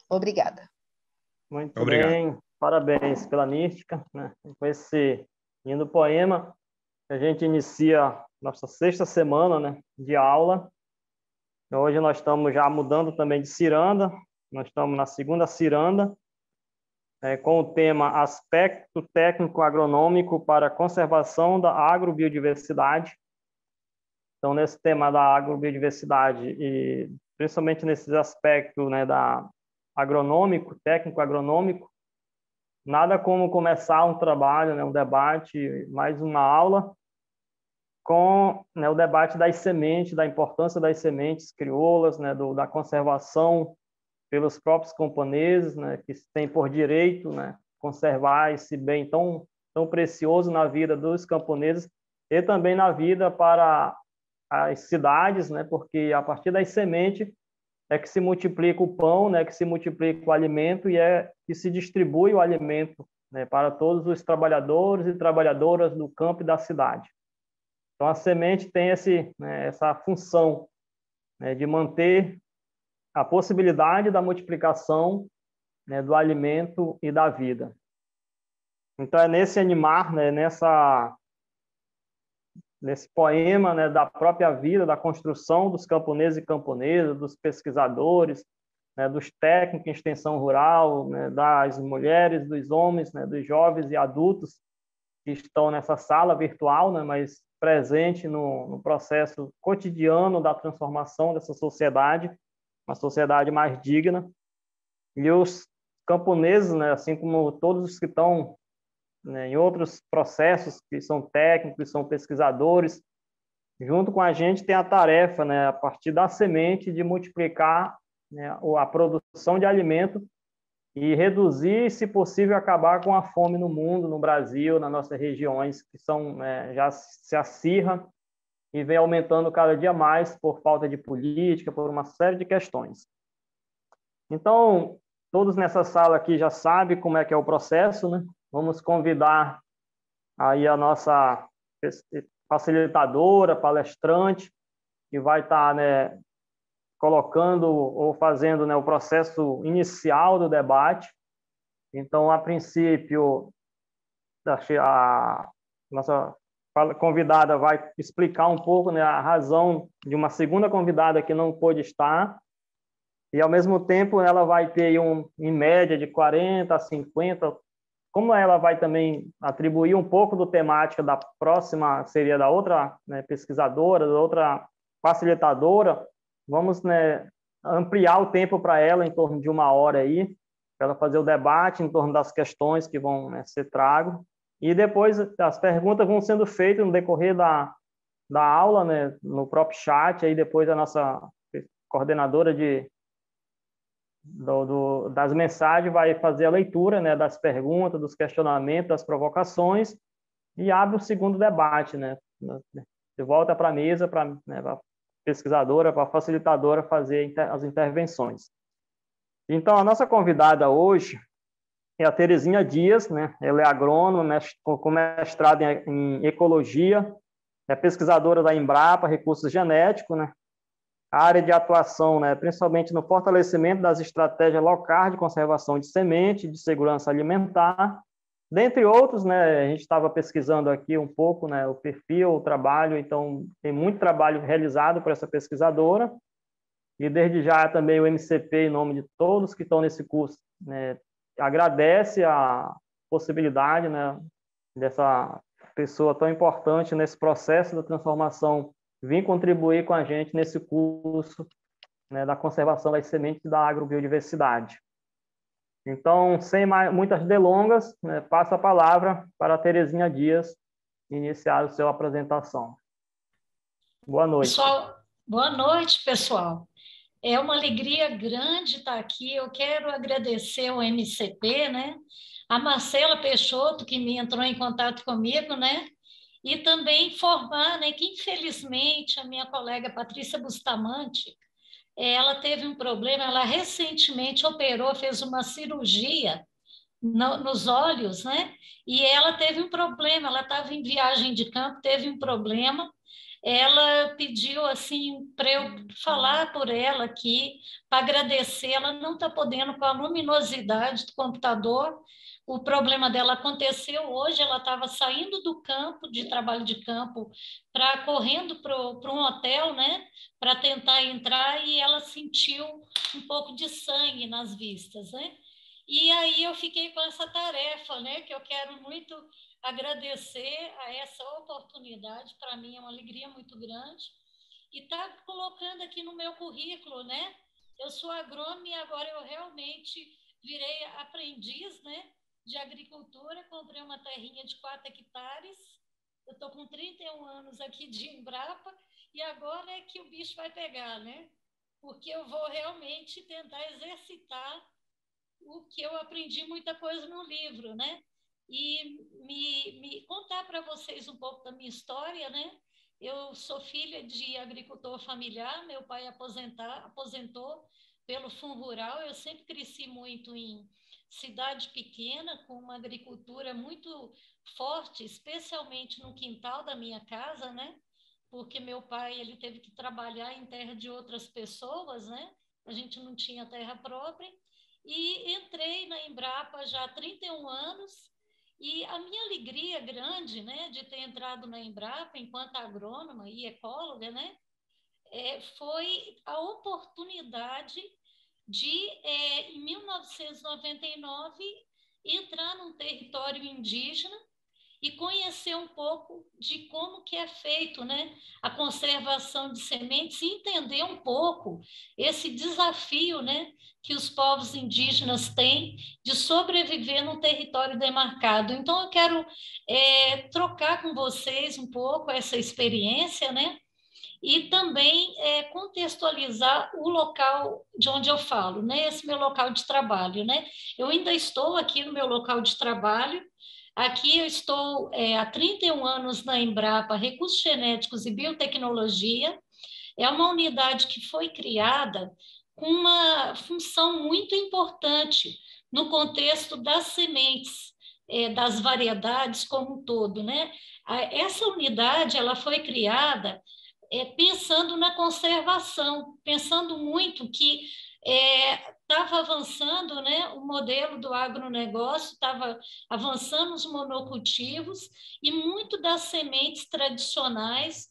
Obrigada. Muito Obrigado. bem, parabéns pela mística, né? Com esse lindo poema, a gente inicia nossa 6ª semana, né, de aula. Hoje nós estamos já mudando também de ciranda, nós estamos na 2ª ciranda, com o tema Aspecto Técnico Agronômico para a Conservação da Agrobiodiversidade. Então, nesse tema da agrobiodiversidade, e principalmente nesses aspectos, né, da agronômico, técnico-agronômico, nada como começar um trabalho, né, um debate, mais uma aula, com, né, o debate das sementes, da importância das sementes crioulas, né, da conservação pelos próprios camponeses, né, que têm por direito, né, conservar esse bem tão precioso na vida dos camponeses e também na vida para as cidades, né, porque a partir das sementes é que se multiplica o pão, né, que se multiplica o alimento e é que se distribui o alimento, né, para todos os trabalhadores e trabalhadoras do campo e da cidade. Então, a semente tem essa função, né, de manter a possibilidade da multiplicação, né, do alimento e da vida. Então, é nesse animar, né, nesse poema, né, da própria vida, da construção dos camponeses e camponesas, dos pesquisadores, né, dos técnicos em extensão rural, né, das mulheres, dos homens, né, dos jovens e adultos que estão nessa sala virtual, né, mas presente no processo cotidiano da transformação dessa sociedade, uma sociedade mais digna. E os camponeses, né, assim como todos os que estão, né, em outros processos, que são técnicos, que são pesquisadores, junto com a gente tem a tarefa, né, a partir da semente, de multiplicar, né, a produção de alimento e reduzir, se possível, acabar com a fome no mundo, no Brasil, nas nossas regiões, que são, né, já se acirra e vem aumentando cada dia mais por falta de política, por uma série de questões. Então, todos nessa sala aqui já sabem como é que é o processo, né? Vamos convidar aí a nossa facilitadora, palestrante, que vai estar, né, colocando ou fazendo, né, o processo inicial do debate. Então, a princípio, a nossa convidada vai explicar um pouco, né, a razão de uma segunda convidada que não pôde estar, e, ao mesmo tempo, ela vai ter, em média, de 40 a 50. Como ela vai também atribuir um pouco do temática da próxima, seria da outra, né, pesquisadora, da outra facilitadora, vamos, né, ampliar o tempo para ela em torno de 1 hora aí, para ela fazer o debate em torno das questões que vão, né, ser trago. E depois as perguntas vão sendo feitas no decorrer da aula, né, no próprio chat. Aí depois a nossa coordenadora das mensagens vai fazer a leitura, né, das perguntas, dos questionamentos, das provocações, e abre o segundo debate, né, de volta para a mesa, para, né, a pesquisadora, para a facilitadora fazer as intervenções. Então, a nossa convidada hoje é a Terezinha Dias, né, ela é agrônoma, com mestrado em ecologia, é pesquisadora da Embrapa, recursos genéticos, né. A área de atuação, né, principalmente no fortalecimento das estratégias locais de conservação de semente, de segurança alimentar, dentre outros, né. A gente estava pesquisando aqui um pouco, né, o perfil, o trabalho, então tem muito trabalho realizado por essa pesquisadora, e desde já também o MCP, em nome de todos que estão nesse curso, né, agradece a possibilidade, né, dessa pessoa tão importante nesse processo da transformação vir contribuir com a gente nesse curso, né, da conservação das sementes da agrobiodiversidade. Então, sem muitas delongas, né, passo a palavra para a Terezinha Dias iniciar a sua apresentação. Boa noite. Pessoal, boa noite, pessoal. É uma alegria grande estar aqui. Eu quero agradecer ao MCP, né? A Marcela Peixoto, que me entrou em contato comigo, né? E também informar, né, que, infelizmente, a minha colega Patrícia Bustamante, ela teve um problema, ela recentemente operou, fez uma cirurgia nos olhos, né? E ela teve um problema, ela estava em viagem de campo, teve um problema, ela pediu assim para eu falar por ela aqui, para agradecer. Ela não está podendo, com a luminosidade do computador. O problema dela aconteceu hoje, ela estava saindo do campo, de trabalho de campo, correndo para um hotel, né, para tentar entrar, e ela sentiu um pouco de sangue nas vistas, né? E aí eu fiquei com essa tarefa, né, que eu quero muito agradecer a essa oportunidade. Para mim é uma alegria muito grande, e está colocando aqui no meu currículo, né? Eu sou agrônoma e agora eu realmente virei aprendiz, né, de agricultura, comprei uma terrinha de 4 hectares, eu estou com 31 anos aqui de Embrapa, e agora é que o bicho vai pegar, né? Porque eu vou realmente tentar exercitar o que eu aprendi muita coisa no livro, né? E me contar para vocês um pouco da minha história, né? Eu sou filha de agricultor familiar, meu pai aposentou pelo Fundo Rural, eu sempre cresci muito em cidade pequena, com uma agricultura muito forte, especialmente no quintal da minha casa, né? Porque meu pai ele teve que trabalhar em terra de outras pessoas, né? A gente não tinha terra própria. E entrei na Embrapa já há 31 anos, e a minha alegria grande, né, de ter entrado na Embrapa enquanto agrônoma e ecóloga, né, foi a oportunidade de, em 1999, entrar num território indígena e conhecer um pouco de como que é feito, né, a conservação de sementes, e entender um pouco esse desafio, né, que os povos indígenas têm de sobreviver num território demarcado. Então, eu quero trocar com vocês um pouco essa experiência, né, e também contextualizar o local de onde eu falo, né, esse meu local de trabalho, né. Eu ainda estou aqui no meu local de trabalho. Aqui eu estou há 31 anos na Embrapa, Recursos Genéticos e Biotecnologia. É uma unidade que foi criada com uma função muito importante no contexto das sementes, das variedades como um todo, né? Essa unidade ela foi criada pensando na conservação, pensando muito que estava avançando, né, o modelo do agronegócio, estava avançando os monocultivos, e muito das sementes tradicionais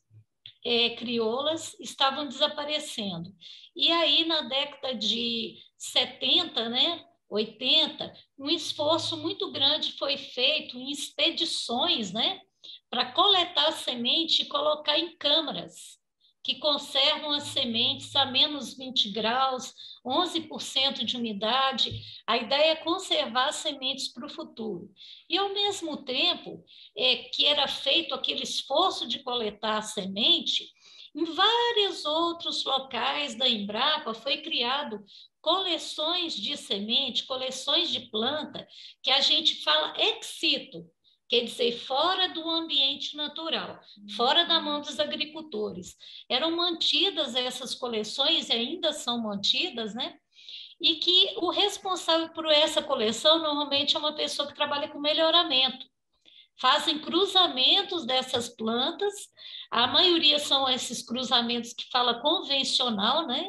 crioulas estavam desaparecendo. E aí, na década de 70, né, 80, um esforço muito grande foi feito em expedições, né, para coletar a semente e colocar em câmaras que conservam as sementes a menos 20 graus, 11% de umidade. A ideia é conservar as sementes para o futuro. E, ao mesmo tempo que era feito aquele esforço de coletar a semente, em vários outros locais da Embrapa foi criado coleções de semente, coleções de planta, que a gente fala ex situ, quer dizer, fora do ambiente natural, fora da mão dos agricultores. Eram mantidas essas coleções, e ainda são mantidas, né? E que o responsável por essa coleção normalmente é uma pessoa que trabalha com melhoramento. Fazem cruzamentos dessas plantas, a maioria são esses cruzamentos que fala convencional, né?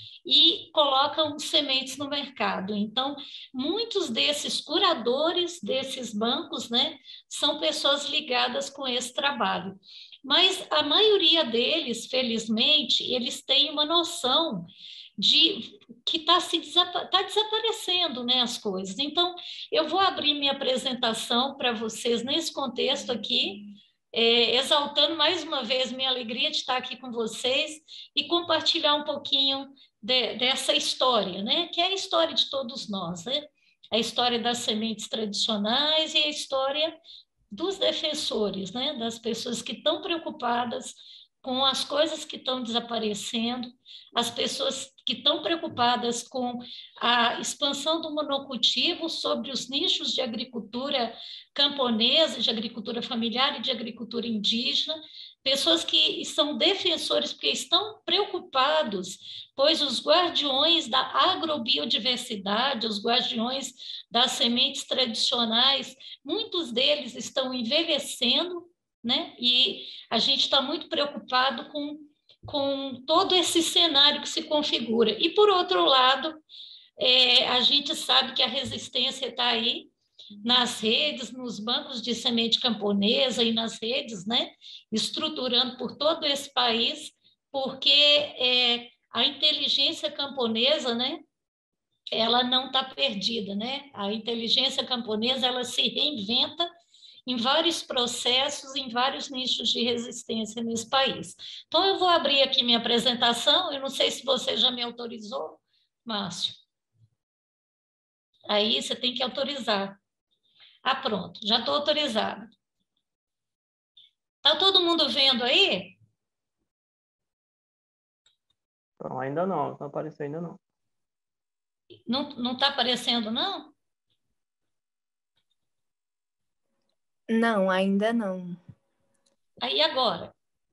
E colocam sementes no mercado. Então, muitos desses curadores desses bancos, né, são pessoas ligadas com esse trabalho. Mas a maioria deles, felizmente, eles têm uma noção de que está desaparecendo, né, as coisas. Então, eu vou abrir minha apresentação para vocês nesse contexto aqui, exaltando mais uma vez minha alegria de estar aqui com vocês e compartilhar um pouquinho dessa história, né? Que é a história de todos nós, né? A história das sementes tradicionais e a história dos defensores, né? Das pessoas que estão preocupadas com as coisas que estão desaparecendo, as pessoas que estão preocupadas com a expansão do monocultivo sobre os nichos de agricultura camponesa, de agricultura familiar e de agricultura indígena, pessoas que são defensores porque estão preocupados, pois os guardiões da agrobiodiversidade, os guardiões das sementes tradicionais, muitos deles estão envelhecendo, né? E a gente está muito preocupado com todo esse cenário que se configura. E, por outro lado, a gente sabe que a resistência está aí nas redes, nos bancos de semente camponesa e nas redes, né? Estruturando por todo esse país, porque a inteligência camponesa, né? Ela não está perdida, né? A inteligência camponesa, ela se reinventa em vários processos, em vários nichos de resistência nesse país. Então, eu vou abrir aqui minha apresentação, eu não sei se você já me autorizou, Márcio. Aí você tem que autorizar. Ah, pronto, já estou autorizada. Está todo mundo vendo aí? Então, ainda não apareceu ainda não. Não está aparecendo, não? Não, ainda não. Aí agora?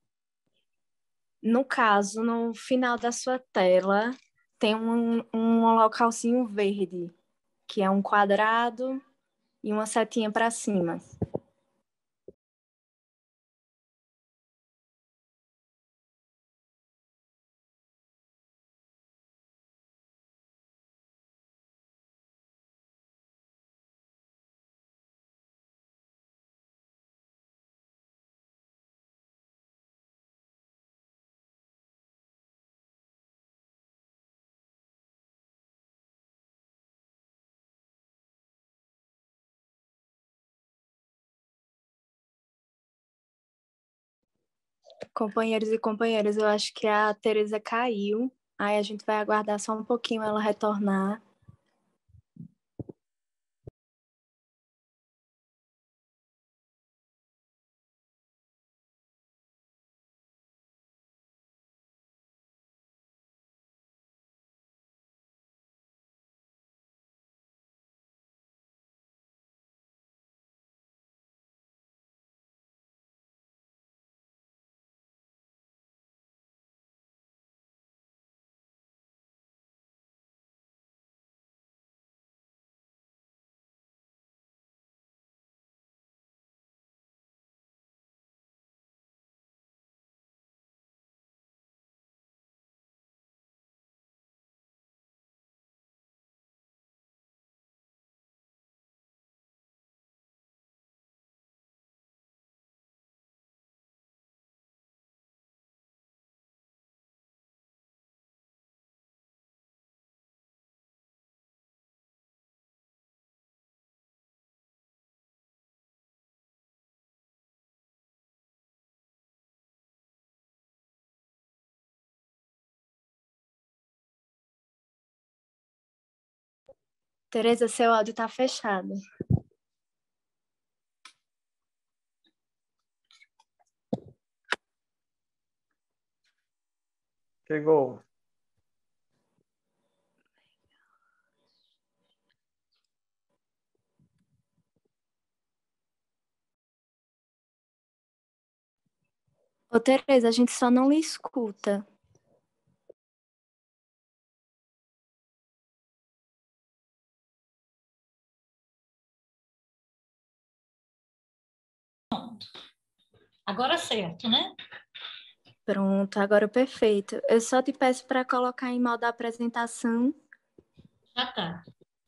No caso, no final da sua tela, tem um localzinho verde, que é um quadrado e uma setinha para cima. Companheiros e companheiras, eu acho que a Tereza caiu. Aí a gente vai aguardar só um pouquinho ela retornar. Tereza, seu áudio está fechado. Chegou. Ô, Tereza, a gente só não lhe escuta. Agora certo, né? Pronto, agora perfeito. Eu só te peço para colocar em modo apresentação. Já está.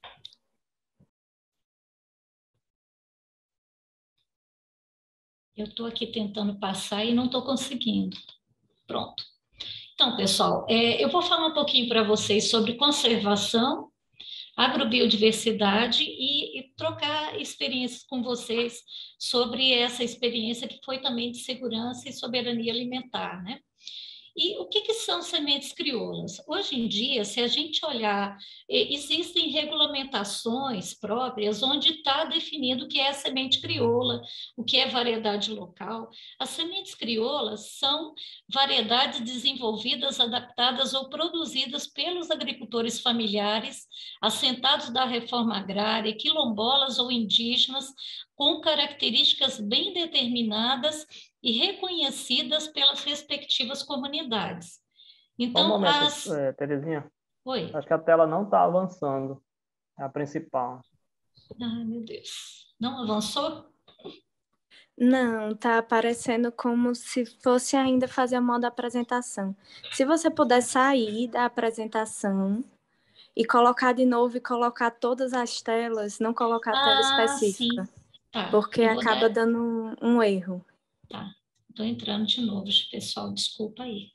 Eu estou aqui tentando passar e não estou conseguindo. Pronto. Então, pessoal, eu vou falar um pouquinho para vocês sobre conservação, agrobiodiversidade e trocar experiências com vocês sobre essa experiência que foi também de segurança e soberania alimentar, né? E o que são sementes crioulas? Hoje em dia, se a gente olhar, existem regulamentações próprias onde está definido o que é semente crioula, o que é variedade local. As sementes crioulas são variedades desenvolvidas, adaptadas ou produzidas pelos agricultores familiares, assentados da reforma agrária, quilombolas ou indígenas, com características bem determinadas e reconhecidas pelas respectivas comunidades. Só um Então, momento, Terezinha. Oi. Acho que a tela não está avançando. É a principal. Ai, meu Deus. Não avançou? Não, tá aparecendo como se fosse ainda fazer a modo apresentação. Se você puder sair da apresentação e colocar de novo e colocar todas as telas, não colocar a tela Ah, sim. específica, Tá, porque eu vou acaba dar. dando um erro. Tá, estou entrando de novo, pessoal, desculpa aí.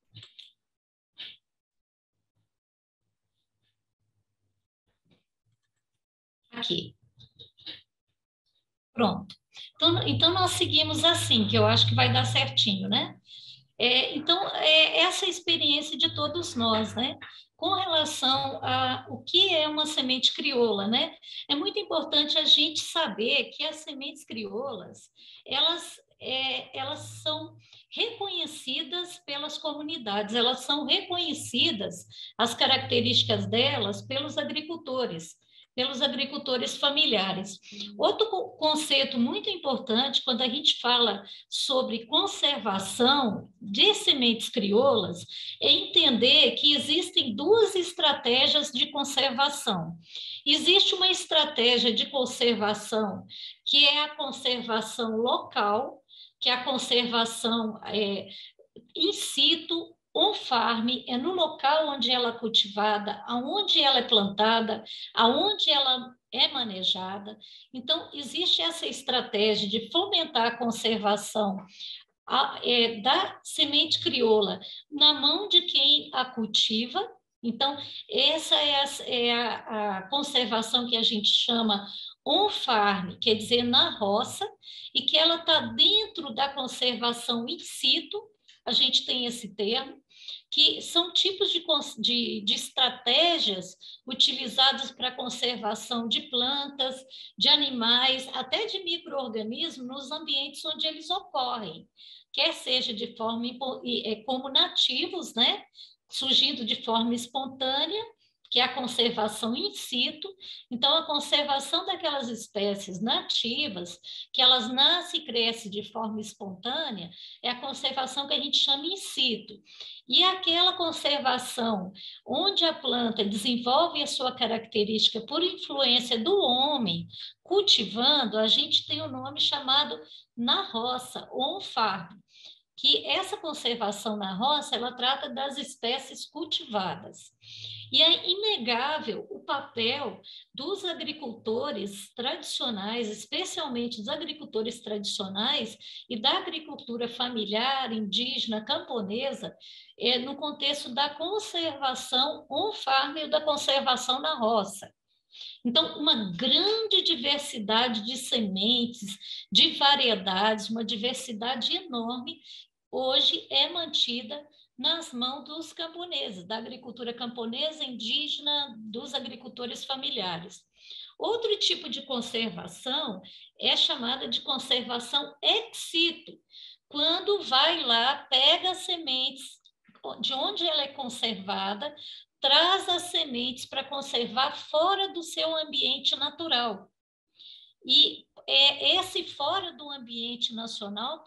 Aqui. Pronto. Então, nós seguimos assim, que eu acho que vai dar certinho, né? Então, essa experiência de todos nós, né? Com relação a o que é uma semente crioula, né? É muito importante a gente saber que as sementes crioulas, elas são reconhecidas pelas comunidades, elas são reconhecidas, as características delas, pelos agricultores familiares. Outro conceito muito importante, quando a gente fala sobre conservação de sementes crioulas, é entender que existem duas estratégias de conservação. Existe uma estratégia de conservação que é a conservação local, que é a conservação in situ, on-farm, é no local onde ela é cultivada, aonde ela é plantada, aonde ela é manejada. Então, existe essa estratégia de fomentar a conservação da semente crioula na mão de quem a cultiva. Então, essa é a conservação que a gente chama on-farm, quer dizer, na roça, e que ela está dentro da conservação in situ, a gente tem esse termo, que são tipos de estratégias utilizadas para a conservação de plantas, de animais, até de micro-organismos nos ambientes onde eles ocorrem, quer seja de forma como nativos, né? Surgindo de forma espontânea, que é a conservação in situ. Então, a conservação daquelas espécies nativas, que elas nascem e crescem de forma espontânea, é a conservação que a gente chama in situ. E aquela conservação onde a planta desenvolve a sua característica por influência do homem cultivando, a gente tem o nome chamado na roça, on-farm, que essa conservação na roça, ela trata das espécies cultivadas. E é inegável o papel dos agricultores tradicionais, especialmente dos agricultores tradicionais e da agricultura familiar, indígena, camponesa, no contexto da conservação on-farm e da conservação na roça. Então, uma grande diversidade de sementes, de variedades, uma diversidade enorme, hoje é mantida nas mãos dos camponeses, da agricultura camponesa, indígena, dos agricultores familiares. Outro tipo de conservação é chamada de conservação ex situ, quando vai lá, pega as sementes de onde ela é conservada, traz as sementes para conservar fora do seu ambiente natural. E esse fora do ambiente nacional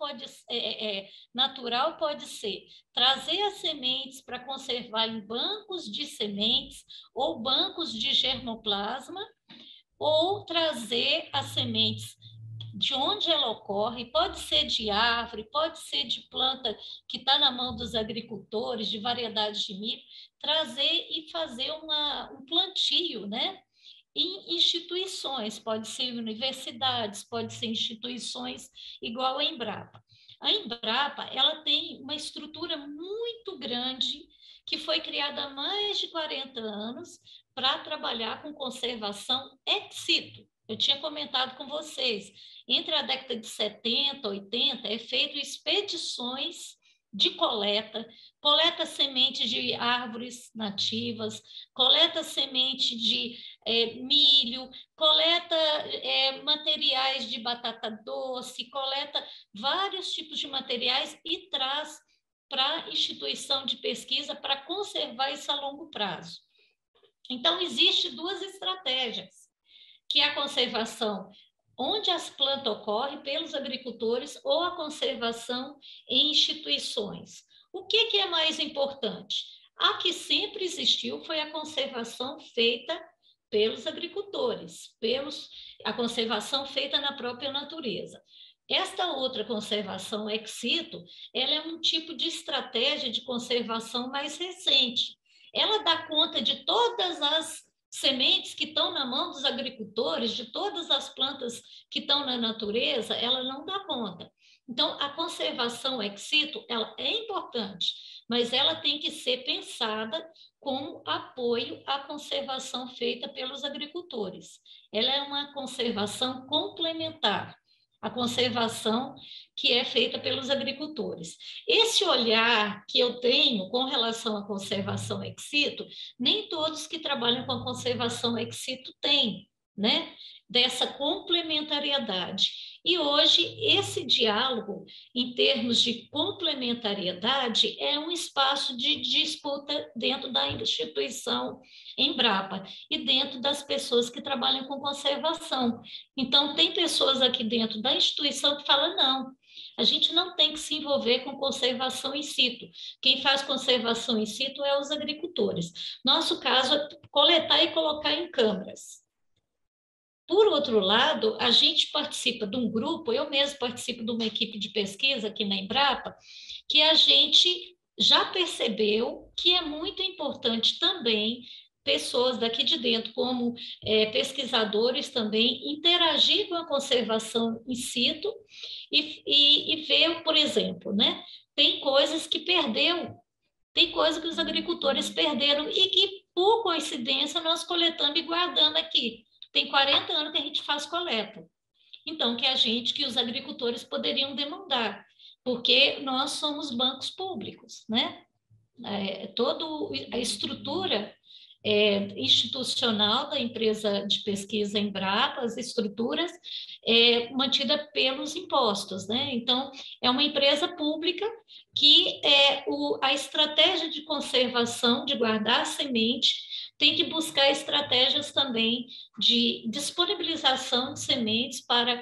natural pode ser trazer as sementes para conservar em bancos de sementes ou bancos de germoplasma, ou trazer as sementes de onde ela ocorre, pode ser de árvore, pode ser de planta que está na mão dos agricultores, de variedades de milho, trazer e fazer um plantio, né? Em instituições, pode ser universidades, pode ser instituições igual a Embrapa. A Embrapa, ela tem uma estrutura muito grande que foi criada há mais de 40 anos para trabalhar com conservação ex situ. Eu tinha comentado com vocês, entre a década de 70 e 80, é feito expedições de coleta semente de árvores nativas, coleta semente de milho, coleta materiais de batata doce, coleta vários tipos de materiais e traz para a instituição de pesquisa para conservar isso a longo prazo. Então, existe duas estratégias, que é a conservação onde as plantas ocorrem pelos agricultores ou a conservação em instituições. O que é mais importante? A que sempre existiu foi a conservação feita pelos agricultores, a conservação feita na própria natureza. Esta outra conservação ex situ, ela é um tipo de estratégia de conservação mais recente. Ela dá conta de todas as sementes que estão na mão dos agricultores, de todas as plantas que estão na natureza, ela não dá conta. Então, a conservação ex situ, ela é importante, mas ela tem que ser pensada como apoio à conservação feita pelos agricultores. Ela é uma conservação complementar à conservação que é feita pelos agricultores. Esse olhar que eu tenho com relação à conservação ex situ, nem todos que trabalham com a conservação ex situ têm, né? Dessa complementariedade. E hoje, esse diálogo, em termos de complementariedade, é um espaço de disputa dentro da instituição Embrapa e dentro das pessoas que trabalham com conservação. Então, tem pessoas aqui dentro da instituição que falam, não, a gente não tem que se envolver com conservação in situ. Quem faz conservação in situ é os agricultores. Nosso caso é coletar e colocar em câmaras. Por outro lado, a gente participa de um grupo, eu mesmo participo de uma equipe de pesquisa aqui na Embrapa, que a gente já percebeu que é muito importante também pessoas daqui de dentro, como pesquisadores também, interagir com a conservação in situ e ver, por exemplo, né, tem coisas que perdeu, tem coisas que os agricultores perderam e que, por coincidência, nós coletamos e guardamos aqui. Tem 40 anos que a gente faz coleta. Então, que os agricultores poderiam demandar, porque nós somos bancos públicos, né? Toda a estrutura institucional da empresa de pesquisa Embrapa, as estruturas mantida pelos impostos, né? Então, é uma empresa pública que a estratégia de conservação, de guardar a semente, tem que buscar estratégias também de disponibilização de sementes para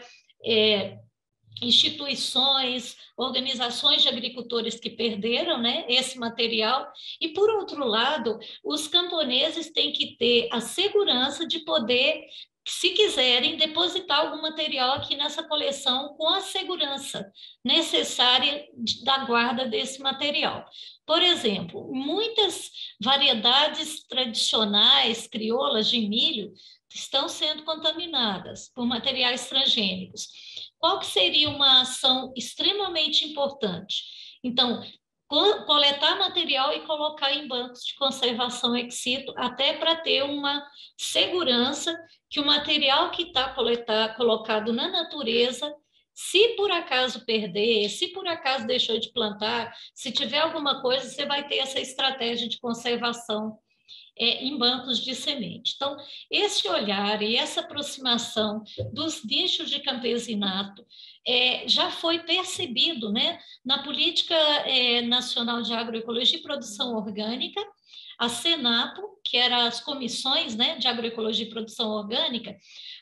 instituições, organizações de agricultores que perderam, né, esse material. E, por outro lado, os camponeses têm que ter a segurança de poder, se quiserem, depositar algum material aqui nessa coleção com a segurança necessária da guarda desse material. Por exemplo, muitas variedades tradicionais crioulas de milho estão sendo contaminadas por materiais transgênicos. Qual que seria uma ação extremamente importante? Então, coletar material e colocar em bancos de conservação ex situ, até para ter uma segurança que o material que está colocado na natureza, se por acaso perder, se por acaso deixou de plantar, se tiver alguma coisa, você vai ter essa estratégia de conservação em bancos de semente. Então, esse olhar e essa aproximação dos nichos de campesinato já foi percebido, né, na Política Nacional de Agroecologia e Produção Orgânica, a Senapo, que eram as comissões, né, de agroecologia e produção orgânica,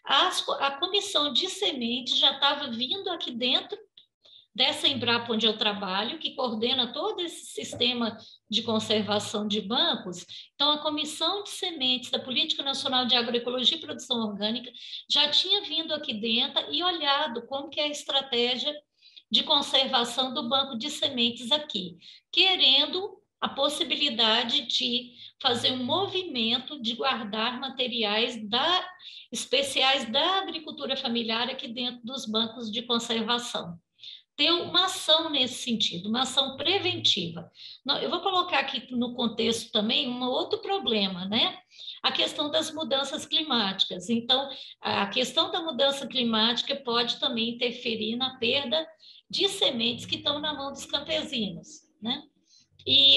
a comissão de sementes já estava vindo aqui dentro dessa Embrapa onde eu trabalho, que coordena todo esse sistema de conservação de bancos. Então, a Comissão de Sementes da Política Nacional de Agroecologia e Produção Orgânica já tinha vindo aqui dentro e olhado como que é a estratégia de conservação do banco de sementes aqui, querendo a possibilidade de fazer um movimento de guardar materiais especiais da agricultura familiar aqui dentro dos bancos de conservação. Ter uma ação nesse sentido, uma ação preventiva. Eu vou colocar aqui no contexto também um outro problema, né? A questão das mudanças climáticas. Então, a questão da mudança climática pode também interferir na perda de sementes que estão na mão dos campesinos, né? E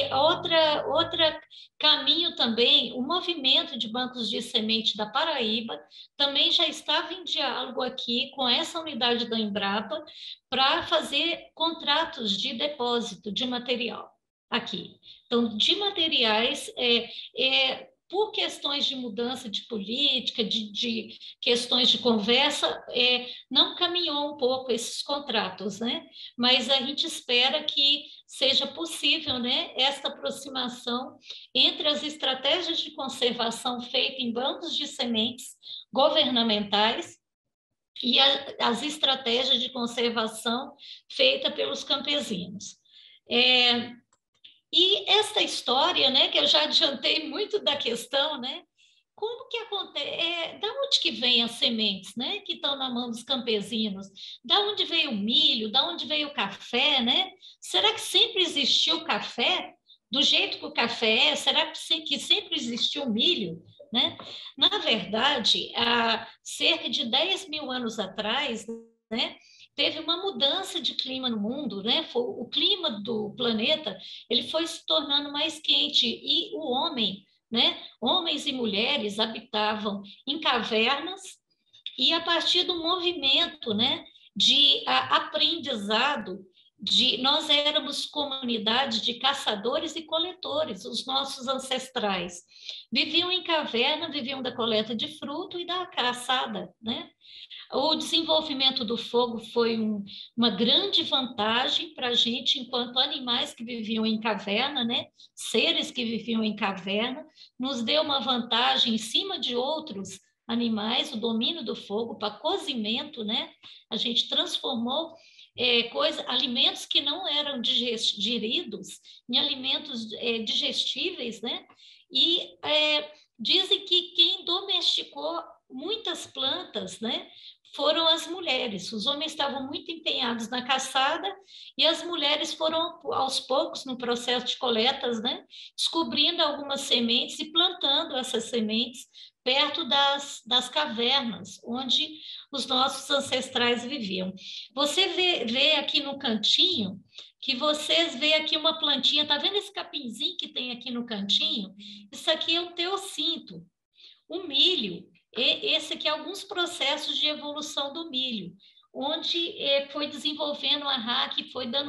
outra caminho também, o movimento de bancos de semente da Paraíba também já estava em diálogo aqui com essa unidade da Embrapa para fazer contratos de depósito de material aqui. Então, de materiais, por questões de mudança de política, de questões de conversa, não caminhou um pouco esses contratos, né? Mas a gente espera que seja possível, né, esta aproximação entre as estratégias de conservação feitas em bancos de sementes governamentais e as estratégias de conservação feitas pelos campesinos. E essa história, né, que eu já adiantei muito da questão, né, como que acontece? Da onde que vem as sementes, né, que estão na mão dos campesinos? Da onde veio o milho? Da onde veio o café, né? Será que sempre existiu café? Do jeito que o café é, será que sempre existiu milho, né? Na verdade, há cerca de 10 mil anos atrás, né, teve uma mudança de clima no mundo, né? O clima do planeta ele foi se tornando mais quente e o homem, né? Homens e mulheres habitavam em cavernas e a partir do movimento, né, de aprendizado, nós éramos comunidades de caçadores e coletores, os nossos ancestrais. Viviam em caverna, viviam da coleta de fruto e da caçada, né? O desenvolvimento do fogo foi uma grande vantagem para a gente, enquanto animais que viviam em caverna, né? Seres que viviam em caverna, nos deu uma vantagem em cima de outros animais, o domínio do fogo para cozimento, né? A gente transformou alimentos que não eram digeridos em alimentos digestíveis, né? E dizem que quem domesticou muitas plantas, né, foram as mulheres. Os homens estavam muito empenhados na caçada e as mulheres foram, aos poucos, no processo de coletas, né, descobrindo algumas sementes e plantando essas sementes perto das cavernas, onde os nossos ancestrais viviam. Você vê aqui no cantinho, que vocês veem aqui uma plantinha, tá vendo esse capinzinho que tem aqui no cantinho? Isso aqui é o teossinto. O milho, esse aqui é alguns processos de evolução do milho, onde foi desenvolvendo a RAC, foi dando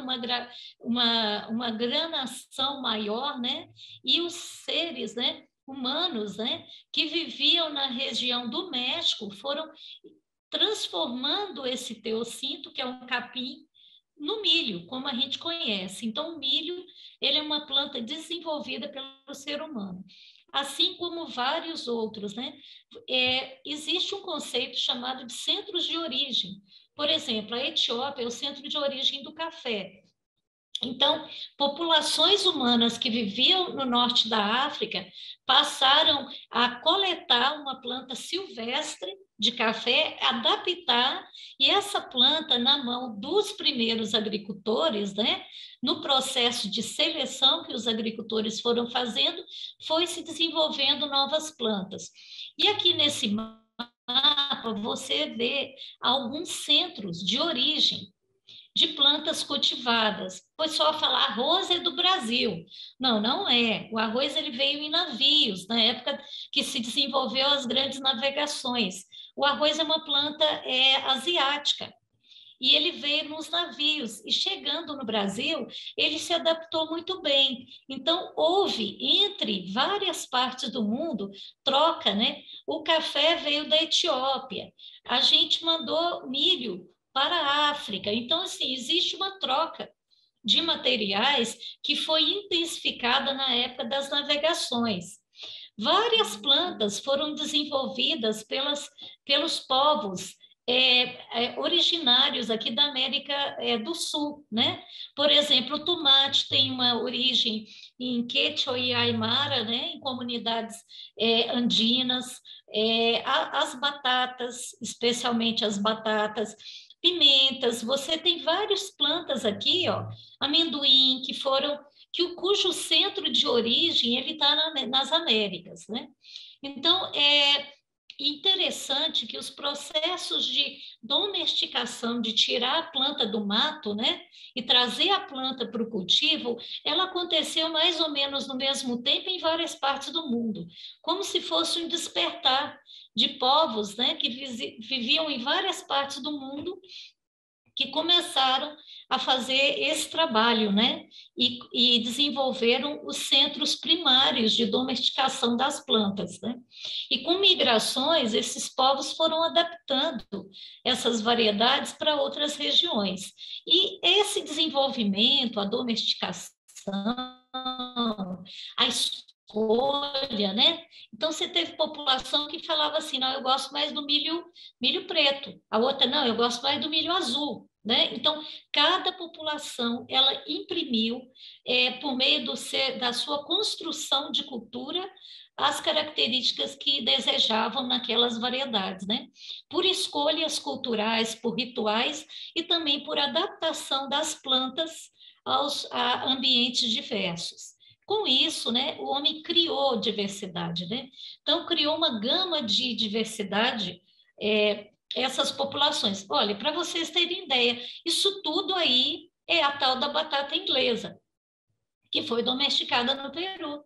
uma granação maior, né? E os seres, né, humanos, né, que viviam na região do México foram transformando esse teossinto, que é um capim, no milho, como a gente conhece. Então, o milho ele é uma planta desenvolvida pelo ser humano. Assim como vários outros, né? Existe um conceito chamado de centros de origem. Por exemplo, a Etiópia é o centro de origem do café. Então, populações humanas que viviam no norte da África passaram a coletar uma planta silvestre de café, adaptar, e essa planta, na mão dos primeiros agricultores, né, no processo de seleção que os agricultores foram fazendo, foi se desenvolvendo novas plantas. E aqui nesse mapa, você vê alguns centros de origem de plantas cultivadas. Pois só falar arroz é do Brasil. Não, não é. O arroz ele veio em navios, na época que se desenvolveu as grandes navegações. O arroz é uma planta asiática. E ele veio nos navios, e chegando no Brasil, ele se adaptou muito bem. Então, houve, entre várias partes do mundo, troca, né? O café veio da Etiópia, a gente mandou milho para a África. Então, assim, existe uma troca de materiais que foi intensificada na época das navegações. Várias plantas foram desenvolvidas pelos povos originários aqui da América do Sul, né? Por exemplo, o tomate tem uma origem em Quechua e Aymara, né? Em comunidades andinas, as batatas, especialmente as batatas, pimentas, você tem várias plantas aqui, ó, amendoim, cujo centro de origem ele está nas Américas, né? Então, interessante que os processos de domesticação, de tirar a planta do mato, né, e trazer a planta para o cultivo, ela aconteceu mais ou menos no mesmo tempo em várias partes do mundo, como se fosse um despertar de povos, né, que viviam em várias partes do mundo, que começaram a fazer esse trabalho, né? E desenvolveram os centros primários de domesticação das plantas, né? E com migrações, esses povos foram adaptando essas variedades para outras regiões. E esse desenvolvimento, a domesticação, a escolha, né? Então, você teve população que falava assim, não, eu gosto mais do milho preto. A outra, não, eu gosto mais do milho azul. Né? Então, cada população, ela imprimiu, por meio da sua construção de cultura, as características que desejavam naquelas variedades, né? Por escolhas culturais, por rituais e também por adaptação das plantas a ambientes diversos. Com isso, né, o homem criou diversidade, né? Então, criou uma gama de diversidade, essas populações. Olha, para vocês terem ideia, isso tudo aí é a tal da batata inglesa, que foi domesticada no Peru.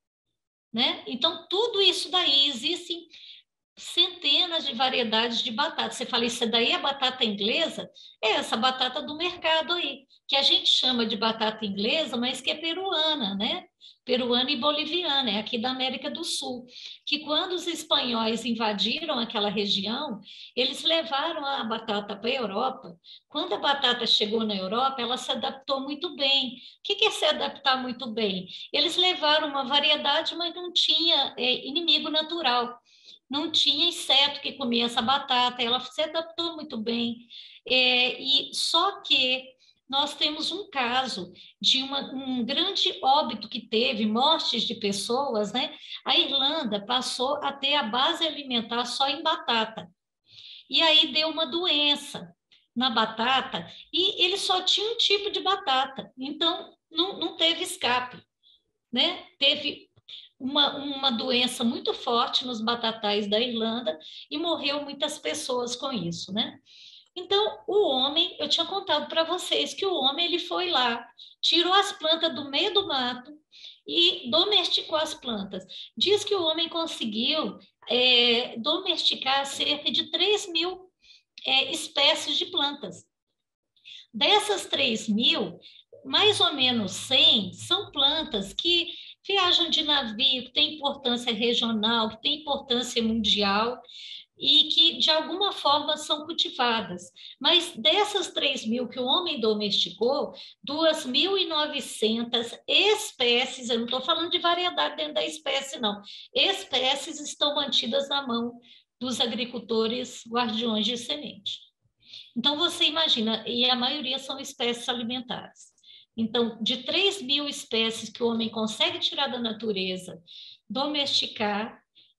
Né? Então, tudo isso daí, existem centenas de variedades de batata. Você fala, isso daí é batata inglesa? É essa batata do mercado aí, que a gente chama de batata inglesa, mas que é peruana, né? Peruana e boliviana, é aqui da América do Sul, que quando os espanhóis invadiram aquela região, eles levaram a batata para a Europa. Quando a batata chegou na Europa, ela se adaptou muito bem. O que é se adaptar muito bem? Eles levaram uma variedade, mas não tinha inimigo natural. Não tinha inseto que comia essa batata, ela se adaptou muito bem. E só que nós temos um caso de um grande óbito que teve, mortes de pessoas, né? A Irlanda passou a ter a base alimentar só em batata. E aí deu uma doença na batata e ele só tinha um tipo de batata, então não teve escape, né? Teve uma doença muito forte nos batatais da Irlanda e morreu muitas pessoas com isso, né? Então, o homem, eu tinha contado para vocês que o homem ele foi lá, tirou as plantas do meio do mato e domesticou as plantas. Diz que o homem conseguiu domesticar cerca de 3.000 espécies de plantas. Dessas 3.000, mais ou menos 100 são plantas que viajam de navio, que têm importância regional, que têm importância mundial e que, de alguma forma, são cultivadas. Mas dessas 3.000 que o homem domesticou, 2.900 espécies, eu não estou falando de variedade dentro da espécie, não, espécies estão mantidas na mão dos agricultores guardiões de semente. Então, você imagina, e a maioria são espécies alimentares. Então, de 3.000 espécies que o homem consegue tirar da natureza, domesticar,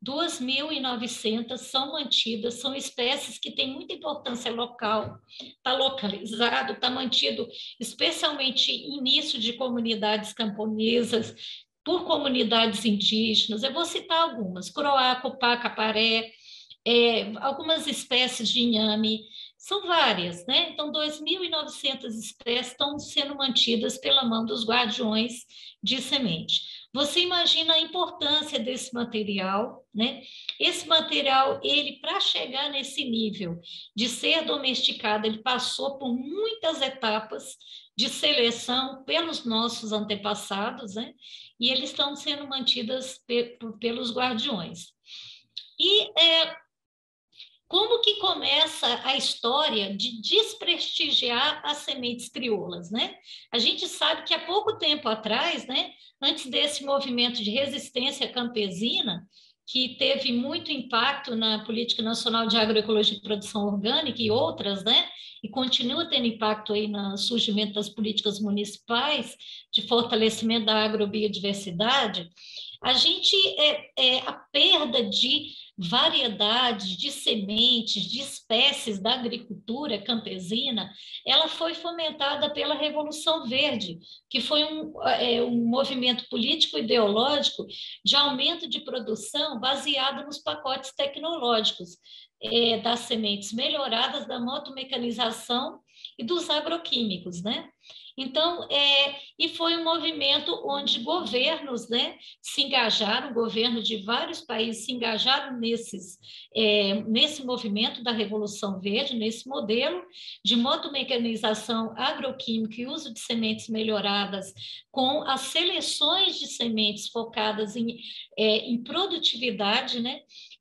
2.900 são mantidas, são espécies que têm muita importância local, está localizado, está mantido especialmente em início de comunidades camponesas, por comunidades indígenas. Eu vou citar algumas: croaco, paca, paré, algumas espécies de inhame, são várias, né? Então, 2.900 espécies estão sendo mantidas pela mão dos guardiões de semente. Você imagina a importância desse material, né? Esse material, ele, para chegar nesse nível de ser domesticado, ele passou por muitas etapas de seleção pelos nossos antepassados, né? E eles estão sendo mantidas pelos guardiões. E como que começa a história de desprestigiar as sementes crioulas, né? A gente sabe que há pouco tempo atrás, né, antes desse movimento de resistência campesina, que teve muito impacto na Política Nacional de Agroecologia e Produção Orgânica e outras, né? E continua tendo impacto aí no surgimento das políticas municipais de fortalecimento da agrobiodiversidade. A gente, a perda de variedades, de sementes, de espécies da agricultura campesina, ela foi fomentada pela Revolução Verde, que foi um movimento político-ideológico de aumento de produção baseado nos pacotes tecnológicos, das sementes melhoradas, da motomecanização e dos agroquímicos, né? Então, e foi um movimento onde governos, né, se engajaram, governos de vários países se engajaram nesse movimento da Revolução Verde, nesse modelo de motomecanização agroquímica e uso de sementes melhoradas, com as seleções de sementes focadas em produtividade, né?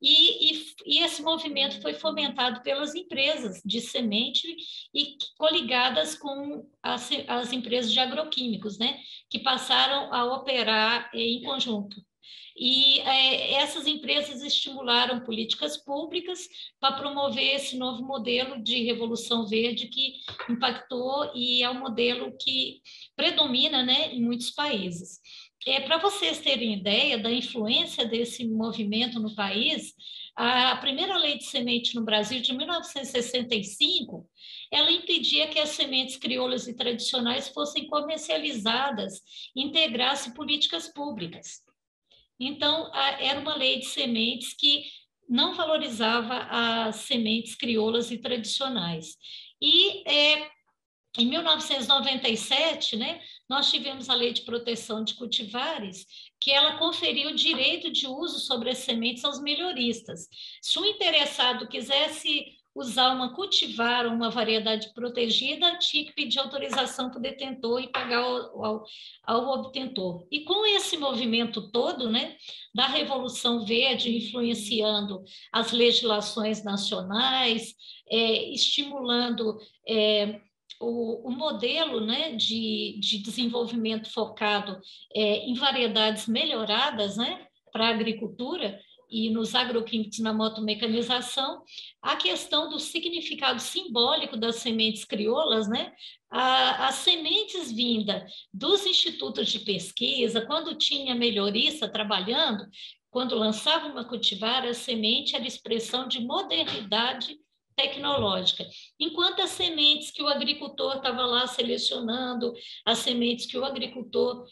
E esse movimento foi fomentado pelas empresas de semente e coligadas com as empresas de agroquímicos, né, que passaram a operar em conjunto. E essas empresas estimularam políticas públicas para promover esse novo modelo de revolução verde que impactou e é um modelo que predomina, né, em muitos países. Para vocês terem ideia da influência desse movimento no país, a primeira lei de semente no Brasil, de 1965, ela impedia que as sementes crioulas e tradicionais fossem comercializadas e integrassem políticas públicas. Então, era uma lei de sementes que não valorizava as sementes crioulas e tradicionais. E em 1997, né, nós tivemos a Lei de Proteção de Cultivares, que ela conferiu o direito de uso sobre as sementes aos melhoristas. Se um interessado quisesse usar uma cultivar ou uma variedade protegida, tinha que pedir autorização para o detentor e pagar ao obtentor. E com esse movimento todo, né, da Revolução Verde influenciando as legislações nacionais, estimulando o modelo, né, de desenvolvimento focado em variedades melhoradas, né, para a agricultura e nos agroquímicos na motomecanização, a questão do significado simbólico das sementes crioulas, né, as sementes vindas dos institutos de pesquisa, quando tinha melhorista trabalhando, quando lançava uma cultivar, a semente era expressão de modernidade tecnológica, enquanto as sementes que o agricultor estava lá selecionando, as sementes que o agricultor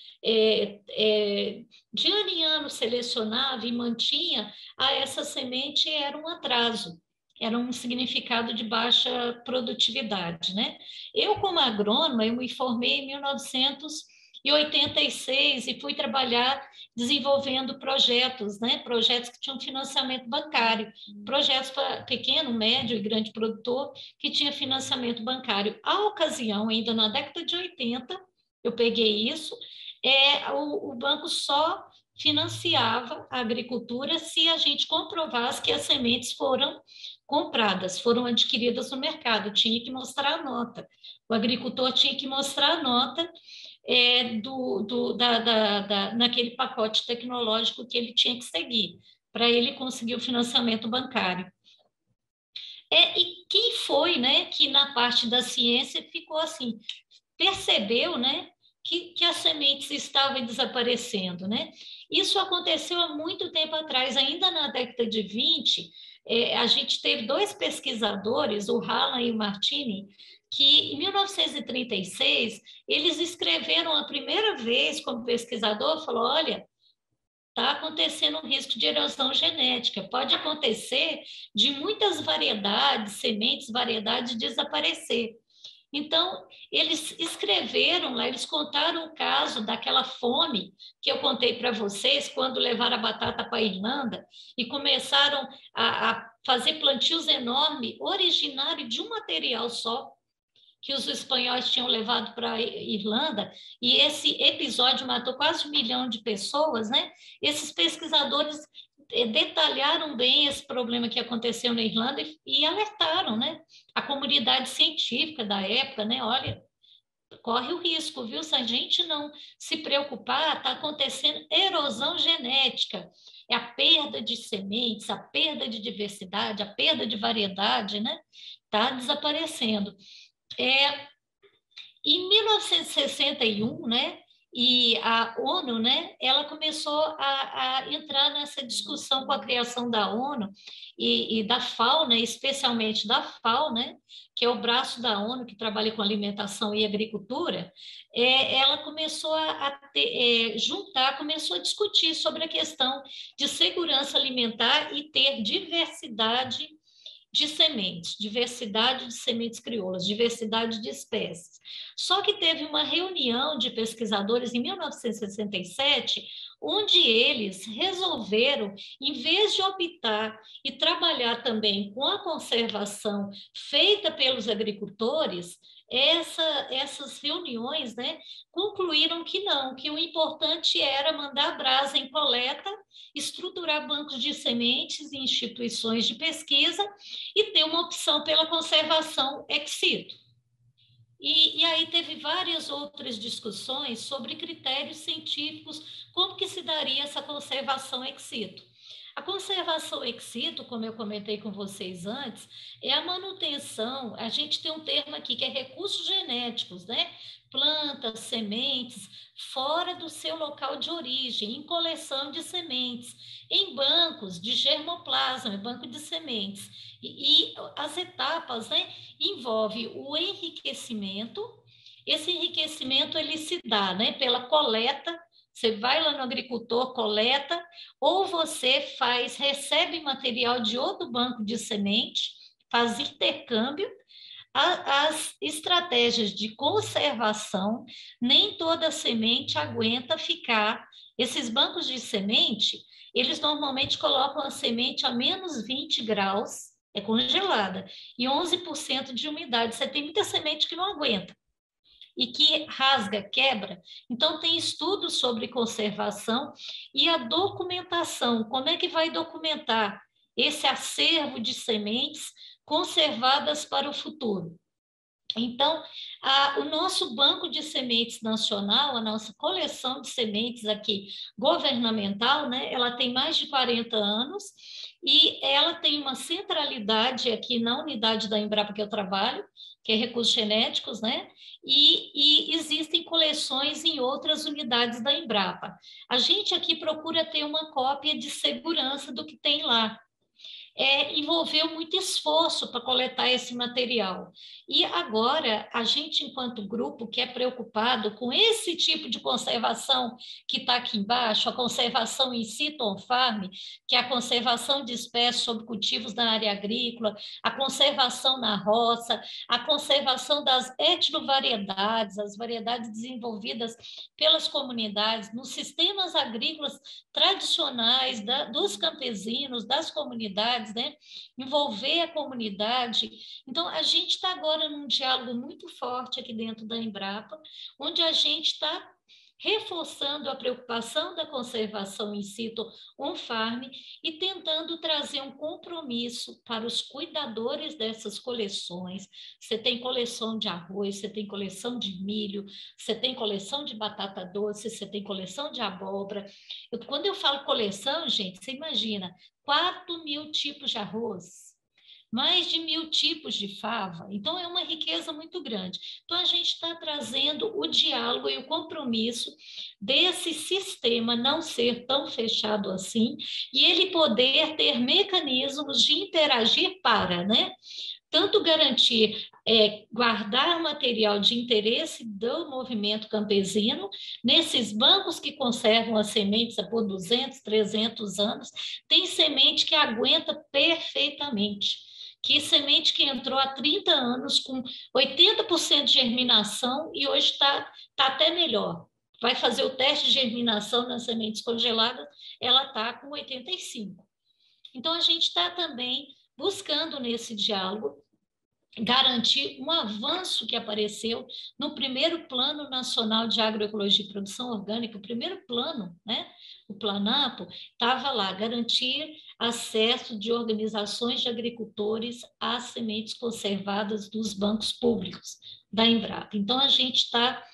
de ano em ano selecionava e mantinha, essa semente era um atraso, era um significado de baixa produtividade, né? Eu, como agrônoma, eu me formei em 1986 e fui trabalhar desenvolvendo projetos, né? Projetos que tinham financiamento bancário, projetos para pequeno, médio e grande produtor que tinha financiamento bancário. À ocasião, ainda na década de 80, eu peguei isso, o banco só financiava a agricultura se a gente comprovasse que as sementes foram compradas, foram adquiridas no mercado, tinha que mostrar a nota. O agricultor tinha que mostrar a nota naquele pacote tecnológico que ele tinha que seguir, para ele conseguir o financiamento bancário. E quem foi, né, que na parte da ciência ficou assim, percebeu, né, que as sementes estavam desaparecendo, né? Isso aconteceu há muito tempo atrás, ainda na década de 20, a gente teve dois pesquisadores, o Hallan e o Martini, que em 1936 eles escreveram a primeira vez como pesquisador, falou, olha, está acontecendo um risco de erosão genética, pode acontecer de muitas variedades, sementes, variedades desaparecer. Então, eles escreveram lá, eles contaram o caso daquela fome que eu contei para vocês, quando levaram a batata para a Irlanda e começaram a fazer plantios enormes, originário de um material só, que os espanhóis tinham levado para a Irlanda, e esse episódio matou quase 1 milhão de pessoas, né? Esses pesquisadores detalharam bem esse problema que aconteceu na Irlanda e alertaram, né, a comunidade científica da época, né, olha, corre o risco, viu? Se a gente não se preocupar, está acontecendo erosão genética, é a perda de sementes, a perda de diversidade, a perda de variedade, né? Está desaparecendo. Em 1961, né, e a ONU, né, ela começou a entrar nessa discussão com a criação da ONU e da FAO, né, especialmente da FAO, né, que é o braço da ONU que trabalha com alimentação e agricultura. Ela começou a juntar, começou a discutir sobre a questão de segurança alimentar e ter diversidade de sementes, diversidade de sementes crioulas, diversidade de espécies. Só que teve uma reunião de pesquisadores em 1967, onde eles resolveram, em vez de optar e trabalhar também com a conservação feita pelos agricultores, essas reuniões, né, concluíram que não, que o importante era mandar a Brasa em coleta, estruturar bancos de sementes em instituições de pesquisa e ter uma opção pela conservação ex situ. E aí teve várias outras discussões sobre critérios científicos, como que se daria essa conservação ex situ. A conservação ex situ, como eu comentei com vocês antes, é a manutenção, a gente tem um termo aqui que é recursos genéticos, né? Plantas, sementes, fora do seu local de origem, em coleção de sementes, em bancos de germoplasma, banco de sementes. E as etapas, né, envolve o enriquecimento. Esse enriquecimento ele se dá, né, pela coleta. Você vai lá no agricultor, coleta, ou você recebe material de outro banco de semente, faz intercâmbio. As estratégias de conservação, nem toda semente aguenta ficar. Esses bancos de semente, eles normalmente colocam a semente a menos 20 graus, é congelada, e 11% de umidade. Você tem muita semente que não aguenta e que rasga, quebra. Então, tem estudos sobre conservação e a documentação. Como é que vai documentar esse acervo de sementes conservadas para o futuro? Então, o nosso banco de sementes nacional, a nossa coleção de sementes aqui governamental, né, ela tem mais de 40 anos e ela tem uma centralidade aqui na unidade da Embrapa que eu trabalho, que é recursos genéticos, né? E existem coleções em outras unidades da Embrapa. A gente aqui procura ter uma cópia de segurança do que tem lá. Envolveu muito esforço para coletar esse material. E agora, a gente, enquanto grupo, que é preocupado com esse tipo de conservação que está aqui embaixo, a conservação in situ on farm, que é a conservação de espécies sob cultivos na área agrícola, a conservação na roça, a conservação das etnovariedades, as variedades desenvolvidas pelas comunidades, nos sistemas agrícolas tradicionais dos campesinos, das comunidades, né? Envolver a comunidade. Então, a gente está agora num diálogo muito forte aqui dentro da Embrapa, onde a gente está reforçando a preocupação da conservação in situ on farm e tentando trazer um compromisso para os cuidadores dessas coleções. Você tem coleção de arroz, você tem coleção de milho, você tem coleção de batata doce, você tem coleção de abóbora. Quando eu falo coleção, gente, você imagina 4.000 tipos de arroz, mais de 1.000 tipos de fava. Então, é uma riqueza muito grande. Então, a gente está trazendo o diálogo e o compromisso desse sistema não ser tão fechado assim e ele poder ter mecanismos de interagir para, né? Tanto garantir, guardar material de interesse do movimento campesino, nesses bancos que conservam as sementes por 200, 300 anos, tem semente que aguenta perfeitamente. Que semente que entrou há 30 anos com 80% de germinação e hoje está até melhor. Vai fazer o teste de germinação nas sementes congeladas, ela está com 85%. Então, a gente está também buscando nesse diálogo garantir um avanço que apareceu no primeiro Plano Nacional de Agroecologia e Produção Orgânica, o primeiro plano, né? O Planapo, estava lá, garantir acesso de organizações de agricultores às sementes conservadas dos bancos públicos da Embrapa. Então, a gente está,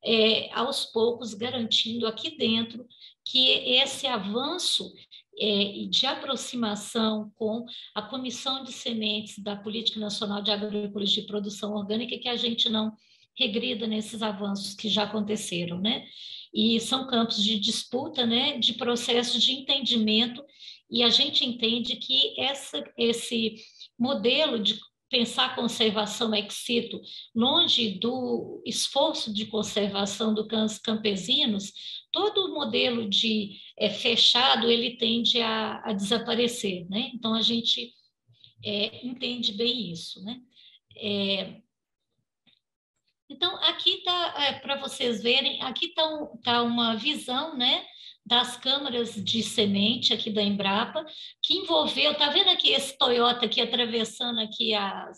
aos poucos, garantindo aqui dentro que esse avanço de aproximação com a Comissão de Sementes da Política Nacional de Agroecologia e Produção Orgânica, que a gente não regrida nesses avanços que já aconteceram, né? E são campos de disputa, né? De processos de entendimento, e a gente entende que esse modelo de pensar a conservação ex situ, longe do esforço de conservação dos campesinos, todo o modelo de fechado, ele tende a desaparecer, né? Então, a gente entende bem isso, né? Então, aqui está, para vocês verem, aqui está uma visão, né, das câmaras de semente aqui da Embrapa, que envolveu, está vendo aqui esse Toyota aqui atravessando aqui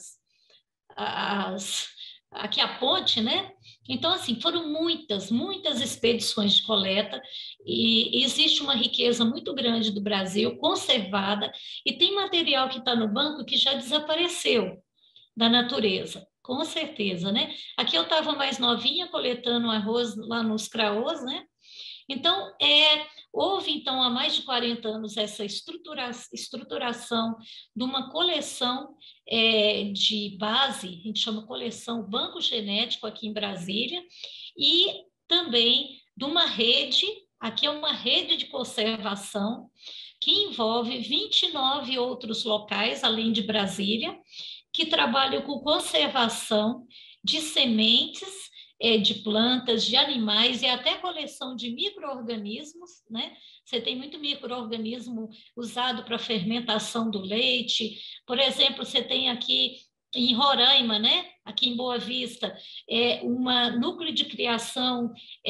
aqui a ponte, né? Então, assim, foram muitas expedições de coleta e existe uma riqueza muito grande do Brasil, conservada, e tem material que está no banco que já desapareceu da natureza. Com certeza, né? Aqui eu estava mais novinha, coletando arroz lá nos craôs, né? Então, houve, então, há mais de 40 anos, essa estruturação de uma coleção de base, a gente chama coleção Banco Genético aqui em Brasília, e também de uma rede, aqui é uma rede de conservação, que envolve 29 outros locais, além de Brasília, que trabalham com conservação de sementes, de plantas, de animais e até coleção de micro-organismos, né? Você tem muito micro-organismo usado para fermentação do leite. Por exemplo, você tem aqui em Roraima, né? Aqui em Boa Vista, um núcleo de criação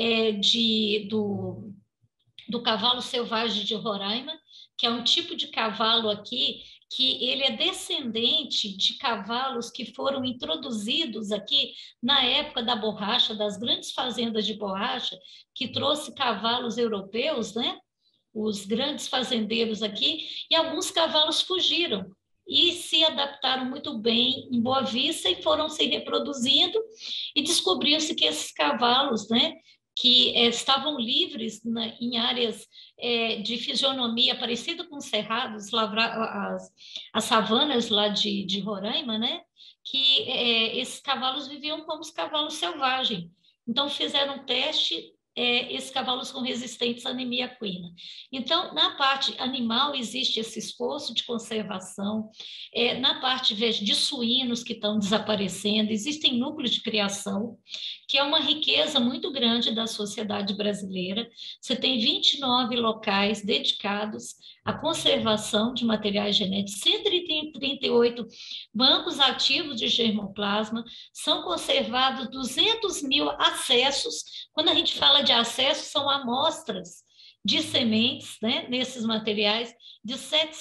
do cavalo selvagem de Roraima, que é um tipo de cavalo aqui que ele é descendente de cavalos que foram introduzidos aqui na época da borracha, das grandes fazendas de borracha, que trouxe cavalos europeus, né? Os grandes fazendeiros aqui, e alguns cavalos fugiram e se adaptaram muito bem em Boa Vista e foram se reproduzindo, e descobriu-se que esses cavalos, né, que estavam livres em áreas de fisionomia parecida com cerrados, as savanas lá de Roraima, né? Que esses cavalos viviam como os cavalos selvagens. Então, fizeram um teste, esses cavalos são resistentes à anemia equina. Então, na parte animal, existe esse esforço de conservação, na parte de suínos que estão desaparecendo, existem núcleos de criação, que é uma riqueza muito grande da sociedade brasileira. Você tem 29 locais dedicados à conservação de materiais genéticos, 138 bancos ativos de germoplasma, são conservados 200 mil acessos. Quando a gente fala de acesso, são amostras de sementes, né, nesses materiais, de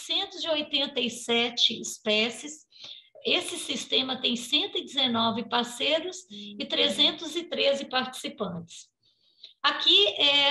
787 espécies. Esse sistema tem 119 parceiros e 313 participantes. Aqui,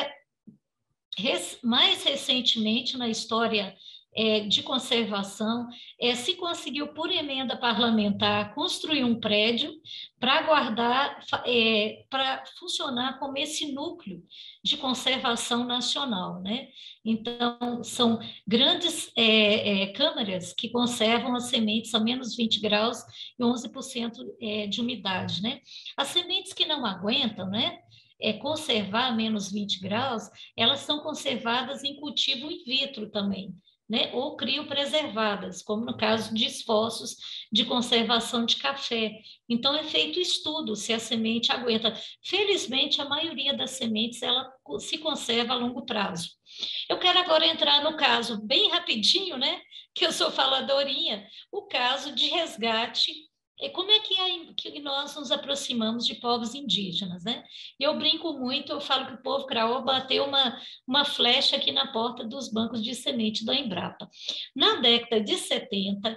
mais recentemente, na história de conservação, se conseguiu, por emenda parlamentar, construir um prédio para guardar, para funcionar como esse núcleo de conservação nacional, né? Então, são grandes câmaras que conservam as sementes a menos 20 graus e 11% de umidade, né? As sementes que não aguentam, né? Conservar a menos 20 graus, elas são conservadas em cultivo in vitro também, né? Ou criopreservadas, como no caso de esforços de conservação de café. Então, é feito estudo se a semente aguenta. Felizmente, a maioria das sementes ela se conserva a longo prazo. Eu quero agora entrar no caso, bem rapidinho, né? Que eu sou faladorinha, o caso de resgate. Como é que nós nos aproximamos de povos indígenas, né? Eu brinco muito, eu falo que o povo craô bateu uma flecha aqui na porta dos bancos de semente da Embrapa. Na década de 70,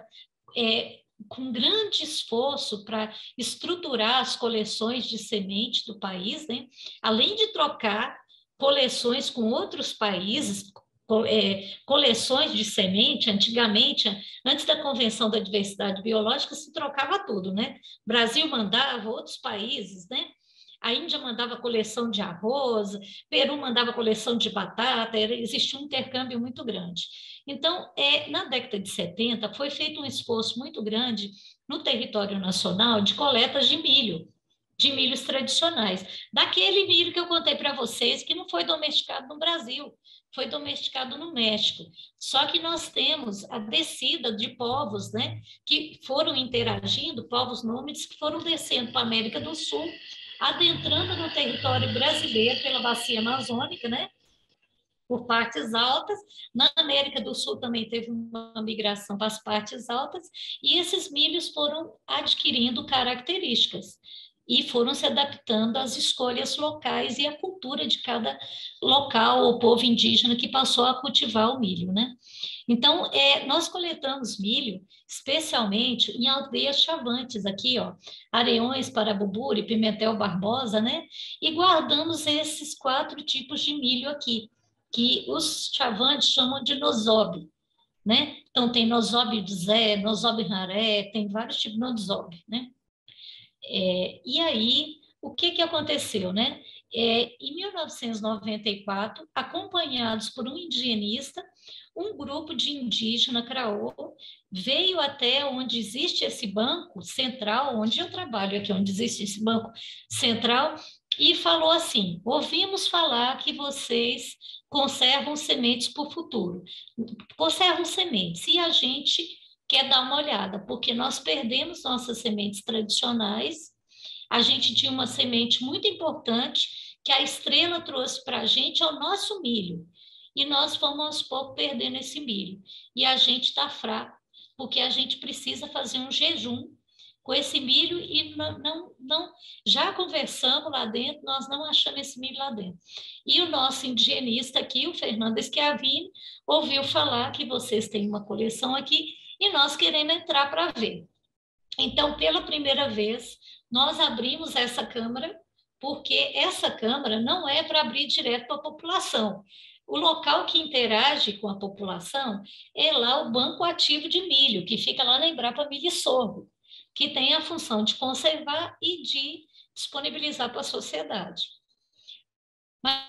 com grande esforço para estruturar as coleções de semente do país, né? Além de trocar coleções com outros países, coleções de semente, antigamente, antes da Convenção da Diversidade Biológica, se trocava tudo, né? O Brasil mandava, outros países, né? A Índia mandava coleção de arroz, Peru mandava coleção de batata, existia um intercâmbio muito grande. Então, na década de 70, foi feito um esforço muito grande no território nacional de coletas de milhos tradicionais, daquele milho que eu contei para vocês, que não foi domesticado no Brasil, foi domesticado no México. Só que nós temos a descida de povos, né, que foram interagindo, povos nômades que foram descendo para a América do Sul, adentrando no território brasileiro pela bacia amazônica, né, por partes altas. Na América do Sul também teve uma migração para as partes altas, e esses milhos foram adquirindo características e foram se adaptando às escolhas locais e à cultura de cada local ou povo indígena que passou a cultivar o milho, né? Então, nós coletamos milho, especialmente em aldeias chavantes, aqui, ó, Areões, Parabuburi, Pimentel Barbosa, né? E guardamos esses 4 tipos de milho aqui, que os chavantes chamam de nozobe, né? Então, tem nozobe de Zé, nozobe raré, tem vários tipos de nozobe, né? E aí, o que aconteceu, né? Em 1994, acompanhados por um indigenista, um grupo de indígena Craô veio até onde existe esse banco central, onde eu trabalho aqui, onde existe esse banco central, e falou assim: ouvimos falar que vocês conservam sementes para o futuro, conservam sementes, e a gente quer dar uma olhada, porque nós perdemos nossas sementes tradicionais. A gente tinha uma semente muito importante que a estrela trouxe para a gente, é o nosso milho. E nós fomos aos poucos perdendo esse milho. E a gente está fraco, porque a gente precisa fazer um jejum com esse milho e já conversamos lá dentro, nós não achamos esse milho lá dentro. E o nosso indigenista aqui, o Fernando Schiavini, ouviu falar que vocês têm uma coleção aqui e nós queremos entrar para ver. Então, pela primeira vez, nós abrimos essa Câmara, porque essa Câmara não é para abrir direto para a população. O local que interage com a população é lá o Banco Ativo de Milho, que fica lá na Embrapa Milho e Sorgo, que tem a função de conservar e de disponibilizar para a sociedade. Mas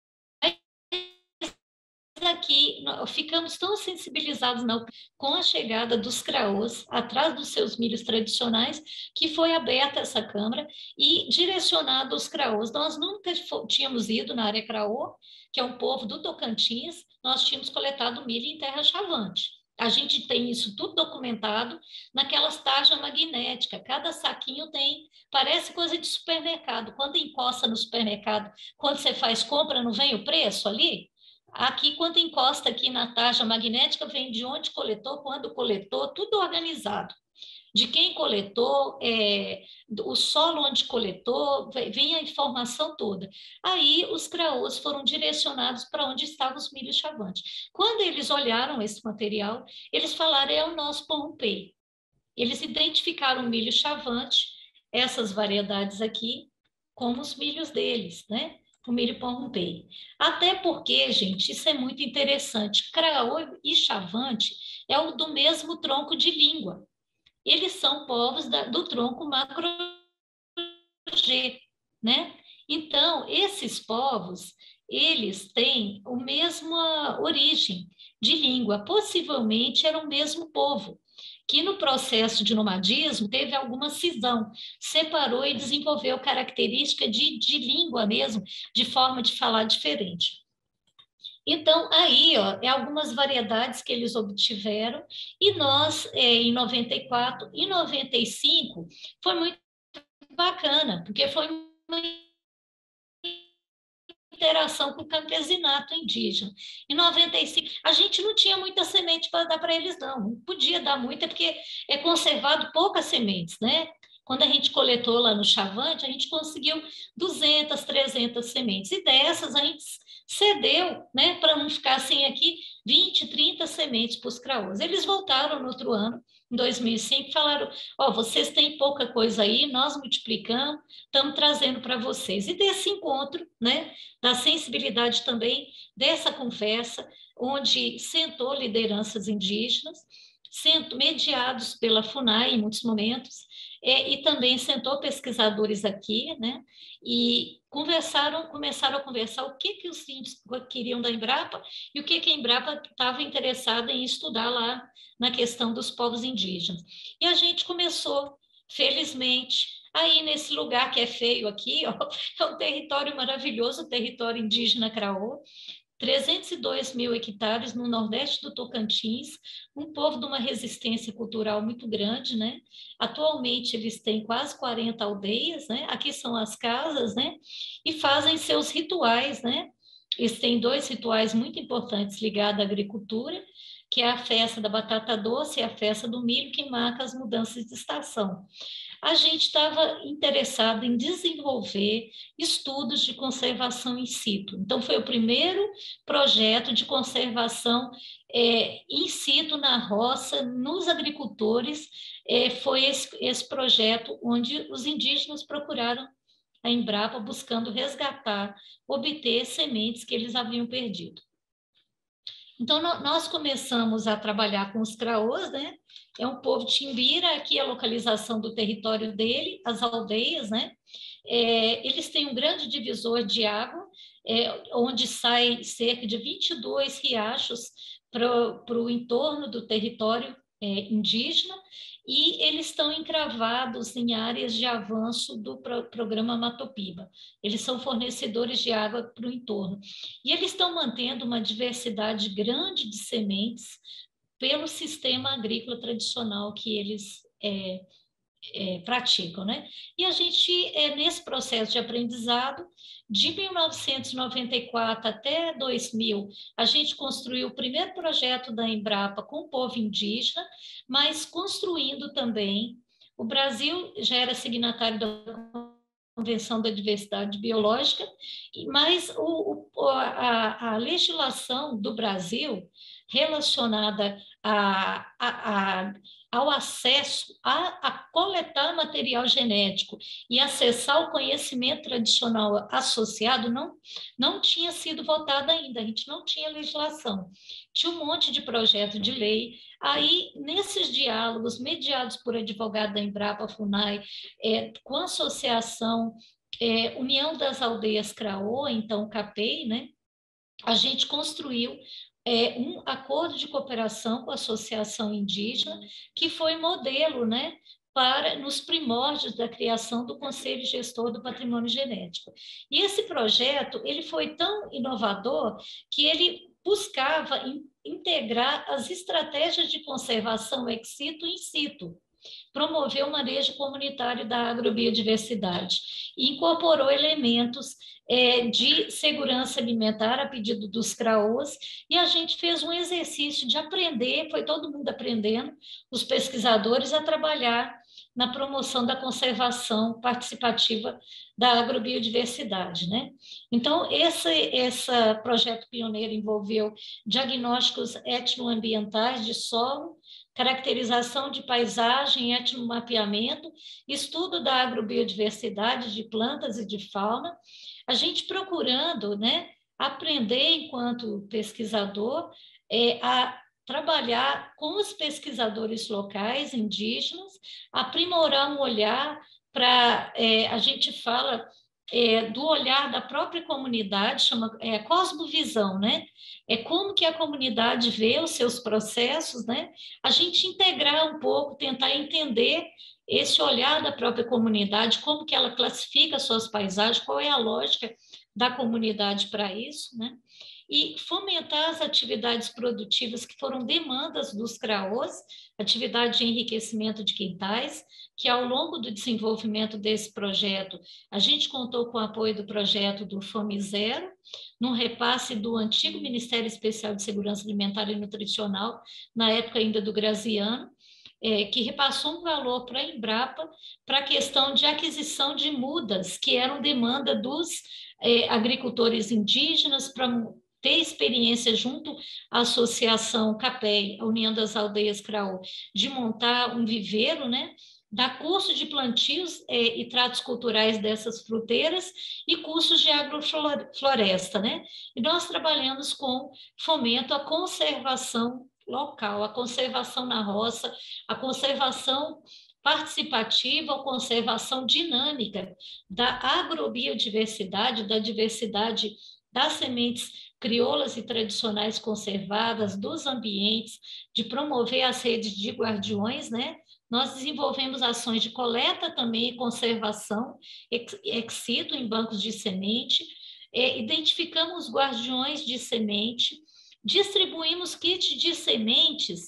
aqui ficamos tão sensibilizados com a chegada dos craôs atrás dos seus milhos tradicionais, que foi aberta essa Câmara e direcionado aos craôs. Nós nunca tínhamos ido na área craô, que é um povo do Tocantins, nós tínhamos coletado milho em terra chavante. A gente tem isso tudo documentado naquelas tarjas magnéticas. Cada saquinho tem, parece coisa de supermercado. Quando encosta no supermercado, quando você faz compra, não vem o preço ali? Aqui, quando encosta aqui na tarja magnética, vem de onde coletou, quando coletou, tudo organizado. De quem coletou, o solo onde coletou, vem a informação toda. Aí, os craôs foram direcionados para onde estavam os milhos chavantes. Quando eles olharam esse material, eles falaram, é o nosso Pompei. Eles identificaram o milho chavante, essas variedades aqui, como os milhos deles, né? O milho Pompei. Até porque, gente, isso é muito interessante. Craô e chavante é o do mesmo tronco de língua. Eles são povos do tronco macro-G, né? Então, esses povos, eles têm a mesma origem de língua, possivelmente era o mesmo povo, que no processo de nomadismo teve alguma cisão, separou e desenvolveu característica de língua mesmo, de forma de falar diferente. Então, aí, ó, é algumas variedades que eles obtiveram, e nós, em 94 e 95, foi muito bacana, porque foi uma interação com o campesinato indígena. Em 95, a gente não tinha muita semente para dar para eles, não. Não podia dar muita, porque é conservado poucas sementes, né? Quando a gente coletou lá no Chavante, a gente conseguiu 200, 300 sementes. E dessas, a gente cedeu, né, para não ficar assim aqui, 20, 30 sementes para os craôs. Eles voltaram no outro ano, em 2005, e falaram, ó, vocês têm pouca coisa aí, nós multiplicamos, estamos trazendo para vocês. E desse encontro, né, da sensibilidade também dessa conversa, onde sentou lideranças indígenas, mediados pela FUNAI em muitos momentos, e também sentou pesquisadores aqui, né, e começaram a conversar o que os índios queriam da Embrapa e o que a Embrapa estava interessada em estudar lá na questão dos povos indígenas. E a gente começou, felizmente, aí nesse lugar que é feio aqui, ó, é um território maravilhoso, o território indígena Craô, 302 mil hectares no nordeste do Tocantins, um povo de uma resistência cultural muito grande, né? Atualmente eles têm quase 40 aldeias, né? Aqui são as casas, né? E fazem seus rituais, né? Eles têm 2 rituais muito importantes ligados à agricultura, que é a festa da batata doce e a festa do milho, que marca as mudanças de estação. A gente estava interessado em desenvolver estudos de conservação in situ. Então, foi o primeiro projeto de conservação in situ na roça, nos agricultores, foi esse projeto onde os indígenas procuraram a Embrapa buscando resgatar, obter sementes que eles haviam perdido. Então, nós começamos a trabalhar com os craôs, né? É um povo timbira, aqui a localização do território dele, as aldeias, né? Eles têm um grande divisor de água, onde sai cerca de 22 riachos para o entorno do território indígena, e eles estão encravados em áreas de avanço do programa Matopiba. Eles são fornecedores de água para o entorno. E eles estão mantendo uma diversidade grande de sementes pelo sistema agrícola tradicional que eles praticam, né? E a gente, nesse processo de aprendizado, de 1994 até 2000, a gente construiu o primeiro projeto da Embrapa com o povo indígena, mas construindo também. O Brasil já era signatário da Convenção da Diversidade Biológica, mas a legislação do Brasil relacionada ao acesso a coletar material genético e acessar o conhecimento tradicional associado não tinha sido votada ainda, a gente não tinha legislação. Tinha um monte de projeto de lei. Aí, nesses diálogos mediados por advogado da Embrapa, FUNAI, com a associação União das Aldeias Craô, então CAPEI, né, a gente construiu um acordo de cooperação com a Associação Indígena, que foi modelo, né, nos primórdios da criação do Conselho Gestor do Patrimônio Genético. E esse projeto ele foi tão inovador que ele buscava integrar as estratégias de conservação ex situ e in situ, promoveu o manejo comunitário da agrobiodiversidade e incorporou elementos de segurança alimentar a pedido dos craôs, e a gente fez um exercício de aprender, foi todo mundo aprendendo, os pesquisadores, a trabalhar na promoção da conservação participativa da agrobiodiversidade, né? Então, esse projeto pioneiro envolveu diagnósticos etnoambientais de solo, caracterização de paisagem, etnomapeamento, estudo da agrobiodiversidade de plantas e de fauna, a gente procurando, né, aprender enquanto pesquisador a trabalhar com os pesquisadores locais, indígenas, aprimorar um olhar para, a gente fala do olhar da própria comunidade, chama cosmovisão, né? É como que a comunidade vê os seus processos, né? A gente integrar um pouco, tentar entender esse olhar da própria comunidade, como que ela classifica suas paisagens, qual é a lógica da comunidade para isso, né? E fomentar as atividades produtivas que foram demandas dos craôs, atividade de enriquecimento de quintais, que ao longo do desenvolvimento desse projeto, a gente contou com o apoio do projeto do Fome Zero, num repasse do antigo Ministério Especial de Segurança Alimentar e Nutricional, na época ainda do Graziano, que repassou um valor para a Embrapa para a questão de aquisição de mudas, que eram demanda dos agricultores indígenas para ter experiência junto à Associação CAPEI, a União das Aldeias Craô, de montar um viveiro, né? Dar curso de plantios e tratos culturais dessas fruteiras e cursos de agrofloresta, né? E nós trabalhamos com fomento à conservação local, a conservação na roça, a conservação participativa, a conservação dinâmica da agrobiodiversidade, da diversidade das sementes crioulas e tradicionais conservadas, dos ambientes, de promover as redes de guardiões, né? Nós desenvolvemos ações de coleta também e conservação ex situ em bancos de semente, identificamos guardiões de semente, distribuímos kits de sementes,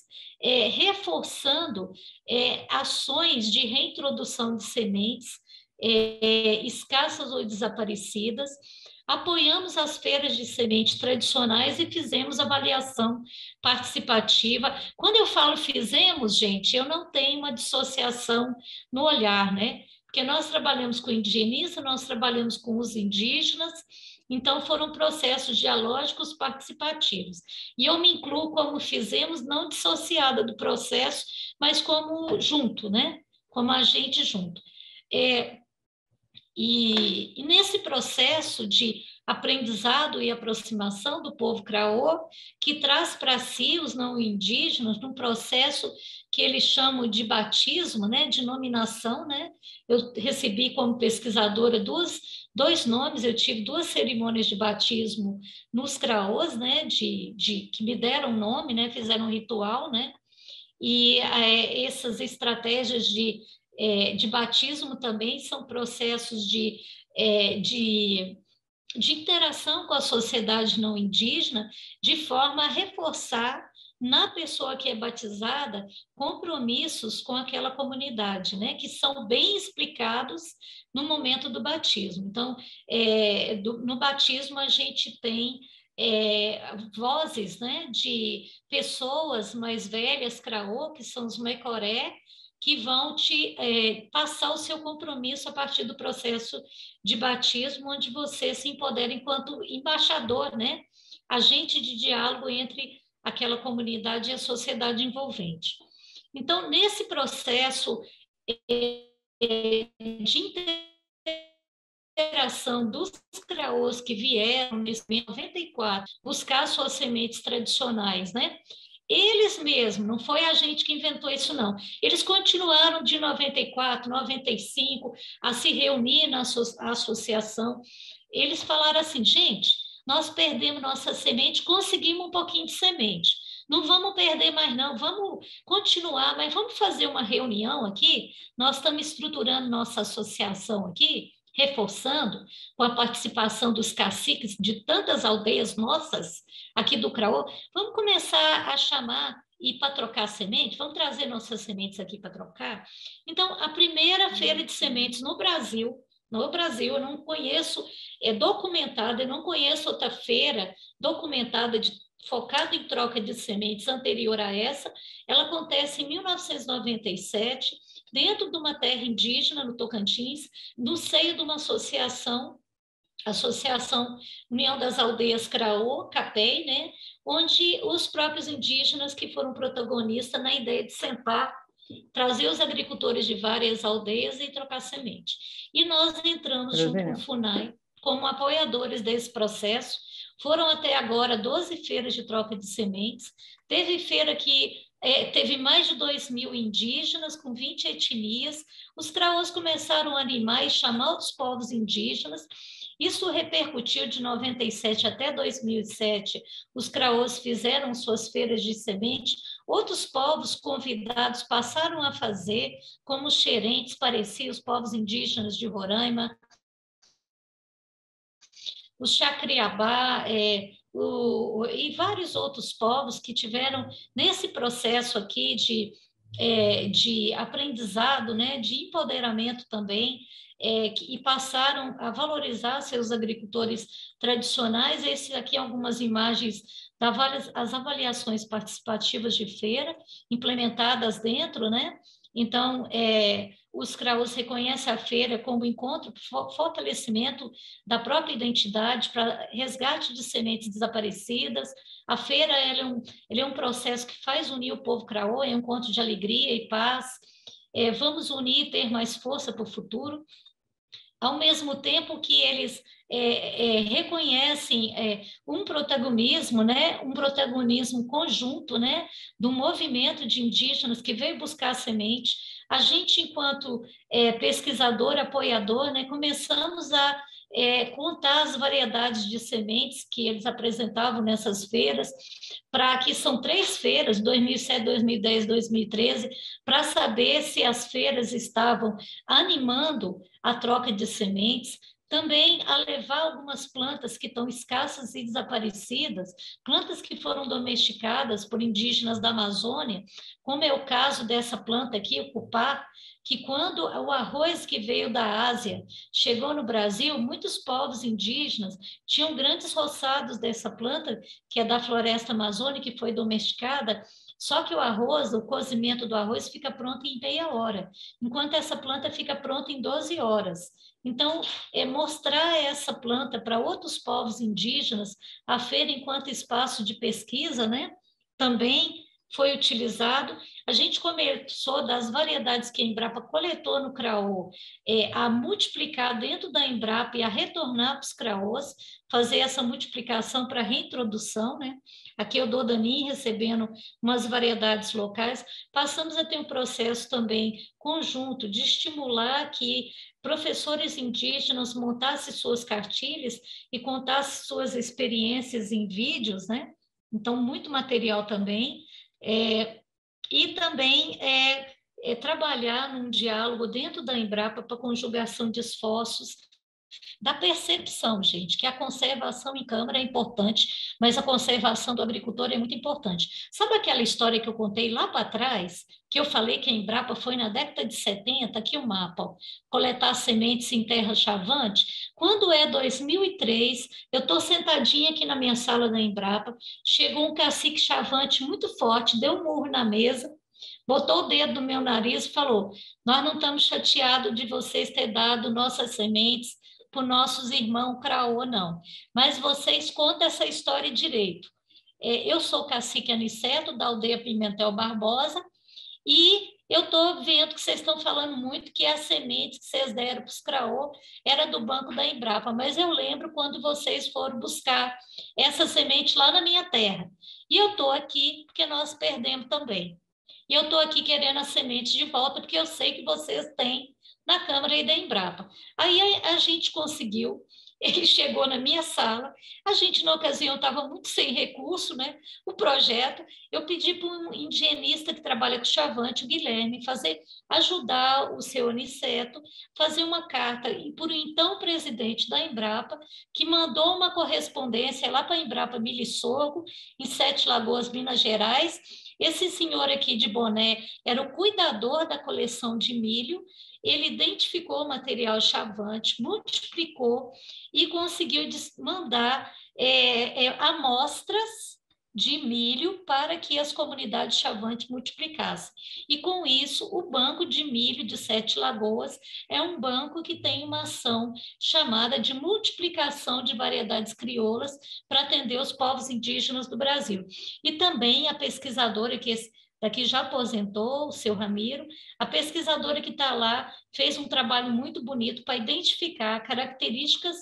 reforçando ações de reintrodução de sementes escassas ou desaparecidas, apoiamos as feiras de semente tradicionais e fizemos avaliação participativa. Quando eu falo fizemos, gente, eu não tenho uma dissociação no olhar, né? Porque nós trabalhamos com indigenistas, nós trabalhamos com os indígenas, então foram processos dialógicos participativos. E eu me incluo como fizemos, não dissociada do processo, mas como junto, né? Como agente junto. E nesse processo de aprendizado e aproximação do povo craô, que traz para si os não indígenas num processo que eles chamam de batismo, né, de nominação, né? Eu recebi como pesquisadora dois nomes, eu tive 2 cerimônias de batismo nos craôs, né, que me deram nome, né, fizeram um ritual, né? E essas estratégias de batismo também são processos de interação com a sociedade não indígena, de forma a reforçar na pessoa que é batizada compromissos com aquela comunidade, né, que são bem explicados no momento do batismo. Então, no batismo a gente tem vozes, né, de pessoas mais velhas, craô, que são os mecoré, que vão te passar o seu compromisso a partir do processo de batismo, onde você se empodera enquanto embaixador, né, agente de diálogo entre aquela comunidade e a sociedade envolvente. Então, nesse processo de interação dos craôs que vieram nesse 94 buscar suas sementes tradicionais, né? Eles mesmos, não foi a gente que inventou isso, não. Eles continuaram de 94, 95 a se reunir na associação. Eles falaram assim, gente, nós perdemos nossa semente, conseguimos um pouquinho de semente. Não vamos perder mais, não, vamos continuar, mas vamos fazer uma reunião aqui. Nós estamos estruturando nossa associação aqui, reforçando com a participação dos caciques de tantas aldeias nossas aqui do Craô. Vamos começar a chamar e para trocar semente, vamos trazer nossas sementes aqui para trocar. Então, a primeira feira de sementes no Brasil, eu não conheço, documentada, eu não conheço outra feira documentada focada em troca de sementes anterior a essa. Ela acontece em 1997, dentro de uma terra indígena, no Tocantins, no seio de uma associação União das Aldeias Craô, CAPEI, né, onde os próprios indígenas que foram protagonistas na ideia de sentar, trazer os agricultores de várias aldeias e trocar semente. E nós entramos junto com o FUNAI como apoiadores desse processo. Foram até agora 12 feiras de troca de sementes. Teve feira que teve mais de 2.000 indígenas, com 20 etnias. Os craôs começaram a animar e chamar outros povos indígenas. Isso repercutiu de 97 até 2007. Os craôs fizeram suas feiras de semente. Outros povos convidados passaram a fazer, como os xerentes, parecia os povos indígenas de Roraima, os Chacriabá, e vários outros povos que tiveram nesse processo aqui de aprendizado, né, de empoderamento também, e passaram a valorizar seus agricultores tradicionais. Esse aqui algumas imagens das avaliações participativas de feira implementadas dentro, né? Então, os craôs reconhecem a feira como encontro, fortalecimento da própria identidade, para resgate de sementes desaparecidas. A feira ela é um processo que faz unir o povo craô, é um encontro de alegria e paz. Vamos unir e ter mais força para o futuro. Ao mesmo tempo que eles reconhecem um protagonismo, né, um protagonismo conjunto, né, do movimento de indígenas que veio buscar semente. A gente, enquanto pesquisador, apoiador, né, começamos a contar as variedades de sementes que eles apresentavam nessas feiras, que são 3 feiras, 2007, 2010, 2013, para saber se as feiras estavam animando a troca de sementes, também a levar algumas plantas que estão escassas e desaparecidas, plantas que foram domesticadas por indígenas da Amazônia, como é o caso dessa planta aqui, o cupá, que quando o arroz que veio da Ásia chegou no Brasil, muitos povos indígenas tinham grandes roçados dessa planta, que é da floresta amazônica, que foi domesticada. Só que o arroz, o cozimento do arroz fica pronto em meia hora, enquanto essa planta fica pronta em 12 horas. Então, mostrar essa planta para outros povos indígenas, a feira enquanto espaço de pesquisa, né, também foi utilizado. A gente começou das variedades que a Embrapa coletou no CRAO, a multiplicar dentro da Embrapa e a retornar para os CRAOs, fazer essa multiplicação para reintrodução, né? Aqui eu dou Dani recebendo umas variedades locais. Passamos a ter um processo também conjunto de estimular que professores indígenas montassem suas cartilhas e contassem suas experiências em vídeos, né? Então, muito material também. E também trabalhar num diálogo dentro da Embrapa para conjugação de esforços, da percepção, gente, que a conservação em câmara é importante, mas a conservação do agricultor é muito importante. Sabe aquela história que eu contei lá para trás, que eu falei que a Embrapa foi na década de 70, aqui o mapa, ó, coletar sementes em terra chavante? Quando é 2003, eu estou sentadinha aqui na minha sala da Embrapa, chegou um cacique chavante muito forte, deu um murro na mesa, botou o dedo no meu nariz e falou: nós não estamos chateados de vocês ter dado nossas sementes para os nossos irmãos Craô, não. Mas vocês contam essa história direito. Eu sou cacique Aniceto, da aldeia Pimentel Barbosa, e eu estou vendo que vocês estão falando muito que as sementes que vocês deram para os Craô era do banco da Embrapa, mas eu lembro quando vocês foram buscar essa semente lá na minha terra. E eu estou aqui porque nós perdemos também. E eu estou aqui querendo as sementes de volta, porque eu sei que vocês têm na Câmara e da Embrapa. Aí a gente conseguiu, ele chegou na minha sala, a gente na ocasião estava muito sem recurso, né? O projeto, eu pedi para um indigenista que trabalha com chavante, o Guilherme, ajudar o seu Aniceto, fazer uma carta para o então presidente da Embrapa, que mandou uma correspondência lá para a Embrapa Milho e Sorgo, em Sete Lagoas, Minas Gerais. Esse senhor aqui de boné era o cuidador da coleção de milho, ele identificou o material chavante, multiplicou e conseguiu mandar amostras de milho para que as comunidades chavantes multiplicassem. E com isso, o Banco de Milho de Sete Lagoas é um banco que tem uma ação chamada de multiplicação de variedades crioulas para atender os povos indígenas do Brasil. E também a pesquisadora que daqui já aposentou, o seu Ramiro, a pesquisadora que está lá fez um trabalho muito bonito para identificar características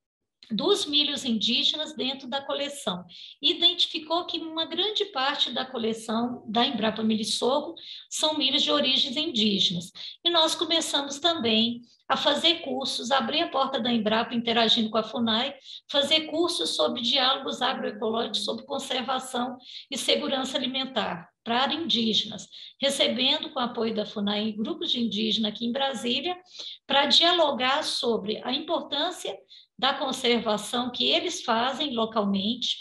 dos milhos indígenas dentro da coleção. Identificou que uma grande parte da coleção da Embrapa Milho e Sorgo são milhos de origens indígenas. E nós começamos também a fazer cursos, abrir a porta da Embrapa interagindo com a FUNAI, fazer cursos sobre diálogos agroecológicos, sobre conservação e segurança alimentar para indígenas, recebendo com o apoio da FUNAI grupos de indígenas aqui em Brasília, para dialogar sobre a importância da conservação que eles fazem localmente,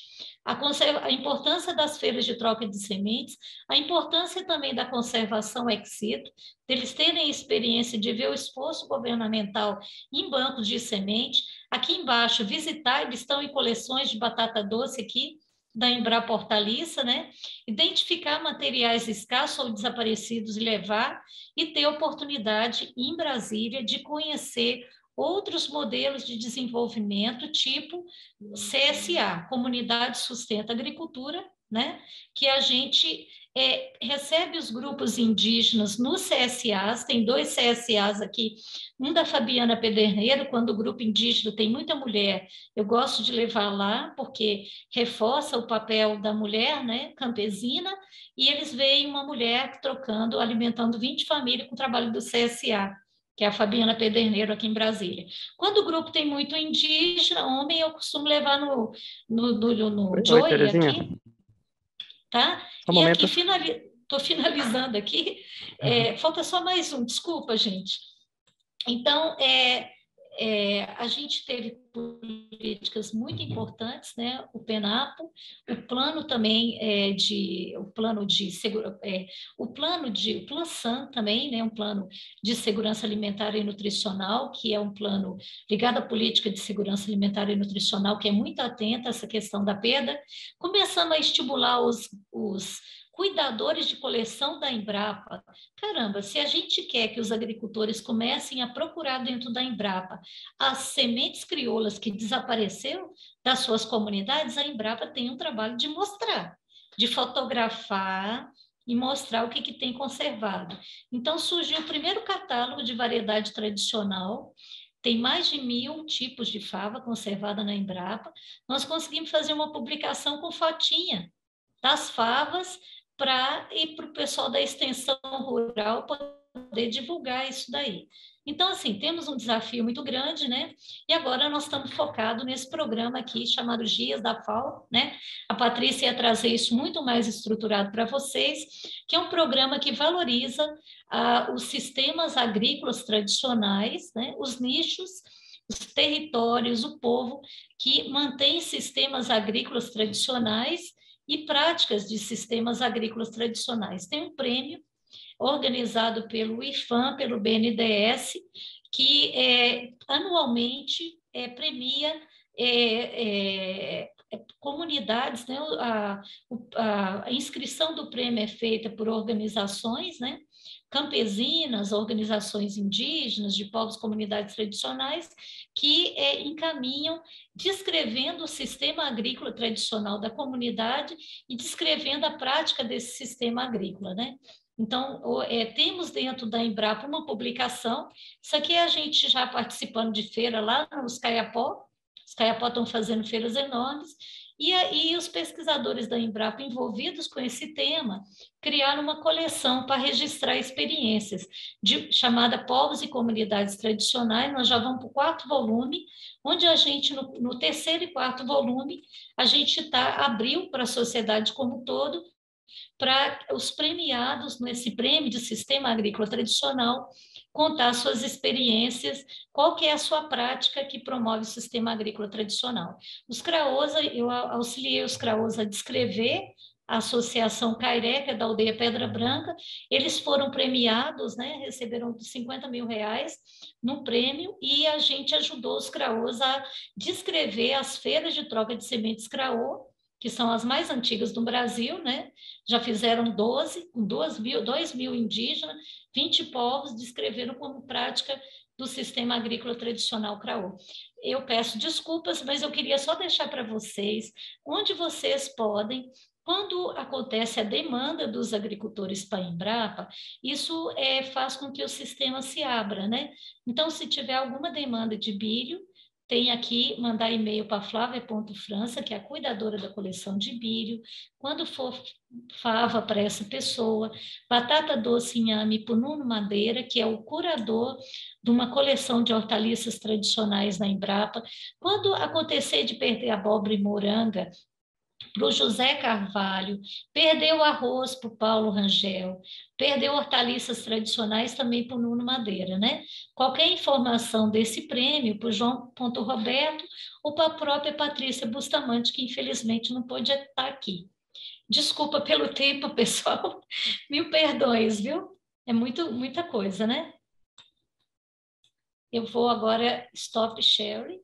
a importância das feiras de troca de sementes, a importância também da conservação ex situ, deles terem a experiência de ver o esforço governamental em bancos de semente. Aqui embaixo, visitar, eles estão em coleções de batata doce aqui, da Embrapa Hortaliça, né? Identificar materiais escassos ou desaparecidos e levar, e ter oportunidade em Brasília de conhecer outros modelos de desenvolvimento, tipo CSA, Comunidade Sustenta Agricultura, né? Que a gente recebe os grupos indígenas nos CSAs, tem 2 CSAs aqui, um da Fabiana Pederneiro, quando o grupo indígena tem muita mulher, eu gosto de levar lá, porque reforça o papel da mulher, né, campesina, e eles veem uma mulher trocando, alimentando 20 famílias com o trabalho do CSA, que é a Fabiana Pederneiro aqui em Brasília. Quando o grupo tem muito indígena, homem, eu costumo levar no Joey aqui, tá? E aqui, estou finalizando aqui, falta só mais um, desculpa, gente. Então, a gente teve políticas muito importantes, né? O PENAPO, o plano também o Plan SAN também, né? Um plano de segurança alimentar e nutricional, que é um plano ligado à política de segurança alimentar e nutricional, que é muito atenta a essa questão da perda. Começamos a estimular os cuidadores de coleção da Embrapa. Caramba, se a gente quer que os agricultores comecem a procurar dentro da Embrapa as sementes crioulas que desapareceram das suas comunidades, a Embrapa tem um trabalho de mostrar, de fotografar e mostrar o que tem conservado. Então, surgiu o primeiro catálogo de variedade tradicional, tem mais de 1.000 tipos de fava conservada na Embrapa. Nós conseguimos fazer uma publicação com fotinha das favas para o pessoal da extensão rural poder divulgar isso daí. Então, assim, temos um desafio muito grande, né? E agora nós estamos focados nesse programa aqui, chamado Dias da FAO, né? A Patrícia ia trazer isso muito mais estruturado para vocês, que é um programa que valoriza os sistemas agrícolas tradicionais, né? Os nichos, os territórios, o povo que mantém sistemas agrícolas tradicionais e práticas de sistemas agrícolas tradicionais. Tem um prêmio organizado pelo IFAM, pelo BNDES, que anualmente premia comunidades, né? A inscrição do prêmio é feita por organizações, né? Campesinas, organizações indígenas, de povos, comunidades tradicionais, que encaminham descrevendo o sistema agrícola tradicional da comunidade e descrevendo a prática desse sistema agrícola, né? Então, temos dentro da Embrapa uma publicação, isso aqui é a gente já participando de feira lá nos Caiapó, os Caiapó estão fazendo feiras enormes, e aí os pesquisadores da Embrapa envolvidos com esse tema criaram uma coleção para registrar experiências, chamada Povos e Comunidades Tradicionais. Nós já vamos para o 4º volume, onde a gente, no 3º e 4º volume, a gente abriu para a sociedade como um todo, para os premiados nesse prêmio de Sistema Agrícola Tradicional contar suas experiências, qual que é a sua prática que promove o sistema agrícola tradicional. Os CRAOSA, eu auxiliei os CRAOSA a descrever a Associação Cairé, da aldeia Pedra Branca, eles foram premiados, né, receberam 50 mil reais no prêmio, e a gente ajudou os CRAOSA a descrever as feiras de troca de sementes CRAO, que são as mais antigas do Brasil, né? Já fizeram 12, com 2.000 indígenas, 20 povos, descreveram como prática do sistema agrícola tradicional CRAO. Eu peço desculpas, mas eu queria só deixar para vocês onde vocês podem, quando acontece a demanda dos agricultores para a Embrapa, isso faz com que o sistema se abra, né? Então, se tiver alguma demanda de bilho, tem aqui, mandar e-mail para Flávia.França, que é a cuidadora da coleção de bilho. Quando for fava para essa pessoa, batata doce inhame para o Nuno Madeira, que é o curador de uma coleção de hortaliças tradicionais na Embrapa. Quando acontecer de perder abóbora e moranga, para o José Carvalho, perdeu arroz para o Paulo Rangel, perdeu hortaliças tradicionais também para o Nuno Madeira, né? Qualquer informação desse prêmio para o João Roberto ou para a própria Patrícia Bustamante, que infelizmente não pôde estar aqui. Desculpa pelo tempo, pessoal. Mil perdões, viu? É muita coisa, né? Eu vou agora stop sharing.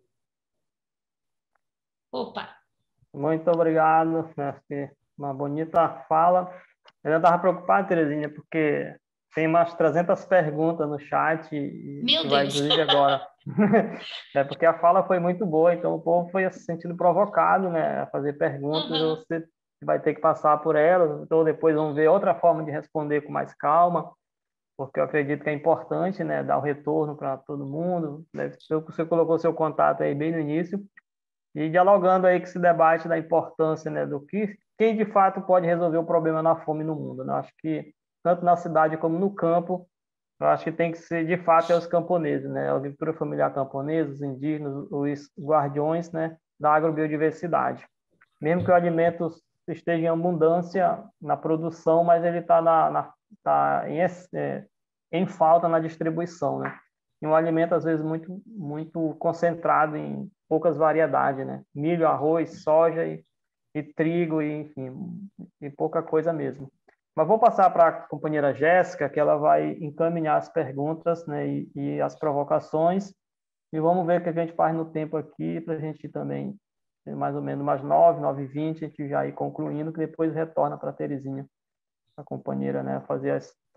Opa! Muito obrigado, né? Uma bonita fala. Eu já estava preocupado, Terezinha, porque tem mais 300 perguntas no chat e Meu vai, Deus! inclusive, agora. É porque a fala foi muito boa, então o povo foi se sentindo provocado, né, a fazer perguntas, você vai ter que passar por elas, então depois vamos ver outra forma de responder com mais calma, porque eu acredito que é importante, né, dar o retorno para todo mundo, né? Você colocou seu contato aí bem no início, e dialogando aí com esse debate da importância, né, do que quem de fato pode resolver o problema da fome no mundo, né? Acho que tanto na cidade como no campo, eu acho que tem que ser de fato os camponeses, né? A agricultura familiar camponesa, os indígenas, os guardiões, né, da agrobiodiversidade. Mesmo que o alimento esteja em abundância na produção, mas ele está tá em falta na distribuição, né? E um alimento às vezes muito concentrado em poucas variedades, né? Milho, arroz, soja e trigo, e, enfim, e pouca coisa mesmo. Mas vou passar para a companheira Jéssica, que ela vai encaminhar as perguntas, né, e as provocações, e vamos ver o que a gente faz no tempo aqui, para a gente também, mais ou menos umas 9h20, a gente já ir concluindo, que depois retorna para a Terezinha, a companheira, né, fazer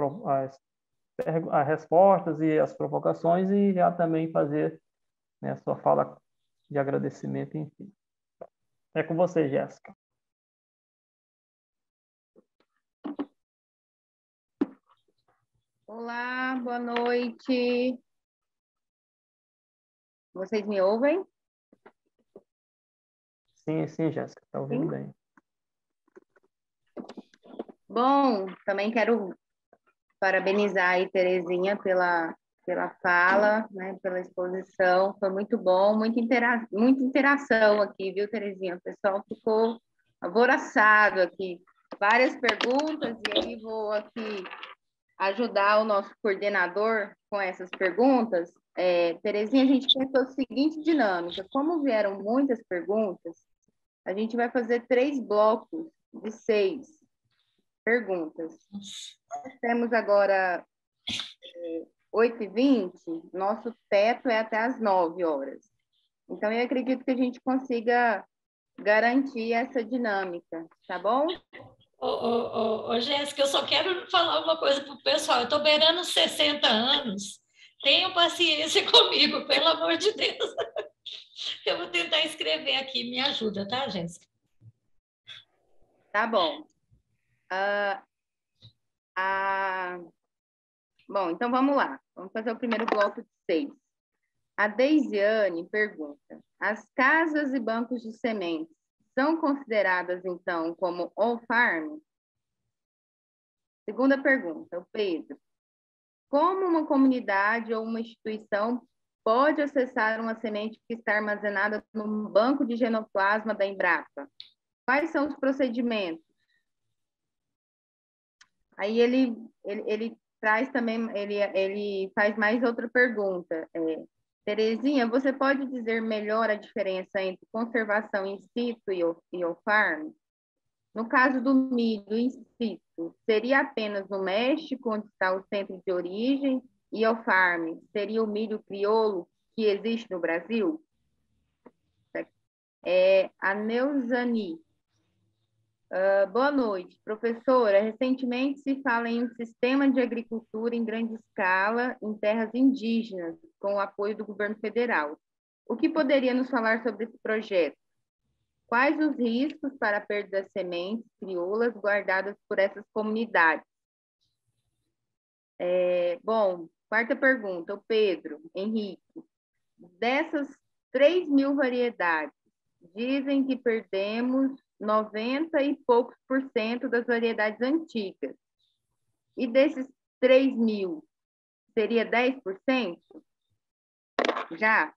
as respostas e as provocações, e já também fazer, né, a sua fala de agradecimento, enfim. É com você, Jéssica. Olá, boa noite. Vocês me ouvem? Sim, Jéssica, está ouvindo bem. Bom, também quero parabenizar aí Terezinha pela fala, né, pela exposição. Foi muito bom, muita interação aqui, viu, Terezinha? O pessoal ficou alvoroçado aqui. Várias perguntas, e aí vou aqui ajudar o nosso coordenador com essas perguntas. Terezinha, a gente pensou a seguinte dinâmica: como vieram muitas perguntas, a gente vai fazer 3 blocos de 6 perguntas. Nós temos agora 8h20, nosso teto é até às 9 horas. Então, eu acredito que a gente consiga garantir essa dinâmica, tá bom? Jéssica, eu só quero falar uma coisa para o pessoal. Eu estou beirando 60 anos. Tenham paciência comigo, pelo amor de Deus. Eu vou tentar escrever aqui. Me ajuda, tá, Jéssica? Tá bom. Bom, então vamos lá. Vamos fazer o primeiro bloco de 6. A Deisiane pergunta: as casas e bancos de sementes são consideradas, então, como on-farm? Segunda pergunta, o Pedro: como uma comunidade ou uma instituição pode acessar uma semente que está armazenada no banco de genoplasma da Embrapa? Quais são os procedimentos? Aí ele traz também, ele faz mais outra pergunta. Terezinha, você pode dizer melhor a diferença entre conservação in situ e on-farm? No caso do milho in situ, seria apenas no México, onde está o centro de origem, e on-farm seria o milho crioulo que existe no Brasil? A Neuzani. Boa noite, professora. Recentemente se fala em um sistema de agricultura em grande escala em terras indígenas, com o apoio do governo federal. O que poderia nos falar sobre esse projeto? Quais os riscos para a perda das sementes crioulas guardadas por essas comunidades? Bom, quarta pergunta, o Pedro Henrique. Dessas 3.000 variedades, dizem que perdemos 90 e poucos % das variedades antigas. E desses 3.000, seria 10%? Já?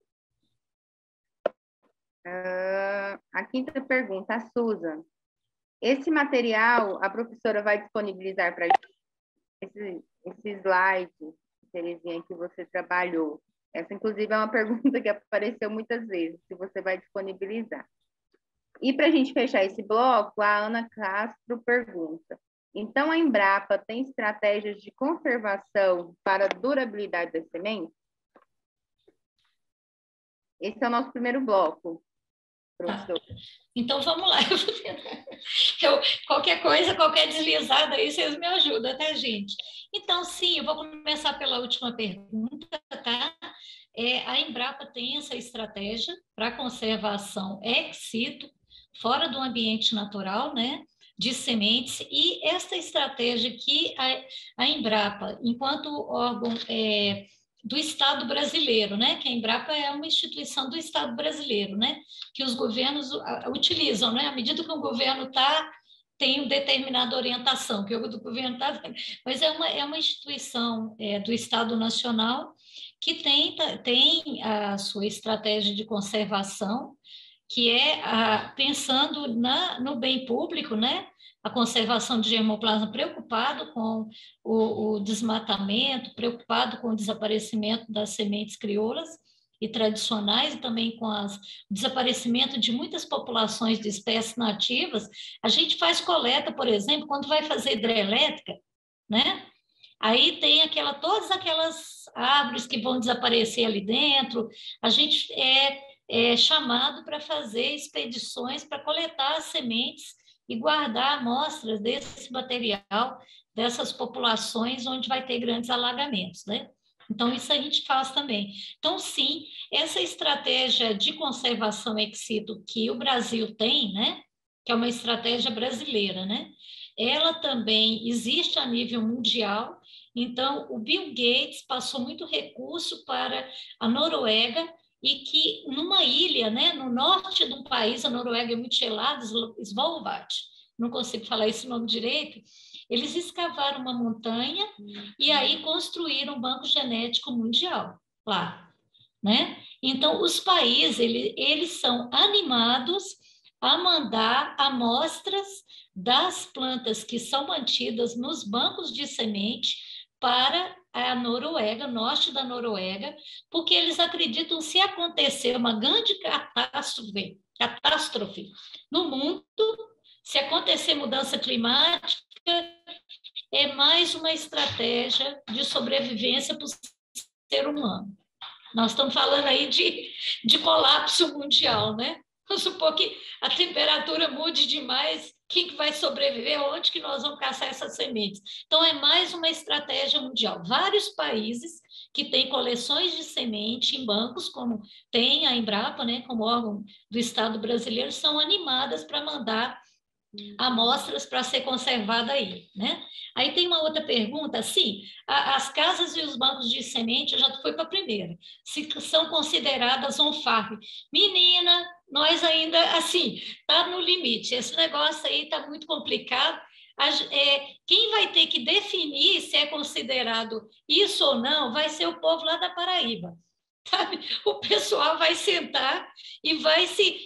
A quinta pergunta, a Susan. Esse material, a professora vai disponibilizar para a gente, esse slide, Terezinha, que você trabalhou. Essa, inclusive, é uma pergunta que apareceu muitas vezes, se você vai disponibilizar. E para a gente fechar esse bloco, a Ana Castro pergunta: então a Embrapa tem estratégias de conservação para a durabilidade das sementes? Esse é o nosso primeiro bloco, professor. Então vamos lá. Qualquer coisa, qualquer deslizada aí, vocês me ajudam, tá, gente? Então, sim, eu vou começar pela última pergunta, tá? A Embrapa tem essa estratégia para conservação ex situ, fora do ambiente natural, né, de sementes, e essa estratégia que a Embrapa, enquanto órgão do Estado brasileiro, né, que a Embrapa é uma instituição do Estado brasileiro, né, que os governos utilizam, né, à medida que o governo tem uma determinada orientação, que o governo está... Mas é uma instituição do Estado Nacional que tem a sua estratégia de conservação, que é pensando no bem público, né? A conservação de germoplasma, preocupado com o desmatamento, preocupado com o desaparecimento das sementes crioulas e tradicionais, e também com o desaparecimento de muitas populações de espécies nativas. A gente faz coleta, por exemplo, quando vai fazer hidrelétrica, né? Aí tem todas aquelas árvores que vão desaparecer ali dentro. A gente é chamado para fazer expedições para coletar as sementes e guardar amostras desse material, dessas populações onde vai ter grandes alagamentos, né? Então, isso a gente faz também. Então, sim, essa estratégia de conservação ex situ que o Brasil tem, né? Que é uma estratégia brasileira, né? ela também existe a nível mundial. Então, o Bill Gates passou muito recurso para a Noruega, e que numa ilha, né, no norte de um país, a Noruega é muito gelada, Svalbard, não consigo falar esse nome direito, eles escavaram uma montanha e aí construíram um banco genético mundial lá, né? Então, os países, eles são animados a mandar amostras das plantas que são mantidas nos bancos de semente para a Noruega, norte da Noruega, porque eles acreditam, se acontecer uma grande catástrofe no mundo, se acontecer mudança climática, é mais uma estratégia de sobrevivência para o ser humano. Nós estamos falando aí de colapso mundial, né? Vamos supor que a temperatura mude demais, quem que vai sobreviver? Onde que nós vamos caçar essas sementes? Então, é mais uma estratégia mundial. Vários países que têm coleções de semente em bancos, como tem a Embrapa, né, como órgão do Estado brasileiro, são animadas para mandar amostras para ser conservada aí, né? Aí tem uma outra pergunta, sim, as casas e os bancos de semente, eu já fui para a primeira, se são consideradas on-farm. Menina, nós ainda, assim, está no limite, esse negócio aí está muito complicado, quem vai ter que definir se é considerado isso ou não vai ser o povo lá da Paraíba. Sabe? O pessoal vai sentar e vai se...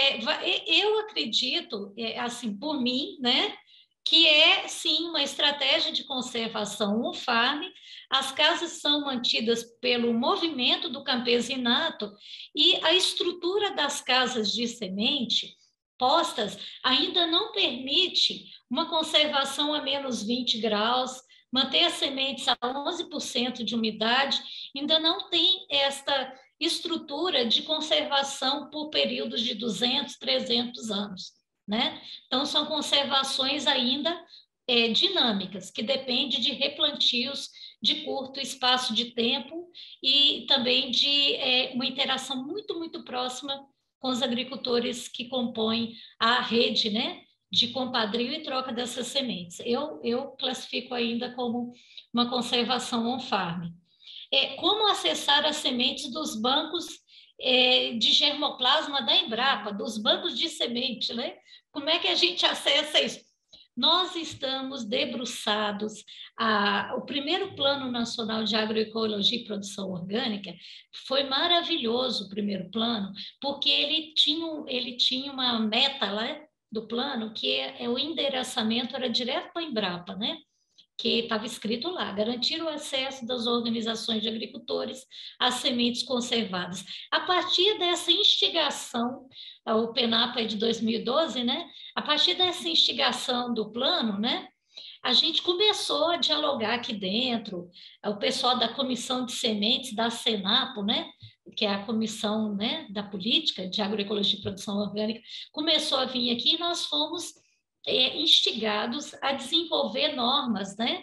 eu acredito, assim, por mim, né, que é, sim, uma estratégia de conservação on-farm. As casas são mantidas pelo movimento do campesinato e a estrutura das casas de semente postas ainda não permite uma conservação a menos 20 graus, manter as sementes a 11% de umidade, ainda não tem esta estrutura de conservação por períodos de 200, 300 anos, né? Então, são conservações ainda dinâmicas, que dependem de replantios de curto espaço de tempo e também de uma interação muito, muito próxima com os agricultores que compõem a rede, né, de compadrio e troca dessas sementes. Eu classifico ainda como uma conservação on-farm. Como acessar as sementes dos bancos de germoplasma da Embrapa, dos bancos de semente, né? Como é que a gente acessa isso? Nós estamos debruçados. O primeiro Plano Nacional de Agroecologia e Produção Orgânica foi maravilhoso, o primeiro plano, porque ele tinha uma meta lá do plano, que o endereçamento era direto para a Embrapa, né? Que estava escrito lá, garantir o acesso das organizações de agricultores às sementes conservadas. A partir dessa instigação, o PENAPA é de 2012, né? A partir dessa instigação do plano, né, a gente começou a dialogar aqui dentro, o pessoal da Comissão de Sementes, da Senapo, né, que é a comissão, né, da política de agroecologia e produção orgânica, começou a vir aqui e nós fomos instigados a desenvolver normas, né,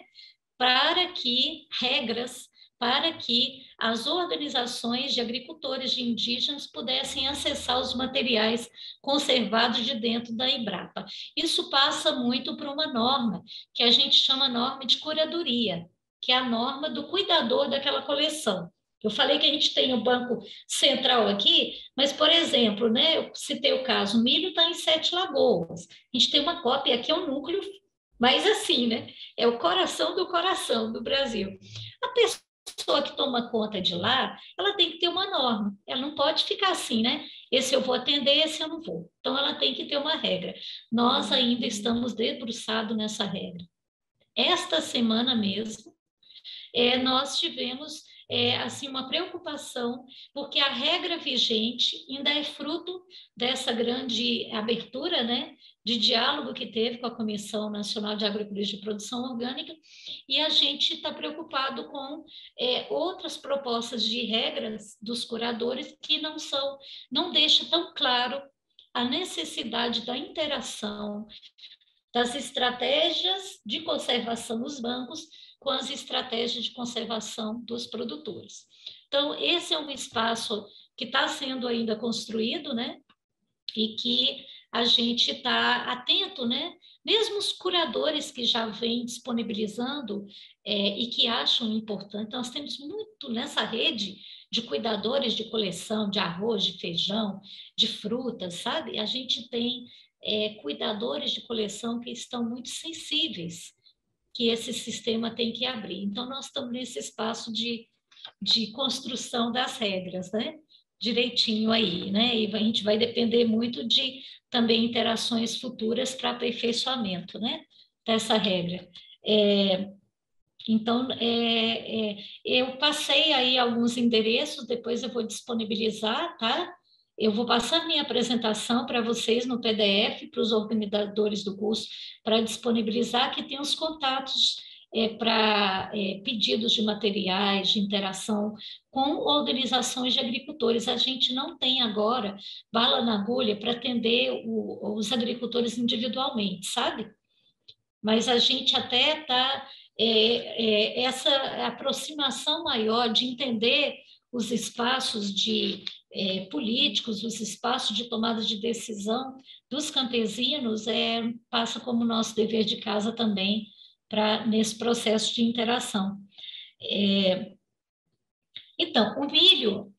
regras para que as organizações de agricultores de indígenas pudessem acessar os materiais conservados de dentro da Embrapa. Isso passa muito por uma norma, que a gente chama norma de curadoria, que é a norma do cuidador daquela coleção. Eu falei que a gente tem o Banco Central aqui, mas, por exemplo, né, eu citei o caso, o milho está em Sete Lagoas. A gente tem uma cópia aqui, é um núcleo, mas assim, né, é o coração do Brasil. A pessoa que toma conta de lá, ela tem que ter uma norma. Ela não pode ficar assim, né? Esse eu vou atender, esse eu não vou. Então, ela tem que ter uma regra. Nós ainda estamos debruçados nessa regra. Esta semana mesmo, nós tivemos assim uma preocupação, porque a regra vigente ainda é fruto dessa grande abertura, né, de diálogo que teve com a Comissão Nacional de Agroecologia e Produção Orgânica, e a gente está preocupado com outras propostas de regras dos curadores que não deixam tão claro a necessidade da interação das estratégias de conservação nos bancos com as estratégias de conservação dos produtores. Então, esse é um espaço que está sendo ainda construído, né? E que a gente está atento, né? Mesmo os curadores que já vêm disponibilizando e que acham importante, nós temos muito nessa rede de cuidadores de coleção, de arroz, de feijão, de frutas, sabe? A gente tem cuidadores de coleção que estão muito sensíveis, que esse sistema tem que abrir. Então, nós estamos nesse espaço de construção das regras, né? Direitinho aí, né? E a gente vai depender muito de também interações futuras para aperfeiçoamento, né? Dessa regra. Então, eu passei aí alguns endereços, depois eu vou disponibilizar, tá? Eu vou passar minha apresentação para vocês no PDF, para os organizadores do curso, para disponibilizar, que tem os contatos para pedidos de materiais, de interação com organizações de agricultores. A gente não tem agora bala na agulha para atender os agricultores individualmente, sabe? Mas a gente até está... essa aproximação maior de entender os espaços políticos, os espaços de tomada de decisão dos campesinos, passa como nosso dever de casa também nesse processo de interação. Então, o milho,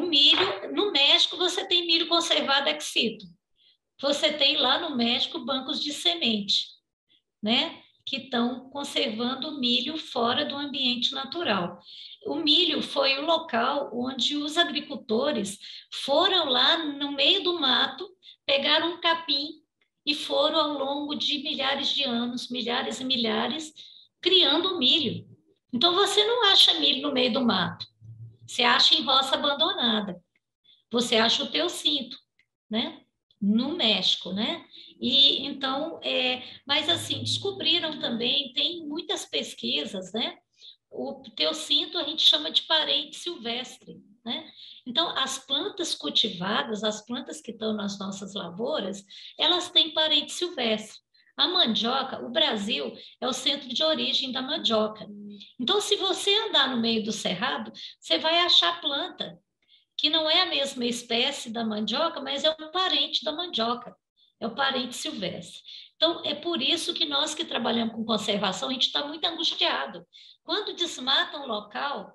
no México você tem milho conservado ex situ. Você tem lá no México bancos de semente, né? Que estão conservando o milho fora do ambiente natural. O milho foi o local onde os agricultores foram lá no meio do mato, pegaram um capim e foram ao longo de milhares de anos, milhares e milhares, criando milho. Então, você não acha milho no meio do mato, você acha em roça abandonada, você acha o teucinto, né? No México, né? E então, mas assim, descobriram também, tem muitas pesquisas, né? O teucinto a gente chama de parente silvestre, né? Então, as plantas cultivadas, as plantas que estão nas nossas lavouras, elas têm parente silvestre. A mandioca, o Brasil é o centro de origem da mandioca. Então, se você andar no meio do cerrado, você vai achar planta que não é a mesma espécie da mandioca, mas é um parente da mandioca, é o parente silvestre. Então, é por isso que nós que trabalhamos com conservação, a gente está muito angustiado. Quando desmata um local,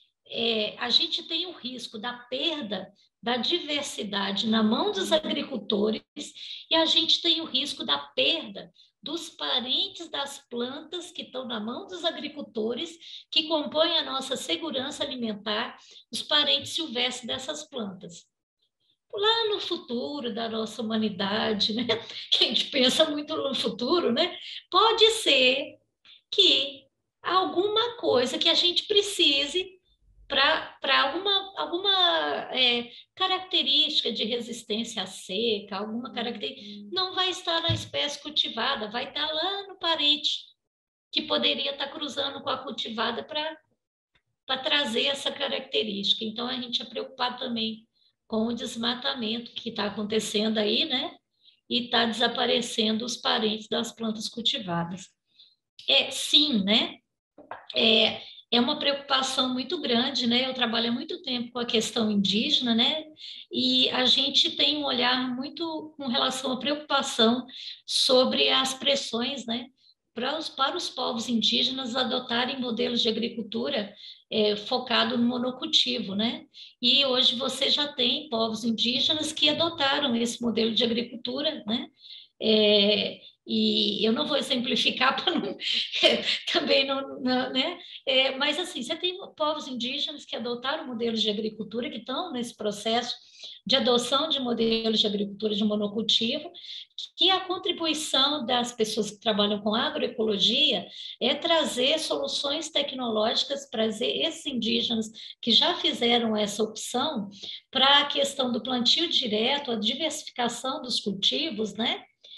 a gente tem o risco da perda da diversidade na mão dos agricultores e a gente tem o risco da perda dos parentes das plantas que estão na mão dos agricultores, que compõem a nossa segurança alimentar, os parentes silvestres dessas plantas. Lá no futuro da nossa humanidade, né? Que a gente pensa muito no futuro, né? Pode ser que alguma coisa que a gente precise para alguma característica de resistência à seca, alguma característica, não vai estar na espécie cultivada, vai estar lá no parente, que poderia estar cruzando com a cultivada para trazer essa característica. Então, a gente é preocupado também com o desmatamento que está acontecendo aí, né? E está desaparecendo os parentes das plantas cultivadas. Sim, né? É uma preocupação muito grande, né? Eu trabalho há muito tempo com a questão indígena, né? E a gente tem um olhar muito com relação à preocupação sobre as pressões, né? Para os povos indígenas adotarem modelos de agricultura focado no monocultivo, né? E hoje você já tem povos indígenas que adotaram esse modelo de agricultura, né? E eu não vou exemplificar para não também não, né? Mas assim, você tem povos indígenas que adotaram modelos de agricultura, que estão nesse processo de adoção de modelos de agricultura de monocultivo, que a contribuição das pessoas que trabalham com agroecologia é trazer soluções tecnológicas para esses indígenas que já fizeram essa opção para a questão do plantio direto, a diversificação dos cultivos, né?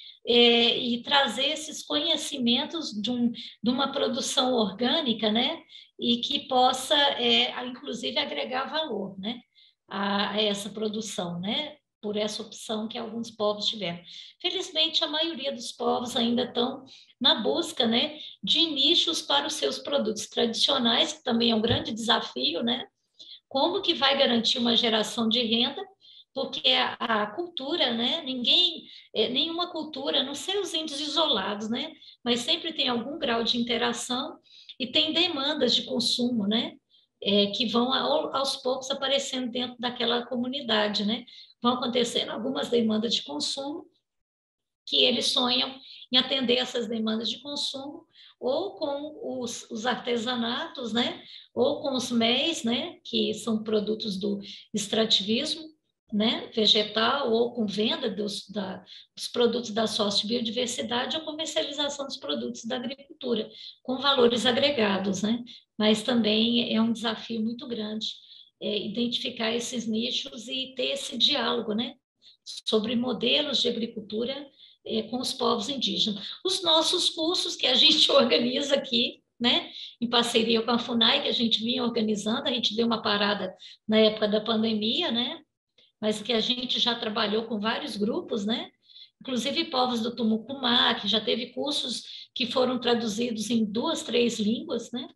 E trazer esses conhecimentos de uma produção orgânica, né? E que possa, inclusive, agregar valor, né? A essa produção, né? Por essa opção que alguns povos tiveram. Felizmente, a maioria dos povos ainda estão na busca, né? De nichos para os seus produtos tradicionais, que também é um grande desafio, né? Como que vai garantir uma geração de renda porque a cultura, né? Nenhuma cultura, não sei os índios isolados, né? Mas sempre tem algum grau de interação e tem demandas de consumo, né? Que vão aos poucos aparecendo dentro daquela comunidade, né? Vão acontecendo algumas demandas de consumo que eles sonham em atender essas demandas de consumo, ou com os artesanatos, né? Ou com os MEIs, né? Que são produtos do extrativismo, né? Vegetal, ou com venda dos produtos da sociobiodiversidade ou comercialização dos produtos da agricultura, com valores agregados, né? Mas também é um desafio muito grande identificar esses nichos e ter esse diálogo, né? Sobre modelos de agricultura com os povos indígenas. Os nossos cursos que a gente organiza aqui, né, em parceria com a FUNAI, que a gente vinha organizando, a gente deu uma parada na época da pandemia, né, mas que a gente já trabalhou com vários grupos, né, inclusive povos do Tumucumá, que já teve cursos que foram traduzidos em 2, 3 línguas, né,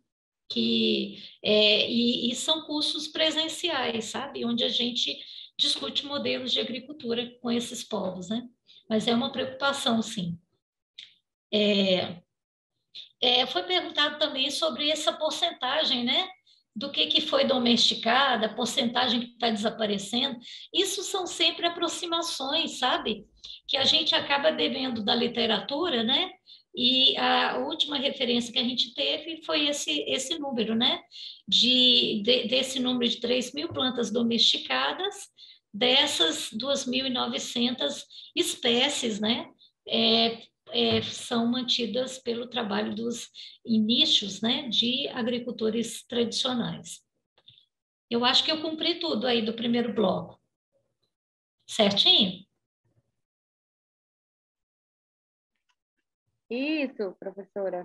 e são cursos presenciais, sabe, onde a gente discute modelos de agricultura com esses povos, né? Mas é uma preocupação, sim. Foi perguntado também sobre essa porcentagem, né? Do que foi domesticada, a porcentagem que está desaparecendo. Isso são sempre aproximações, sabe? Que a gente acaba devendo da literatura, né? E a última referência que a gente teve foi esse número, né? Desse número de 3.000 plantas domesticadas, dessas 2.900 espécies, né? São mantidas pelo trabalho em nichos, né, de agricultores tradicionais. Eu acho que eu cumpri tudo aí do primeiro bloco. Certinho? Isso, professora.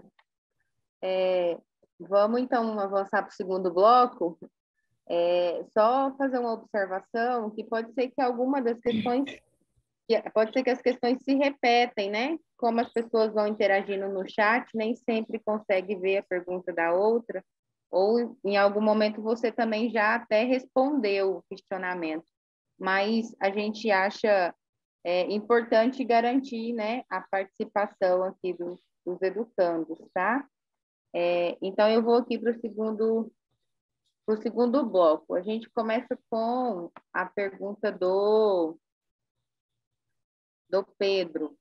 Vamos, então, avançar para o segundo bloco. Só fazer uma observação que pode ser que alguma das questões, pode ser que as questões se repetem, né? Como as pessoas vão interagindo no chat, nem sempre consegue ver a pergunta da outra, ou em algum momento você também já até respondeu o questionamento, mas a gente acha importante garantir, né, a participação aqui dos educandos, tá? Então, eu vou aqui para o segundo bloco. A gente começa com a pergunta do Pedro.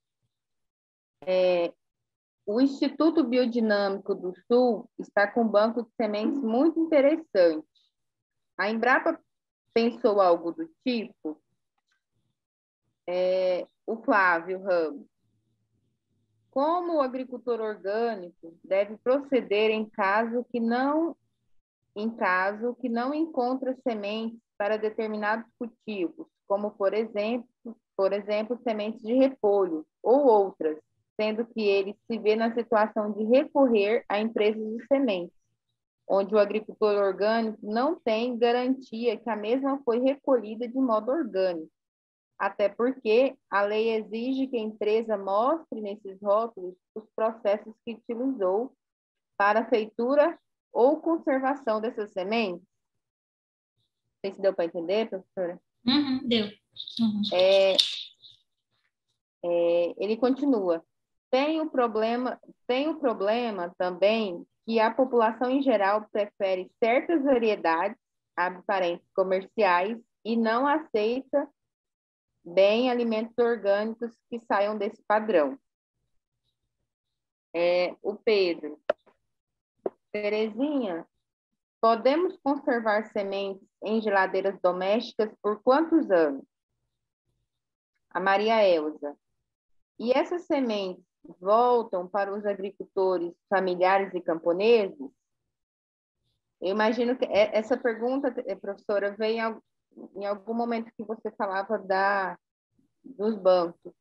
O Instituto Biodinâmico do Sul está com um banco de sementes muito interessante. A Embrapa pensou algo do tipo? O Flávio Ramos. Como o agricultor orgânico deve proceder em caso que não encontra sementes para determinados cultivos, como, por exemplo, sementes de repolho ou outras, sendo que ele se vê na situação de recorrer a empresas de sementes, onde o agricultor orgânico não tem garantia que a mesma foi recolhida de modo orgânico, até porque a lei exige que a empresa mostre nesses rótulos os processos que utilizou para a feitura ou conservação dessas sementes. Não sei se deu para entender, professora? Deu. Ele continua. Tem o problema também que a população em geral prefere certas variedades, abre parênteses, comerciais, e não aceita bem alimentos orgânicos que saiam desse padrão. O Pedro. Terezinha, podemos conservar sementes em geladeiras domésticas por quantos anos? A Maria Elza. E essas sementes voltam para os agricultores familiares e camponeses? Eu imagino que essa pergunta, professora, veio em algum momento que você falava dos bancos.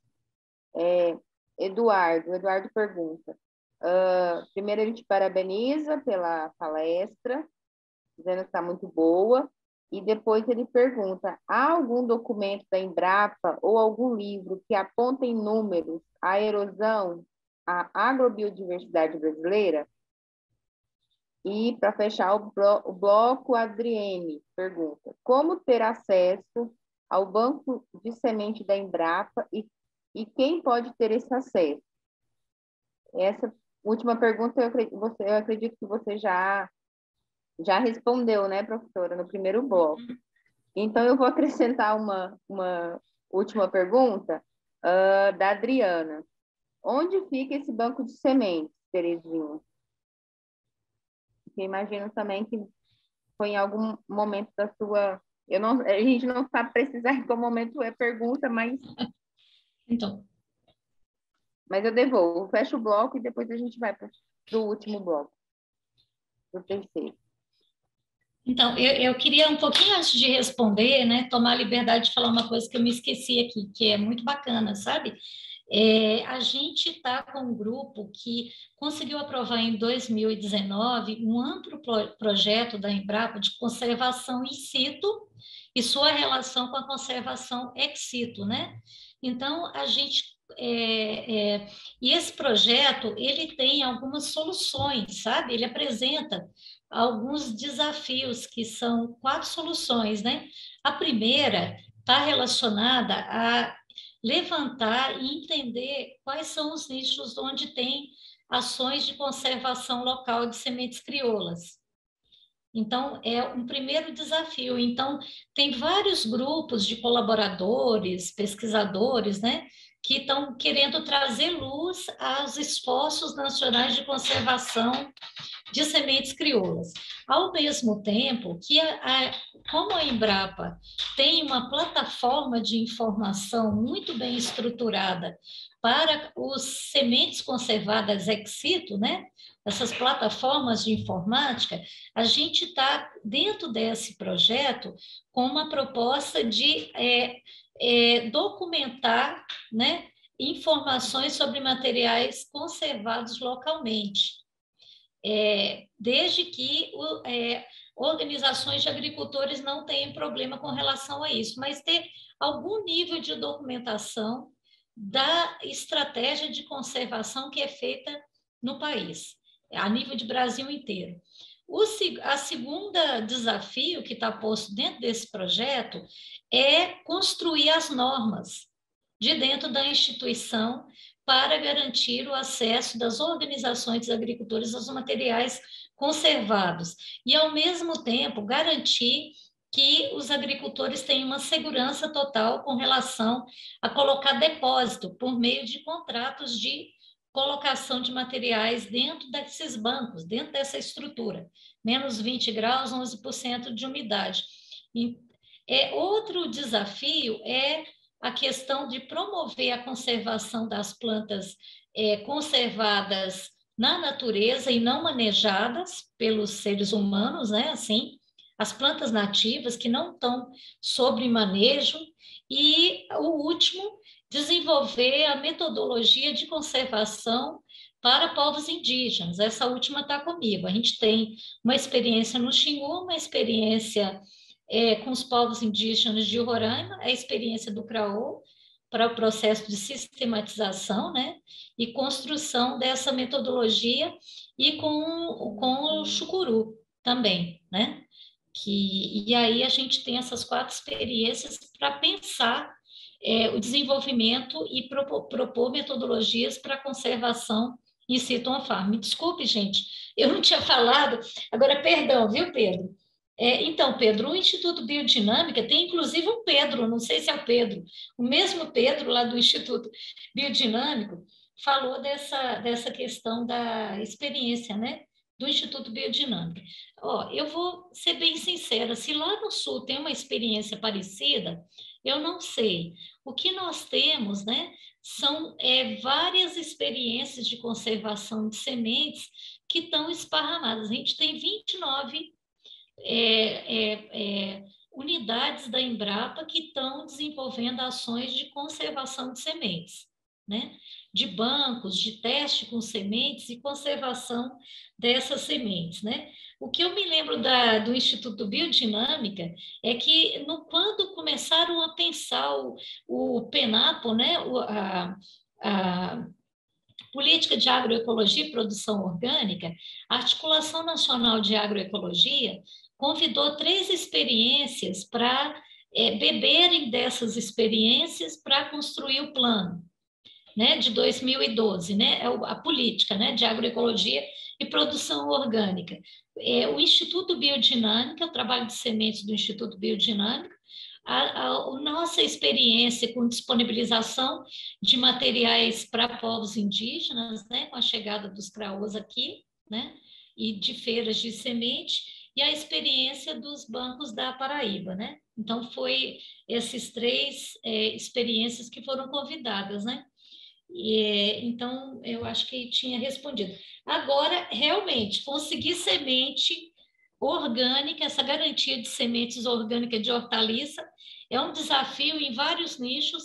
Eduardo pergunta. Primeiro, ele te parabeniza pela palestra, dizendo que está muito boa, e depois ele pergunta, há algum documento da Embrapa ou algum livro que aponta em números a erosão, a agrobiodiversidade brasileira? E, para fechar o bloco, a Adriene pergunta, como ter acesso ao banco de semente da Embrapa e quem pode ter esse acesso? Essa última pergunta eu acredito que você já respondeu, né, professora, no primeiro bloco. Então, eu vou acrescentar uma última pergunta da Adriana. Onde fica esse banco de sementes, Terezinha? Porque imagino também que foi em algum momento da sua... a gente não sabe precisar em qual momento é pergunta, mas... Então, eu devolvo, fecho o bloco e depois a gente vai para o último bloco, para o terceiro. Então, eu queria um pouquinho antes de responder, né, tomar a liberdade de falar uma coisa que eu me esqueci aqui, que é muito bacana, sabe? A gente está com um grupo que conseguiu aprovar em 2019 um amplo projeto da Embrapa de conservação in situ e sua relação com a conservação ex situ, né? Então, a gente... e esse projeto, ele tem algumas soluções, sabe? Ele apresenta alguns desafios, que são 4 soluções, né? A primeira está relacionada a levantar e entender quais são os nichos onde tem ações de conservação local de sementes crioulas. Então, é um primeiro desafio. Então, tem vários grupos de colaboradores, pesquisadores, né, que estão querendo trazer luz aos esforços nacionais de conservação de sementes crioulas. Ao mesmo tempo que, como a Embrapa tem uma plataforma de informação muito bem estruturada para os sementes conservadas ex situ, né? Essas plataformas de informática, a gente está dentro desse projeto com uma proposta de documentar, né, informações sobre materiais conservados localmente. Desde que organizações de agricultores não tenham problema com relação a isso, mas ter algum nível de documentação da estratégia de conservação que é feita no país, a nível de Brasil inteiro. A segunda desafio que está posto dentro desse projeto é construir as normas de dentro da instituição para garantir o acesso das organizações dos agricultores aos materiais conservados e, ao mesmo tempo, garantir que os agricultores tenham uma segurança total com relação a colocar depósito por meio de contratos de colocação de materiais dentro desses bancos, dentro dessa estrutura. Menos 20 graus, 11% de umidade. Outro desafio é a questão de promover a conservação das plantas conservadas na natureza e não manejadas pelos seres humanos, né? Assim, as plantas nativas que não estão sob manejo. E o último, desenvolver a metodologia de conservação para povos indígenas. Essa última está comigo. A gente tem uma experiência no Xingu, uma experiência com os povos indígenas de Roraima, a experiência do CRAO para o processo de sistematização, né, e construção dessa metodologia, e com o Chucuru também, né, e aí a gente tem essas 4 experiências para pensar o desenvolvimento e propor metodologias para conservação in situ on farm. Me desculpe, gente, eu não tinha falado, agora perdão, viu, Pedro? Então, Pedro, o Instituto Biodinâmica tem inclusive um Pedro, não sei se é o Pedro, o mesmo Pedro lá do Instituto Biodinâmico falou dessa questão da experiência, né, do Instituto Biodinâmica. Eu vou ser bem sincera, se lá no Sul tem uma experiência parecida, eu não sei. O que nós temos, né, são várias experiências de conservação de sementes que estão esparramadas. A gente tem 29 unidades da Embrapa que estão desenvolvendo ações de conservação de sementes, né? De bancos, de teste com sementes e conservação dessas sementes, né? O que eu me lembro do Instituto Biodinâmica é que quando começaram a pensar o PENAPO, né? A Política de Agroecologia e Produção Orgânica, a Articulação Nacional de Agroecologia convidou 3 experiências para beberem dessas experiências para construir o plano, né, de 2012, né, a política, né, de agroecologia e produção orgânica. O Instituto Biodinâmica, o trabalho de sementes do Instituto Biodinâmica, a nossa experiência com disponibilização de materiais para povos indígenas, né, com a chegada dos craôs aqui, né, e de feiras de semente, e a experiência dos bancos da Paraíba, né? Então, foi essas 3 experiências que foram convidadas, né? Então, eu acho que tinha respondido. Agora, realmente, conseguir semente orgânica, essa garantia de sementes orgânicas de hortaliça, é um desafio em vários nichos.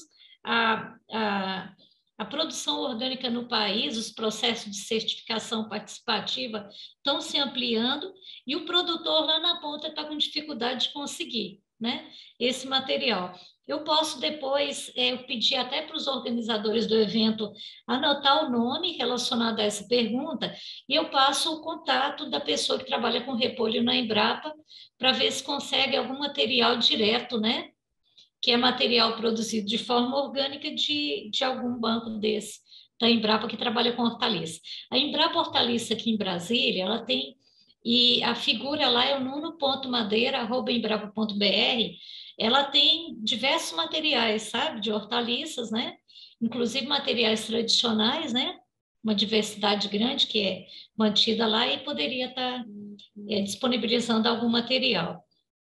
A produção orgânica no país, os processos de certificação participativa estão se ampliando e o produtor lá na ponta está com dificuldade de conseguir, né, esse material. Eu posso depois pedir até para os organizadores do evento anotar o nome relacionado a essa pergunta e eu passo o contato da pessoa que trabalha com repolho na Embrapa para ver se consegue algum material direto, né? Que é material produzido de forma orgânica de algum banco desse, da Embrapa, que trabalha com hortaliça. A Embrapa Hortaliça aqui em Brasília, ela tem, e a figura lá é o nuno.madeira@embrapa.br, ela tem diversos materiais, sabe, de hortaliças, né? Inclusive materiais tradicionais, né? Uma diversidade grande que é mantida lá e poderia estar disponibilizando algum material.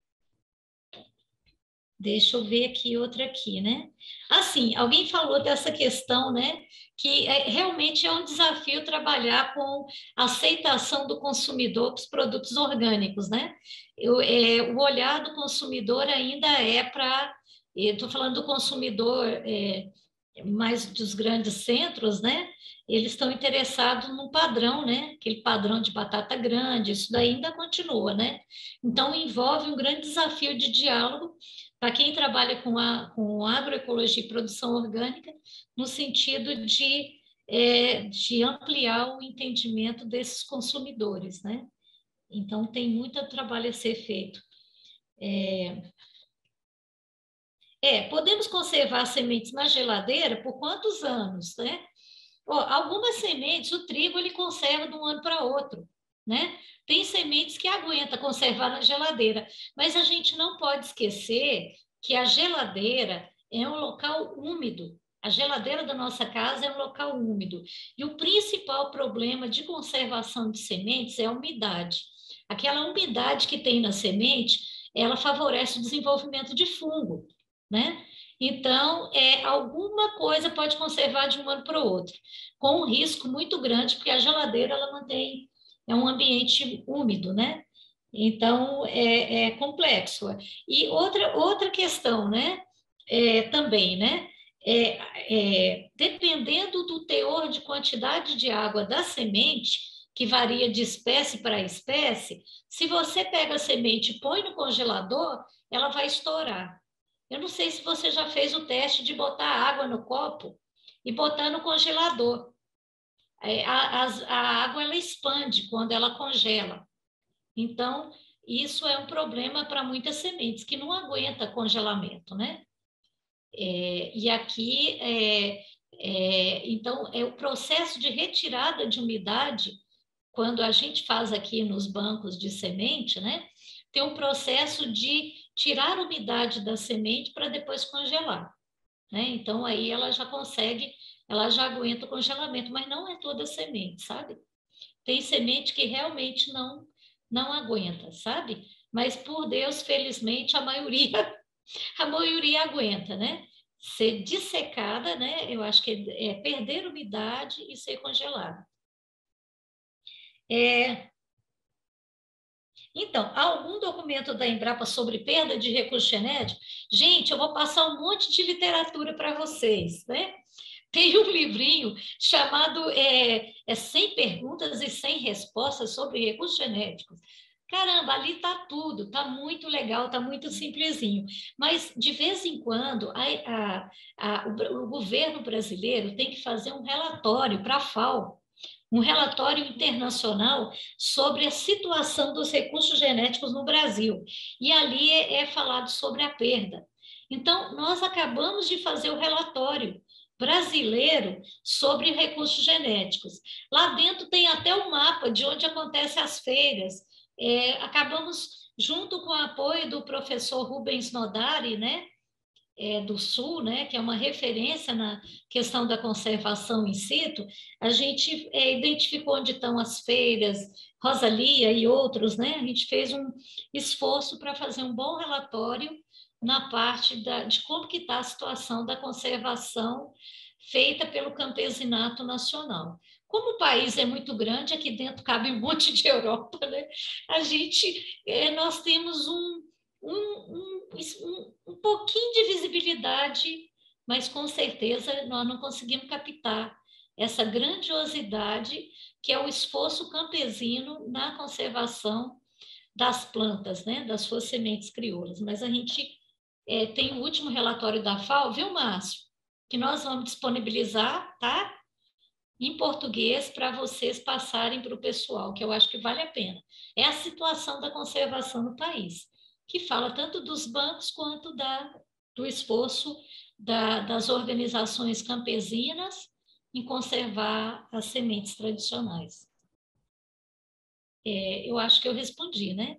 Deixa eu ver aqui outra aqui, né? Assim, alguém falou dessa questão, né? Que realmente é um desafio trabalhar com a aceitação do consumidor para os produtos orgânicos, né? O olhar do consumidor ainda é para... Estou falando do consumidor mais dos grandes centros, né? Eles estão interessados no padrão, né? Aquele padrão de batata grande, isso daí ainda continua, né? Então, envolve um grande desafio de diálogo para quem trabalha com agroecologia e produção orgânica, no sentido de ampliar o entendimento desses consumidores, né? Então, tem muito trabalho a ser feito. Podemos conservar sementes na geladeira por quantos anos, né? Algumas sementes, o trigo, ele conserva de um ano para outro, né? Tem sementes que aguenta conservar na geladeira, mas a gente não pode esquecer que a geladeira é um local úmido. A geladeira da nossa casa é um local úmido. E o principal problema de conservação de sementes é a umidade. Aquela umidade que tem na semente, ela favorece o desenvolvimento de fungo, né? Então, alguma coisa pode conservar de um ano para o outro, com um risco muito grande, porque a geladeira ela mantém um ambiente úmido, né? Então, é complexo. E outra questão, né? Também, né? Dependendo do teor de quantidade de água da semente, que varia de espécie para espécie, se você pega a semente e põe no congelador, ela vai estourar. Eu não sei se você já fez o teste de botar água no copo e botar no congelador. A água ela expande quando ela congela. Então, isso é um problema para muitas sementes que não aguenta congelamento, né? E aqui, então, o processo de retirada de umidade, quando a gente faz aqui nos bancos de semente, né? Tem um processo de tirar a umidade da semente para depois congelar, né? Então, aí ela já consegue, ela já aguenta o congelamento, mas não é toda semente, sabe? Tem semente que realmente não aguenta, sabe? Mas, por Deus, felizmente, a maioria aguenta, né? Ser dissecada, né? Eu acho que é perder umidade e ser congelada. Então, algum documento da Embrapa sobre perda de recurso genético? Gente, eu vou passar um monte de literatura para vocês, né? Tem um livrinho chamado 100 perguntas e 100 respostas sobre recursos genéticos. Caramba, ali está tudo, está muito legal, está muito simplesinho. Mas, de vez em quando, o governo brasileiro tem que fazer um relatório para a FAO, um relatório internacional sobre a situação dos recursos genéticos no Brasil. E ali é falado sobre a perda. Então, nós acabamos de fazer o relatório brasileiro sobre recursos genéticos. Lá dentro tem até o mapa de onde acontecem as feiras. Acabamos, junto com o apoio do professor Rubens Nodari, né, do Sul, né, que é uma referência na questão da conservação in situ, a gente identificou onde estão as feiras, Rosalia e outros, né? A gente fez um esforço para fazer um bom relatório na parte de como que está a situação da conservação feita pelo campesinato nacional. Como o país é muito grande, aqui dentro cabe um monte de Europa, né? Nós temos um pouquinho de visibilidade, mas com certeza nós não conseguimos captar essa grandiosidade que é o esforço campesino na conservação das plantas, né, das suas sementes crioulas. Mas a gente tem o último relatório da FAO, viu, Márcio? Que nós vamos disponibilizar, tá? Em português para vocês passarem para o pessoal, que eu acho que vale a pena. É a situação da conservação no país, que fala tanto dos bancos quanto do esforço das organizações campesinas em conservar as sementes tradicionais. Eu acho que eu respondi, né?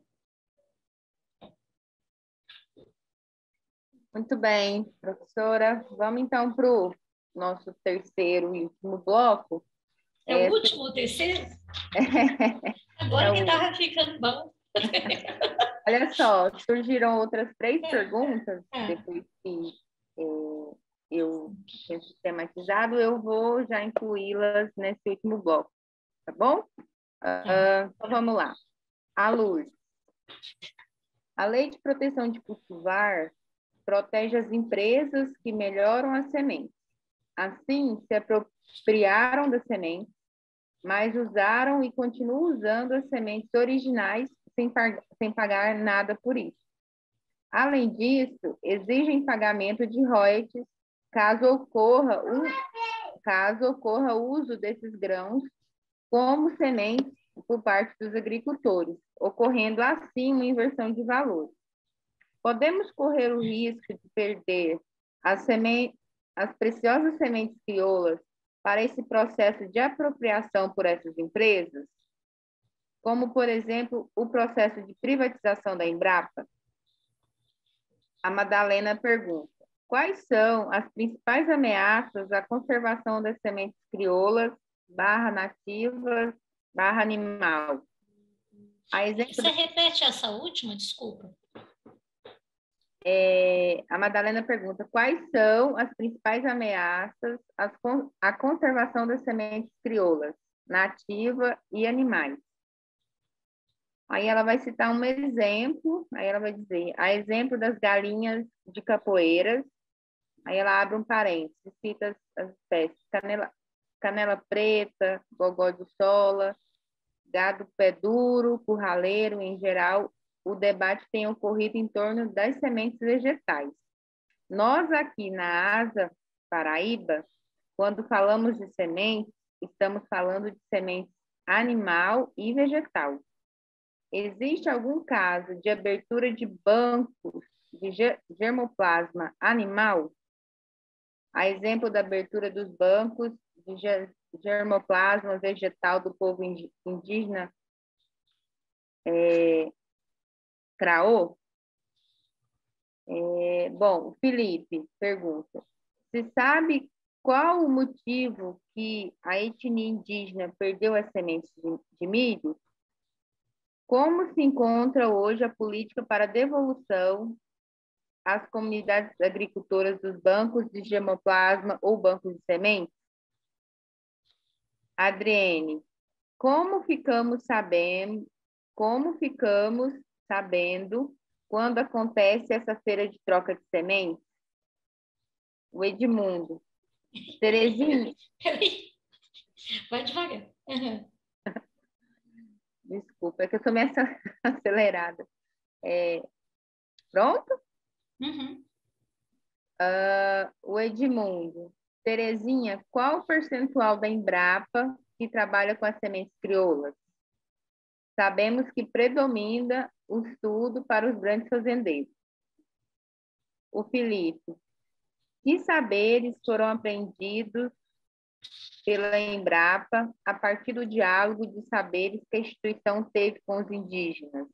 Muito bem, professora. Vamos então para o nosso terceiro e último bloco. É o último ou terceiro? Agora que estava ficando bom. Olha só, surgiram outras 3 perguntas, depois que eu tenho sistematizado, eu vou já incluí-las nesse último bloco, tá bom? Então, vamos lá. A Lourdes. A Lei de Proteção de Cultivar protege as empresas que melhoram as sementes. Assim, se apropriaram das sementes, mas usaram e continuam usando as sementes originais sem pagar nada por isso. Além disso, exigem pagamento de royalties caso ocorra o uso desses grãos como sementes por parte dos agricultores, ocorrendo assim uma inversão de valor. Podemos correr o risco de perder as preciosas sementes crioulas para esse processo de apropriação por essas empresas, como, por exemplo, o processo de privatização da Embrapa? A Madalena pergunta: quais são as principais ameaças à conservação das sementes crioulas, nativas, animal? Você repete essa última, desculpa. A Madalena pergunta: quais são as principais ameaças à conservação das sementes crioulas, nativa e animais? Aí ela vai citar um exemplo, aí ela vai dizer, a exemplo das galinhas de capoeiras, aí ela abre um parênteses, cita as espécies, canela preta, gogó de sola, gado pé duro, curraleiro, em geral, o debate tem ocorrido em torno das sementes vegetais. Nós aqui na ASA Paraíba, quando falamos de sementes, estamos falando de sementes animal e vegetal. Existe algum caso de abertura de bancos de germoplasma animal? A exemplo da abertura dos bancos de germoplasma vegetal do povo indígena Craô? Bom, Felipe pergunta: se sabe qual o motivo que a etnia indígena perdeu as sementes de milho? Como se encontra hoje a política para devolução às comunidades agricultoras dos bancos de germoplasma ou bancos de sementes? Adriene, como ficamos sabendo quando acontece essa feira de troca de sementes? O Edmundo. Terezinha. Vai devagar. Uhum. Desculpa, é que eu sou meio acelerada. Pronto? Uhum. O Edmundo. Terezinha, qual o percentual da Embrapa que trabalha com as sementes crioulas? Sabemos que predomina o estudo para os grandes fazendeiros. o Felipe. Que saberes foram aprendidos pela Embrapa a partir do diálogo de saberes que a instituição teve com os indígenas?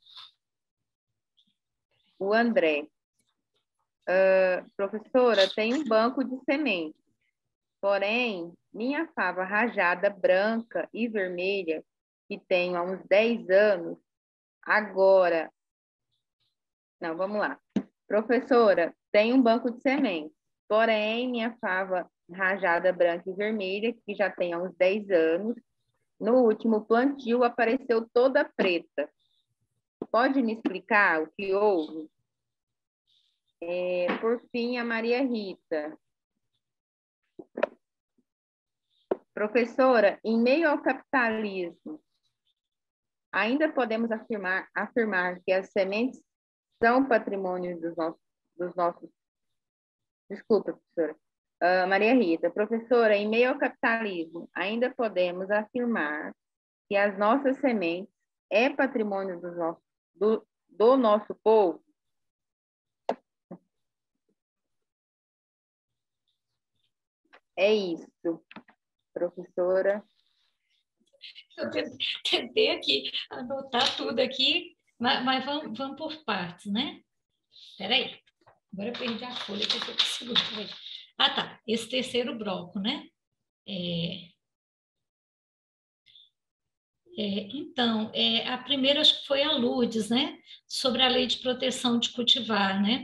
O André. Professora, tem um banco de sementes, porém, minha fava rajada branca e vermelha, que tenho há uns 10 anos, agora... Não, vamos lá. Professora, tem um banco de sementes, porém, minha fava rajada branca e vermelha, que já tem há uns 10 anos, no último plantio apareceu toda preta. Pode me explicar o que houve? Por fim, a Maria Rita. Professora, em meio ao capitalismo, ainda podemos afirmar que as sementes são patrimônio dos nossos... Desculpa, professora. Maria Rita. Professora, em meio ao capitalismo, ainda podemos afirmar que as nossas sementes é patrimônio do nosso povo? É isso, professora. Eu tentei aqui anotar tudo aqui, mas vamos por partes, né? Espera aí, agora eu perdi a folha que eu estou segurando. Ah, tá, esse terceiro bloco, né? Então, a primeira acho que foi a Lourdes, né? Sobre a lei de proteção de cultivar, né?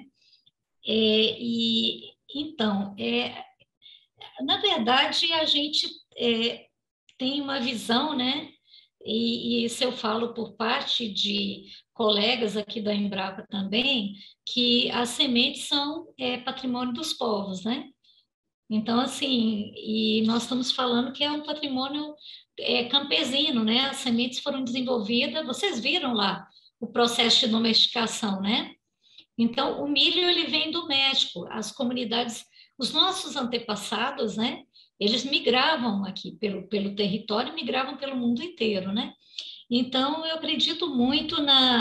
Então, na verdade, a gente tem uma visão, né? E isso eu falo por parte de colegas aqui da Embrapa também, que as sementes são patrimônio dos povos, né? Então, assim, e nós estamos falando que é um patrimônio campesino, né? As sementes foram desenvolvidas, vocês viram lá o processo de domesticação, né? Então, o milho, ele vem do México, as comunidades, os nossos antepassados, né? Eles migravam aqui pelo território, migravam pelo mundo inteiro, né? Então, eu acredito muito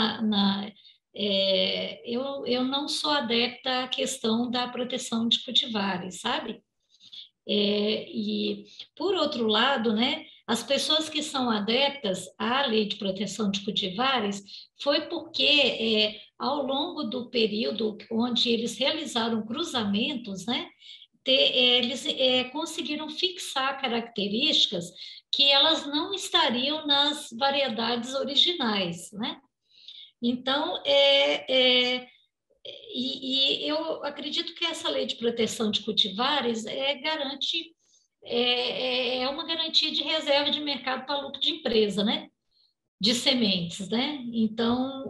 eu não sou adepta à questão da proteção de cultivares, sabe? E, por outro lado, né, as pessoas que são adeptas à lei de proteção de cultivares foi porque, ao longo do período onde eles realizaram cruzamentos, né, eles conseguiram fixar características que elas não estariam nas variedades originais, né? Então, eu acredito que essa lei de proteção de cultivares garante uma garantia de reserva de mercado para lucro de empresa, né? De sementes, né? Então,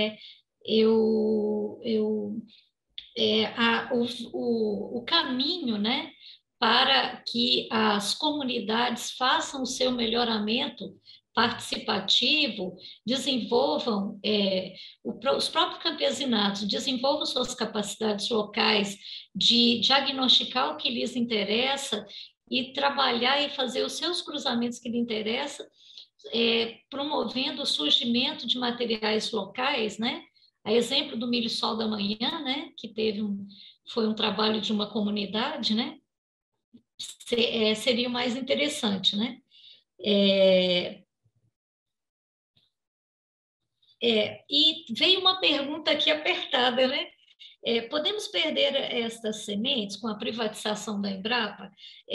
o caminho, né, para que as comunidades façam o seu melhoramento participativo, desenvolvam, os próprios campesinatos desenvolvam suas capacidades locais de diagnosticar o que lhes interessa e trabalhar e fazer os seus cruzamentos que lhes interessam, promovendo o surgimento de materiais locais, né? A exemplo do Milho Sol da Manhã, né? Que foi um trabalho de uma comunidade, né? Seria o mais interessante, né? E veio uma pergunta aqui apertada, né? Podemos perder estas sementes com a privatização da Embrapa?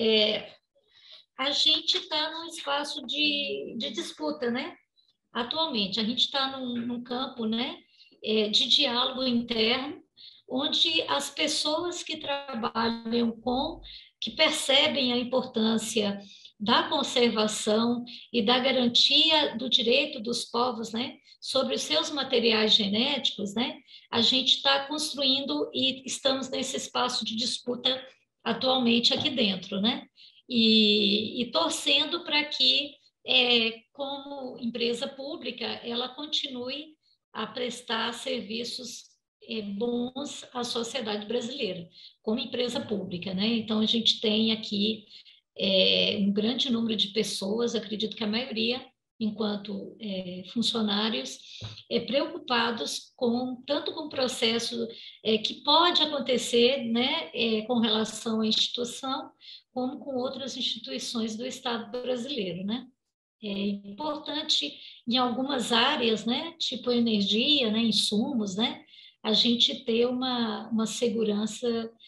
A gente está num espaço de disputa, né? Atualmente, a gente está num campo, né, de diálogo interno, onde as pessoas que trabalham que percebem a importância da conservação e da garantia do direito dos povos, né, sobre os seus materiais genéticos, né, a gente está construindo e estamos nesse espaço de disputa atualmente aqui dentro, né, e torcendo para que, como empresa pública, ela continue a prestar serviços bons à sociedade brasileira, como empresa pública, né? Então, a gente tem aqui um grande número de pessoas, acredito que a maioria enquanto funcionários, preocupados tanto com o processo que pode acontecer, né, com relação à instituição, como com outras instituições do Estado brasileiro, né? É importante em algumas áreas, né, tipo energia, né, insumos, né, a gente ter uma segurança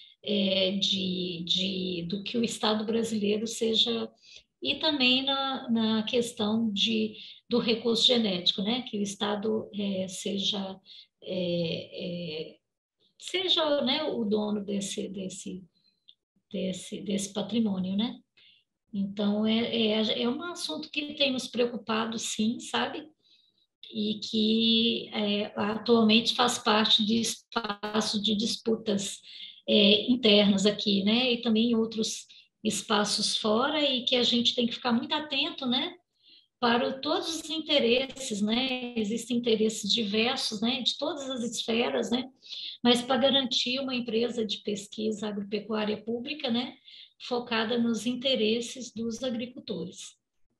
do que o Estado brasileiro seja, e também na questão do recurso genético, né, que o Estado seja, né, o dono desse patrimônio, né? Então, é um assunto que tem nos preocupado, sim, sabe? E que atualmente faz parte de espaço de disputas internas aqui, né? E também em outros espaços fora, e que a gente tem que ficar muito atento, né? Para todos os interesses, né? Existem interesses diversos, né? De todas as esferas, né? Mas para garantir uma empresa de pesquisa agropecuária pública, né? Focada nos interesses dos agricultores.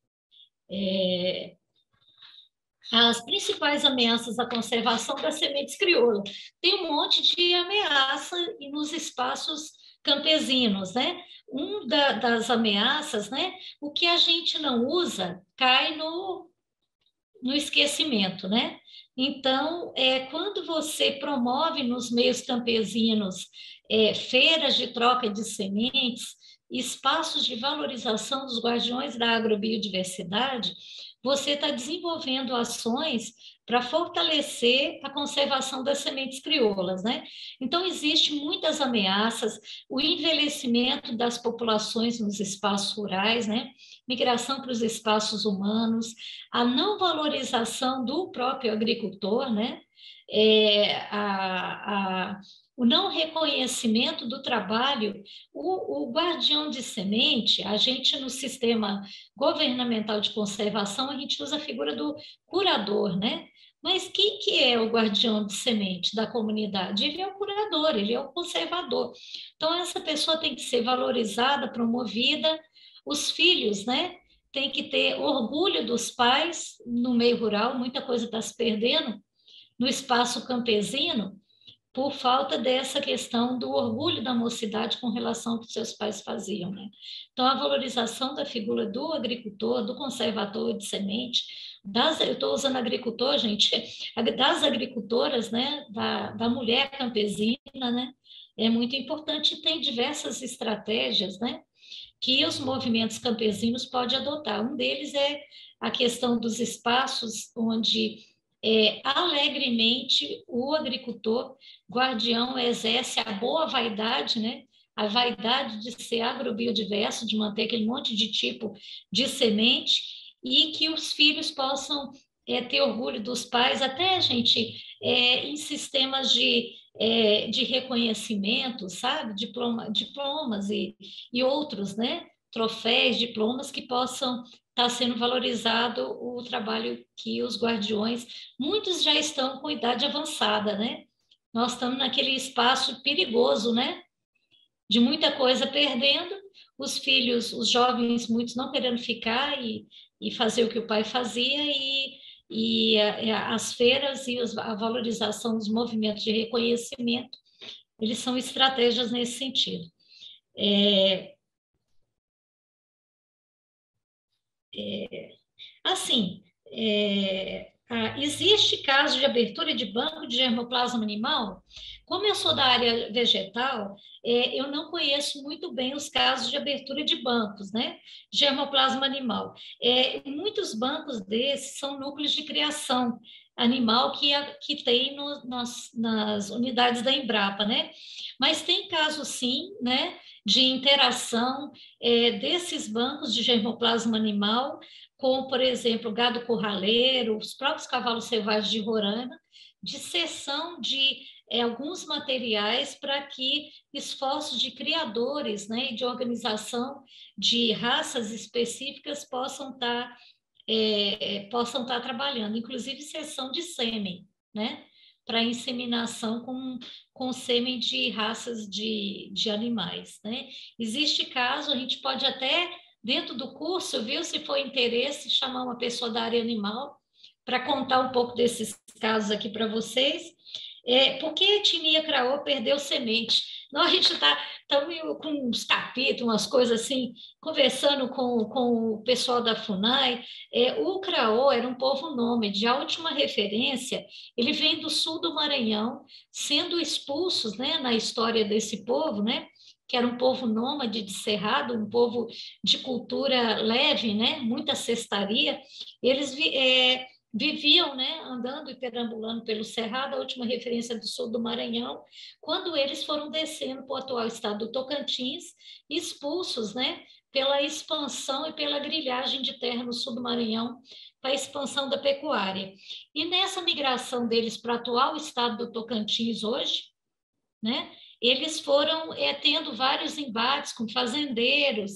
As principais ameaças à conservação das sementes crioulas. Tem um monte de ameaça nos espaços campesinos, né? Das ameaças, né? O que a gente não usa cai no esquecimento, né? Então, quando você promove nos meios campesinos feiras de troca de sementes, espaços de valorização dos guardiões da agrobiodiversidade, você está desenvolvendo ações para fortalecer a conservação das sementes crioulas, né? Então, existem muitas ameaças, o envelhecimento das populações nos espaços rurais, né? Migração para os espaços humanos, a não valorização do próprio agricultor, né? O não reconhecimento do trabalho, o guardião de semente, a gente no sistema governamental de conservação, a gente usa a figura do curador, né? Mas quem que é o guardião de semente da comunidade? Ele é o curador, ele é o conservador. Então, essa pessoa tem que ser valorizada, promovida. Os filhos, né? Tem que ter orgulho dos pais no meio rural, muita coisa está se perdendo no espaço campesino, por falta dessa questão do orgulho da mocidade com relação ao que seus pais faziam, né? Então, a valorização da figura do agricultor, do conservador de semente, eu estou usando agricultor, gente, das agricultoras, né? Da mulher campesina, né? É muito importante, tem diversas estratégias, né? Que os movimentos campesinos podem adotar. Um deles é a questão dos espaços onde alegremente o agricultor guardião exerce a boa vaidade, né? A vaidade de ser agrobiodiverso, de manter aquele monte de tipo de semente, e que os filhos possam ter orgulho dos pais, até, gente, em sistemas de reconhecimento, sabe? Diplomas e outros, né? Troféus, diplomas que possam estar sendo valorizado o trabalho que os guardiões, muitos já estão com idade avançada, né? Nós estamos naquele espaço perigoso, né? De muita coisa perdendo, os filhos, os jovens, muitos não querendo ficar e fazer o que o pai fazia, e as feiras e a valorização dos movimentos de reconhecimento, eles são estratégias nesse sentido. Assim, existe caso de abertura de banco de germoplasma animal? Como eu sou da área vegetal, eu não conheço muito bem os casos de abertura de bancos, né? Germoplasma animal. Muitos bancos desses são núcleos de criação animal que tem nas unidades da Embrapa, né? Mas tem casos, sim, né, de interação desses bancos de germoplasma animal com, por exemplo, gado curraleiro, os próprios cavalos selvagens de Roraima, de cessão de alguns materiais para que esforços de criadores, né, de organização de raças específicas possam estar trabalhando, inclusive cessão de sêmen, né, para inseminação com sêmen de raças de animais, né? Existe caso, a gente pode até dentro do curso, viu, se for interesse, chamar uma pessoa da área animal para contar um pouco desses casos aqui para vocês. Por que a etnia Craô perdeu semente? Nós, a gente está com uns capítulos, umas coisas assim, conversando com o pessoal da FUNAI. O Craô era um povo nômade. A última referência, ele vem do sul do Maranhão, sendo expulsos, né, na história desse povo, né, que era um povo nômade de cerrado, um povo de cultura leve, né, muita cestaria. Eles viviam, né, andando e perambulando pelo Cerrado, a última referência do sul do Maranhão, quando eles foram descendo para o atual estado do Tocantins, expulsos, né, pela expansão e pela grilhagem de terra no sul do Maranhão, para a expansão da pecuária. E nessa migração deles para o atual estado do Tocantins hoje, né, eles foram tendo vários embates com fazendeiros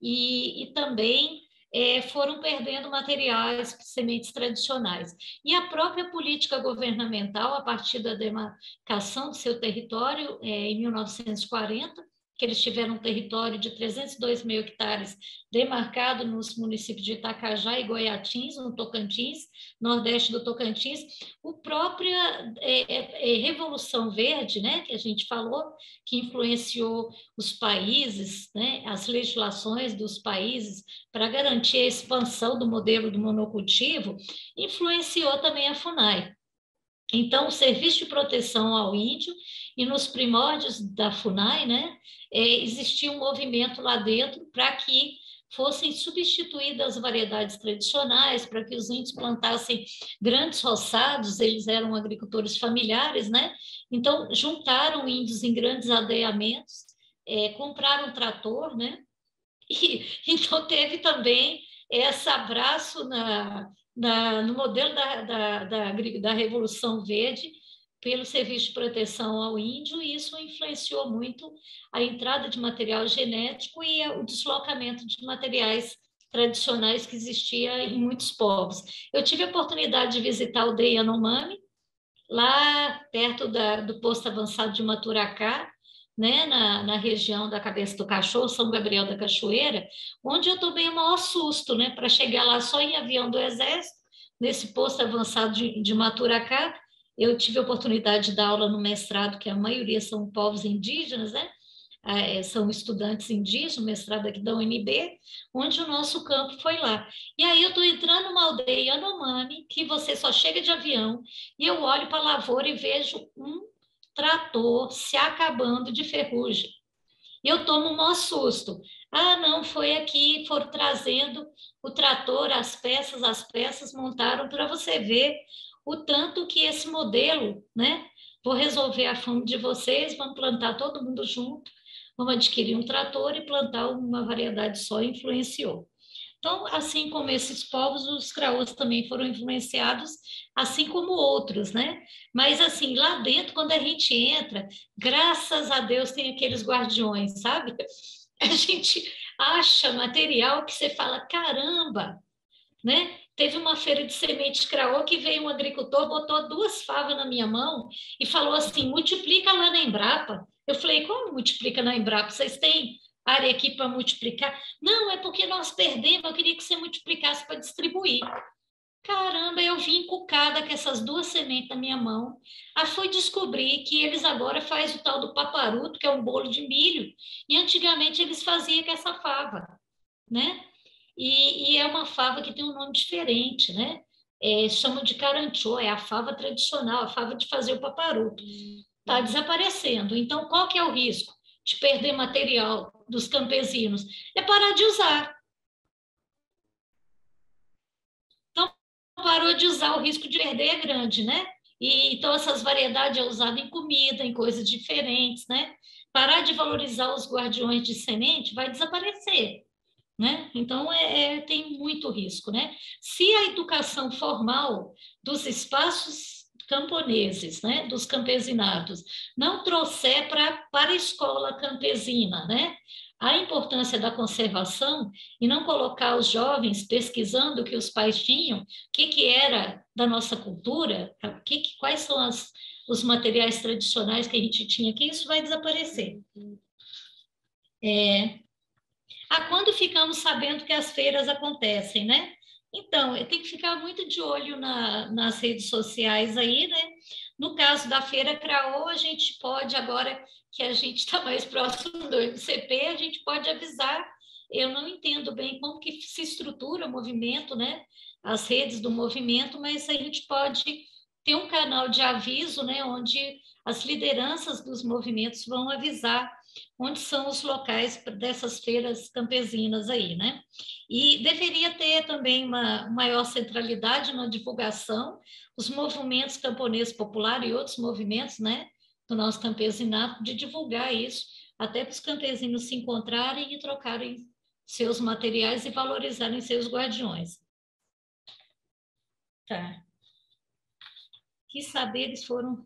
e também foram perdendo materiais, sementes tradicionais. E a própria política governamental, a partir da demarcação do seu território, em 1940, que eles tiveram um território de 302 mil hectares demarcado nos municípios de Itacajá e Goiatins, no Tocantins, nordeste do Tocantins. A própria Revolução Verde, né, que a gente falou, que influenciou os países, né, as legislações dos países para garantir a expansão do modelo do monocultivo, influenciou também a FUNAI. Então, o Serviço de Proteção ao Índio, e nos primórdios da FUNAI, né, existia um movimento lá dentro para que fossem substituídas as variedades tradicionais, para que os índios plantassem grandes roçados, eles eram agricultores familiares, né? Então, juntaram índios em grandes aldeamentos, compraram um trator, né? E então teve também esse abraço no modelo da Revolução Verde pelo Serviço de Proteção ao Índio, e isso influenciou muito a entrada de material genético e o deslocamento de materiais tradicionais que existia em muitos povos. Eu tive a oportunidade de visitar a aldeia Yanomami, lá perto do posto avançado de Maturacá, né, na região da Cabeça do Cachorro, São Gabriel da Cachoeira, onde eu tomei o maior susto, né, para chegar lá só em avião do Exército, nesse posto avançado de Maturacá. Eu tive a oportunidade de dar aula no mestrado, que a maioria são povos indígenas, né? São estudantes indígenas, mestrado aqui da UNB, onde o nosso campo foi lá. E aí eu estou entrando numa aldeia Yanomami, que você só chega de avião, e eu olho para a lavoura e vejo um trator se acabando de ferrugem. E eu tomo um maior susto. Ah, não, foi aqui, foram trazendo o trator, as peças montaram para você ver o tanto que esse modelo, né? Vou resolver a fome de vocês, vamos plantar todo mundo junto, vamos adquirir um trator e plantar uma variedade só, influenciou. Então, assim como esses povos, os craôs também foram influenciados, assim como outros, né? Mas, assim, lá dentro, quando a gente entra, graças a Deus tem aqueles guardiões, sabe? A gente acha material que você fala, caramba, né? Teve uma feira de semente de craô que veio um agricultor, botou 2 favas na minha mão e falou assim, multiplica lá na Embrapa. Eu falei, como multiplica na Embrapa? Vocês têm área aqui para multiplicar? Não, é porque nós perdemos, eu queria que você multiplicasse para distribuir. Caramba, eu vim encucada com essas 2 sementes na minha mão. Aí fui descobrir que eles agora fazem o tal do paparuto, que é um bolo de milho, e antigamente eles faziam com essa fava, né? E é uma fava que tem um nome diferente, né? Chamam de caranchô, é a fava tradicional, a fava de fazer o paparuto. Está desaparecendo. Então, qual que é o risco de perder material dos campesinos? É parar de usar. Então, parou de usar, o risco de perder é grande, né? E, então, essas variedades é usada em comida, em coisas diferentes, né? Parar de valorizar os guardiões de semente vai desaparecer. Né? Então, tem muito risco. Né? Se a educação formal dos espaços camponeses, né, dos campesinatos, não trouxer para a escola campesina, né, a importância da conservação e não colocar os jovens pesquisando o que os pais tinham, o que era da nossa cultura, quais são os materiais tradicionais que a gente tinha aqui, isso vai desaparecer. quando ficamos sabendo que as feiras acontecem, né? Então, tem que ficar muito de olho nas redes sociais aí, né? No caso da Feira Craô, a gente pode, agora que a gente está mais próximo do MCP, a gente pode avisar. Eu não entendo bem como que se estrutura o movimento, né? As redes do movimento, mas a gente pode ter um canal de aviso, né? Onde as lideranças dos movimentos vão avisar onde são os locais dessas feiras campesinas aí, né? E deveria ter também uma maior centralidade na divulgação, os movimentos camponeses populares e outros movimentos, né, do nosso campesinato, de divulgar isso, até para os campesinos se encontrarem e trocarem seus materiais e valorizarem seus guardiões. Tá. Que saberes foram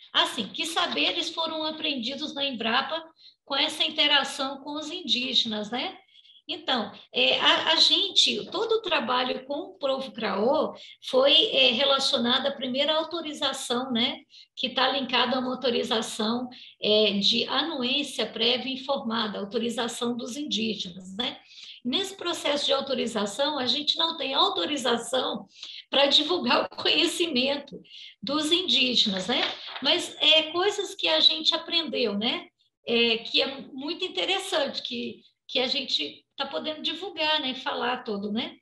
aprendidos na Embrapa com essa interação com os indígenas, né? Então, todo o trabalho com o povo Craô foi relacionado à primeira autorização, né? Que está linkado a uma autorização de anuência prévia informada, autorização dos indígenas, né? Nesse processo de autorização, a gente não tem autorização para divulgar o conhecimento dos indígenas, né? Mas coisas que a gente aprendeu, né? Que é muito interessante, que a gente está podendo divulgar, né? Falar todo, né?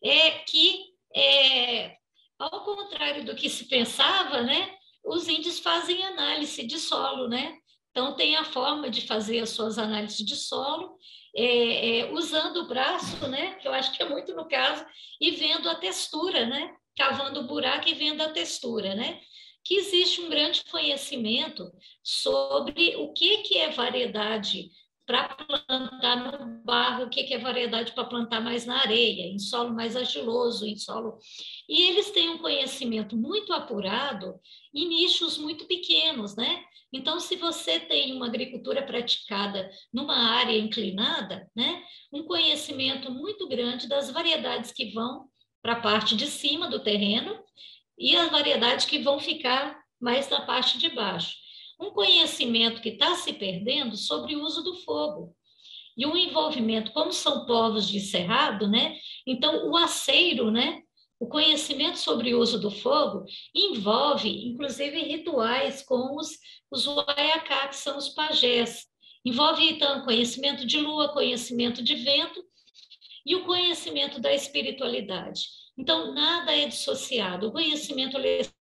Ao contrário do que se pensava, né? Os índios fazem análise de solo, né? Então, tem a forma de fazer as suas análises de solo, usando o braço, né? Que eu acho que é muito no caso, e vendo a textura, né? Cavando o buraco e vendo a textura, né? Que existe um grande conhecimento sobre o que é variedade para plantar no barro, o que é variedade para plantar mais na areia, em solo mais argiloso, em solo... E eles têm um conhecimento muito apurado em nichos muito pequenos, né? Então, se você tem uma agricultura praticada numa área inclinada, né? Um conhecimento muito grande das variedades que vão para a parte de cima do terreno e as variedades que vão ficar mais na parte de baixo. Um conhecimento que está se perdendo sobre o uso do fogo. E um envolvimento, como são povos de cerrado, né? Então, o aceiro, né? O conhecimento sobre o uso do fogo envolve, inclusive, rituais com os Waiacá, que são os pajés. Envolve, então, conhecimento de lua, conhecimento de vento e o conhecimento da espiritualidade. Então, nada é dissociado. O conhecimento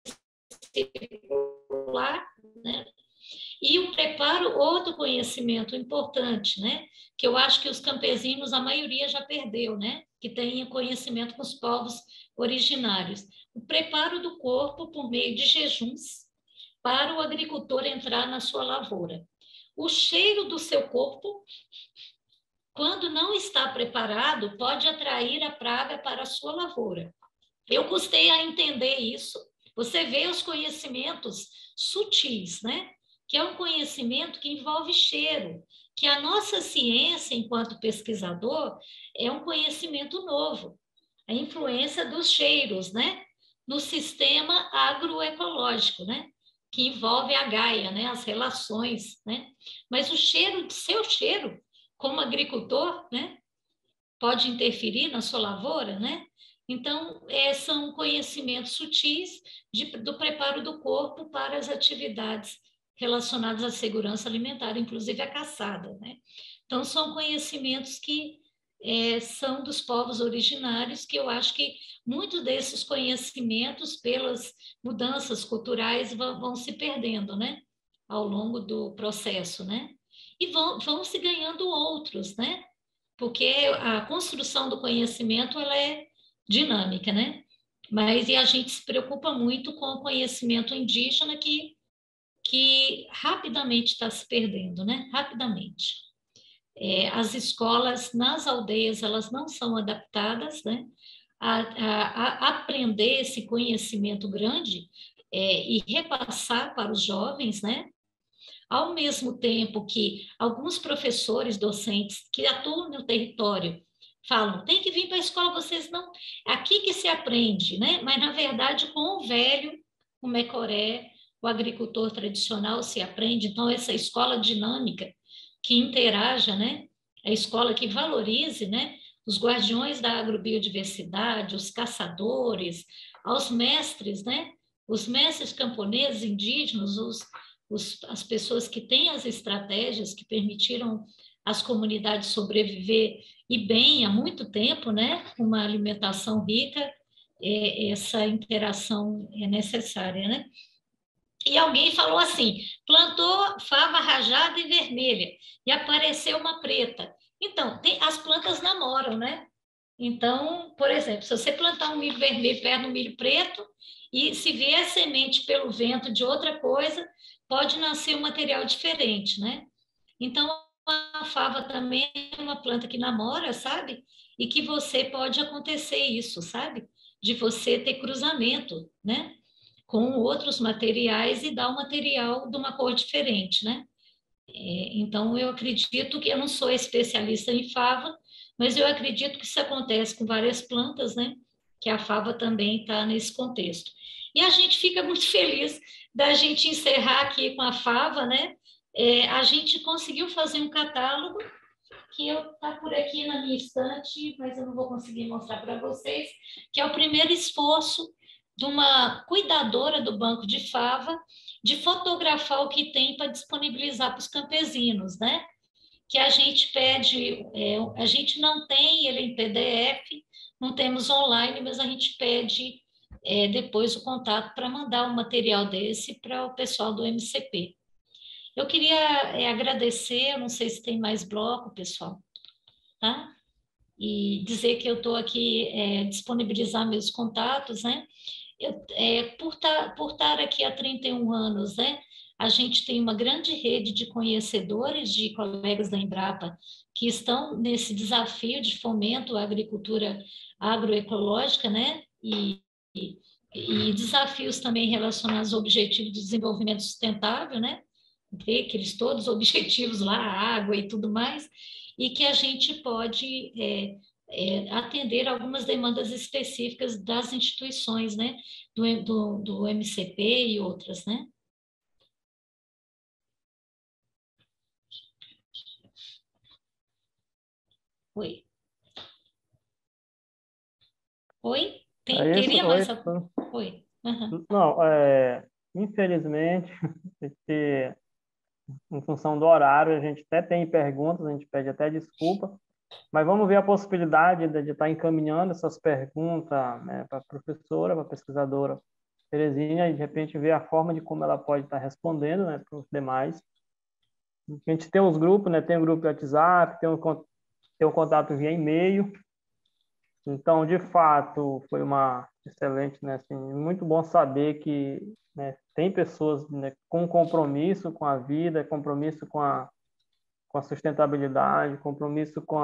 circular, né? E o preparo, outro conhecimento importante, né? Que eu acho que os campesinos, a maioria já perdeu, né? Que tem conhecimento com os povos originários. O preparo do corpo por meio de jejuns para o agricultor entrar na sua lavoura. O cheiro do seu corpo, quando não está preparado, pode atrair a praga para a sua lavoura. Eu custei a entender isso. Você vê os conhecimentos sutis, né? Que é um conhecimento que envolve cheiro, que a nossa ciência, enquanto pesquisador, é um conhecimento novo. A influência dos cheiros, né? No sistema agroecológico, né? Que envolve a Gaia, né? As relações, né? Mas o cheiro, seu cheiro, como agricultor, né? Pode interferir na sua lavoura, né? Então, são conhecimentos sutis do preparo do corpo para as atividades relacionadas à segurança alimentar, inclusive a caçada, né? Então, são conhecimentos que são dos povos originários, que eu acho que muitos desses conhecimentos, pelas mudanças culturais, vão se perdendo, né? Ao longo do processo, né? E vão se ganhando outros, né? Porque a construção do conhecimento, ela é dinâmica, né? Mas a gente se preocupa muito com o conhecimento indígena que rapidamente está se perdendo, né? Rapidamente. As escolas nas aldeias, elas não são adaptadas, né? A aprender esse conhecimento grande e repassar para os jovens, né? Ao mesmo tempo que alguns professores, docentes que atuam no território falam, tem que vir para a escola, vocês não... Aqui que se aprende, né? Mas, na verdade, com o velho, o mecoré, o agricultor tradicional se aprende. Então, essa escola dinâmica que interaja, né? a escola que valorize, né, os guardiões da agrobiodiversidade, os caçadores, aos mestres, né, os mestres camponeses indígenas, as pessoas que têm as estratégias que permitiram às comunidades sobreviver e bem há muito tempo, né, com uma alimentação rica, essa interação é necessária, né? E alguém falou assim: plantou fava rajada e vermelha e apareceu uma preta. Então, as plantas namoram, né? Então, por exemplo, se você plantar um milho vermelho perto do milho preto e se vier semente pelo vento de outra coisa, pode nascer um material diferente, né? Então, a fava também é uma planta que namora, sabe? E que você pode acontecer isso, sabe? De você ter cruzamento, né? Com outros materiais e dar um material de uma cor diferente, né? Então, eu acredito que eu não sou especialista em fava, mas eu acredito que isso acontece com várias plantas, né? Que a fava também está nesse contexto. E a gente fica muito feliz da gente encerrar aqui com a fava, né? A gente conseguiu fazer um catálogo que está por aqui na minha estante, mas eu não vou conseguir mostrar para vocês, que é o primeiro esforço de uma cuidadora do Banco de Fava de fotografar o que tem para disponibilizar para os campesinos, né? Que a gente pede, a gente não tem ele em PDF, não temos online, mas a gente pede depois o contato para mandar um material desse para o pessoal do MCP. Eu queria agradecer, eu não sei se tem mais bloco, pessoal, tá? E dizer que eu estou aqui disponibilizar meus contatos, né? Por estar aqui há 31 anos, né? A gente tem uma grande rede de conhecedores, de colegas da Embrapa, que estão nesse desafio de fomento à agricultura agroecológica, né? E desafios também relacionados ao Objetivo de Desenvolvimento Sustentável, né? Aqueles todos objetivos lá, água e tudo mais, e que a gente pode atender algumas demandas específicas das instituições, né, do MCP e outras, né? Oi. Oi? Teria mais alguma? Oi. Uhum. Não, infelizmente, em função do horário, a gente até tem perguntas, a gente pede até desculpa, mas vamos ver a possibilidade de estar encaminhando essas perguntas, né, para a professora, para a pesquisadora Terezinha, e de repente ver a forma de como ela pode estar respondendo, né, para os demais. A gente tem os grupos, né, tem o grupo de WhatsApp, tem o contato via e-mail. Então, de fato, foi uma excelente, né, assim, muito bom saber que, né, tem pessoas, né, com compromisso com a vida, compromisso com a sustentabilidade, compromisso com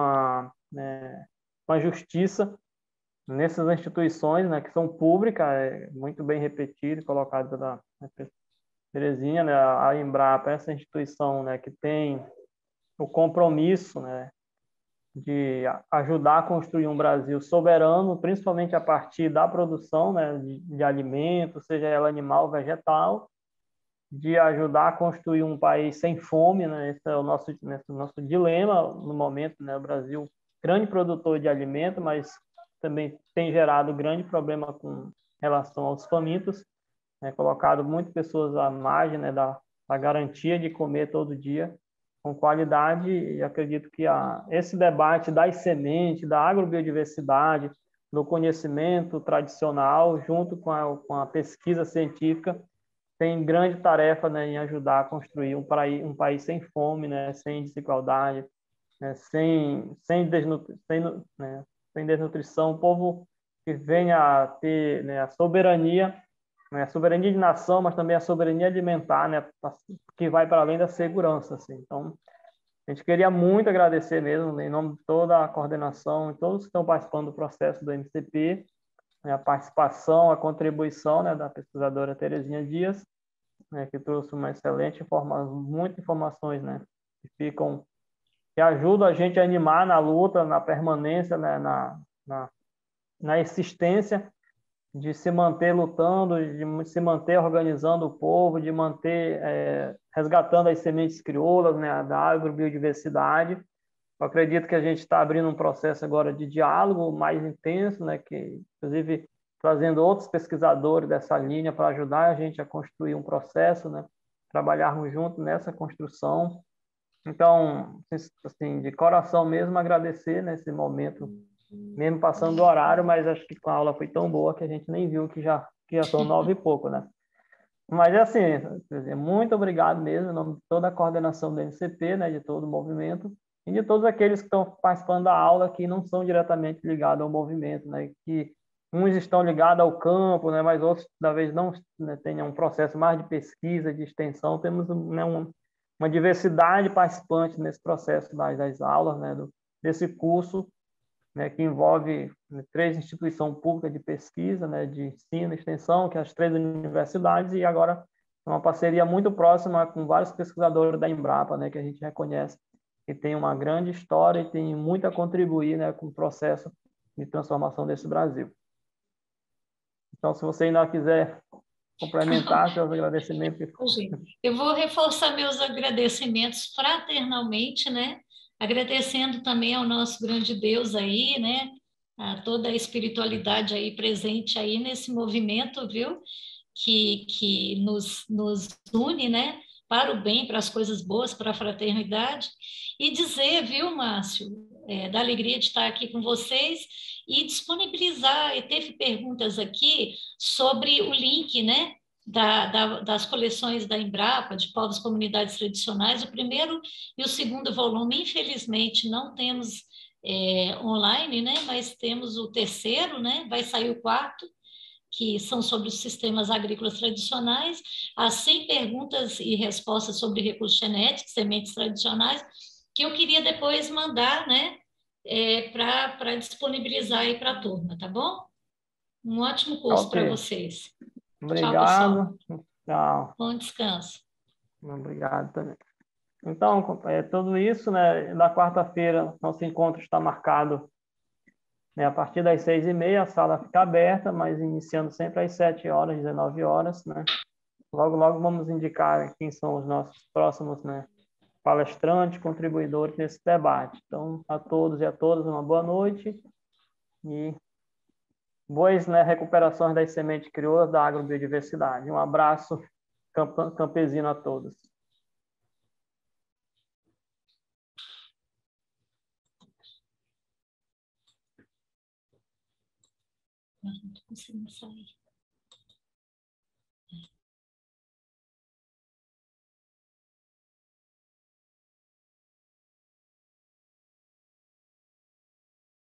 a justiça nessas instituições, né, que são públicas, muito bem repetido e colocado pela Terezinha, né, a Embrapa, essa instituição, né, que tem o compromisso, né, de ajudar a construir um Brasil soberano, principalmente a partir da produção, né, de alimentos, seja ela animal ou vegetal, de ajudar a construir um país sem fome, né? Esse é o nosso dilema no momento, né? O Brasil, grande produtor de alimento, mas também tem gerado grande problema com relação aos famintos, né? Colocado muitas pessoas à margem, né, da garantia de comer todo dia com qualidade, e acredito que esse debate das sementes, da agrobiodiversidade, do conhecimento tradicional, junto com a pesquisa científica, tem grande tarefa, né, em ajudar a construir um país sem fome, né, sem desigualdade, né, sem desnutrição, um povo que venha a ter, né, a soberania de nação, mas também a soberania alimentar, né, que vai para além da segurança, assim. Então, a gente queria muito agradecer mesmo, em nome de toda a coordenação e todos que estão participando do processo do MCP, né, a participação, a contribuição, né, da pesquisadora Terezinha Dias, né, que trouxe uma excelente muitas informações, né, que ajudam a gente a animar na luta, na permanência, né, na existência, de se manter lutando, de se manter organizando o povo, de manter resgatando as sementes crioulas, né, da agrobiodiversidade, Eu acredito que a gente está abrindo um processo agora de diálogo mais intenso, né, que, inclusive, trazendo outros pesquisadores dessa linha para ajudar a gente a construir um processo, né, trabalharmos juntos nessa construção. Então, assim, de coração mesmo, agradecer nesse momento, mesmo passando do horário, mas acho que a aula foi tão boa que a gente nem viu que já são 9 e pouco, né? Mas, é assim, quer dizer, muito obrigado mesmo, em nome de toda a coordenação do MCP, né, de todo o movimento, e de todos aqueles que estão participando da aula que não são diretamente ligados ao movimento, né, que uns estão ligados ao campo, né, mas outros talvez não, né, tenham um processo mais de pesquisa, de extensão. Temos, né, uma diversidade de participantes nesse processo das aulas, né, desse curso, né, que envolve, né, 3 instituições públicas de pesquisa, né, de ensino e extensão, que é as 3 universidades, e agora uma parceria muito próxima com vários pesquisadores da Embrapa, né, que a gente reconhece que tem uma grande história e tem muito a contribuir, né, com o processo de transformação desse Brasil. Então, se você ainda quiser complementar seus agradecimentos. Eu vou reforçar meus agradecimentos fraternalmente, né? Agradecendo também ao nosso grande Deus aí, né? A toda a espiritualidade aí presente aí nesse movimento, viu? Que nos une, né? Para o bem, para as coisas boas, para a fraternidade. E dizer, viu, Márcio, da alegria de estar aqui com vocês e disponibilizar. E teve perguntas aqui sobre o link, né? Das coleções da Embrapa, de povos e comunidades tradicionais, o primeiro e o segundo volume, infelizmente, não temos online, né? Mas temos o terceiro, né? Vai sair o quarto, que são sobre os sistemas agrícolas tradicionais, as 100 perguntas e respostas sobre recursos genéticos, sementes tradicionais, que eu queria depois mandar, né? Para disponibilizar aí para a turma, tá bom? Um ótimo curso para vocês. Tchau, pessoal. Obrigado. Tchau. Bom descanso. Obrigado também. Então, tudo isso, né? Na quarta-feira, nosso encontro está marcado, né, a partir das 6h30, a sala fica aberta, mas iniciando sempre às 7 horas, 19 horas, né? Logo, logo vamos indicar quem são os nossos próximos, né, palestrantes, contribuidores nesse debate. Então, a todos e a todas, uma boa noite e boas, né, recuperações das sementes crioulas da agrobiodiversidade. Um abraço campesino a todos. Não conseguimos sair.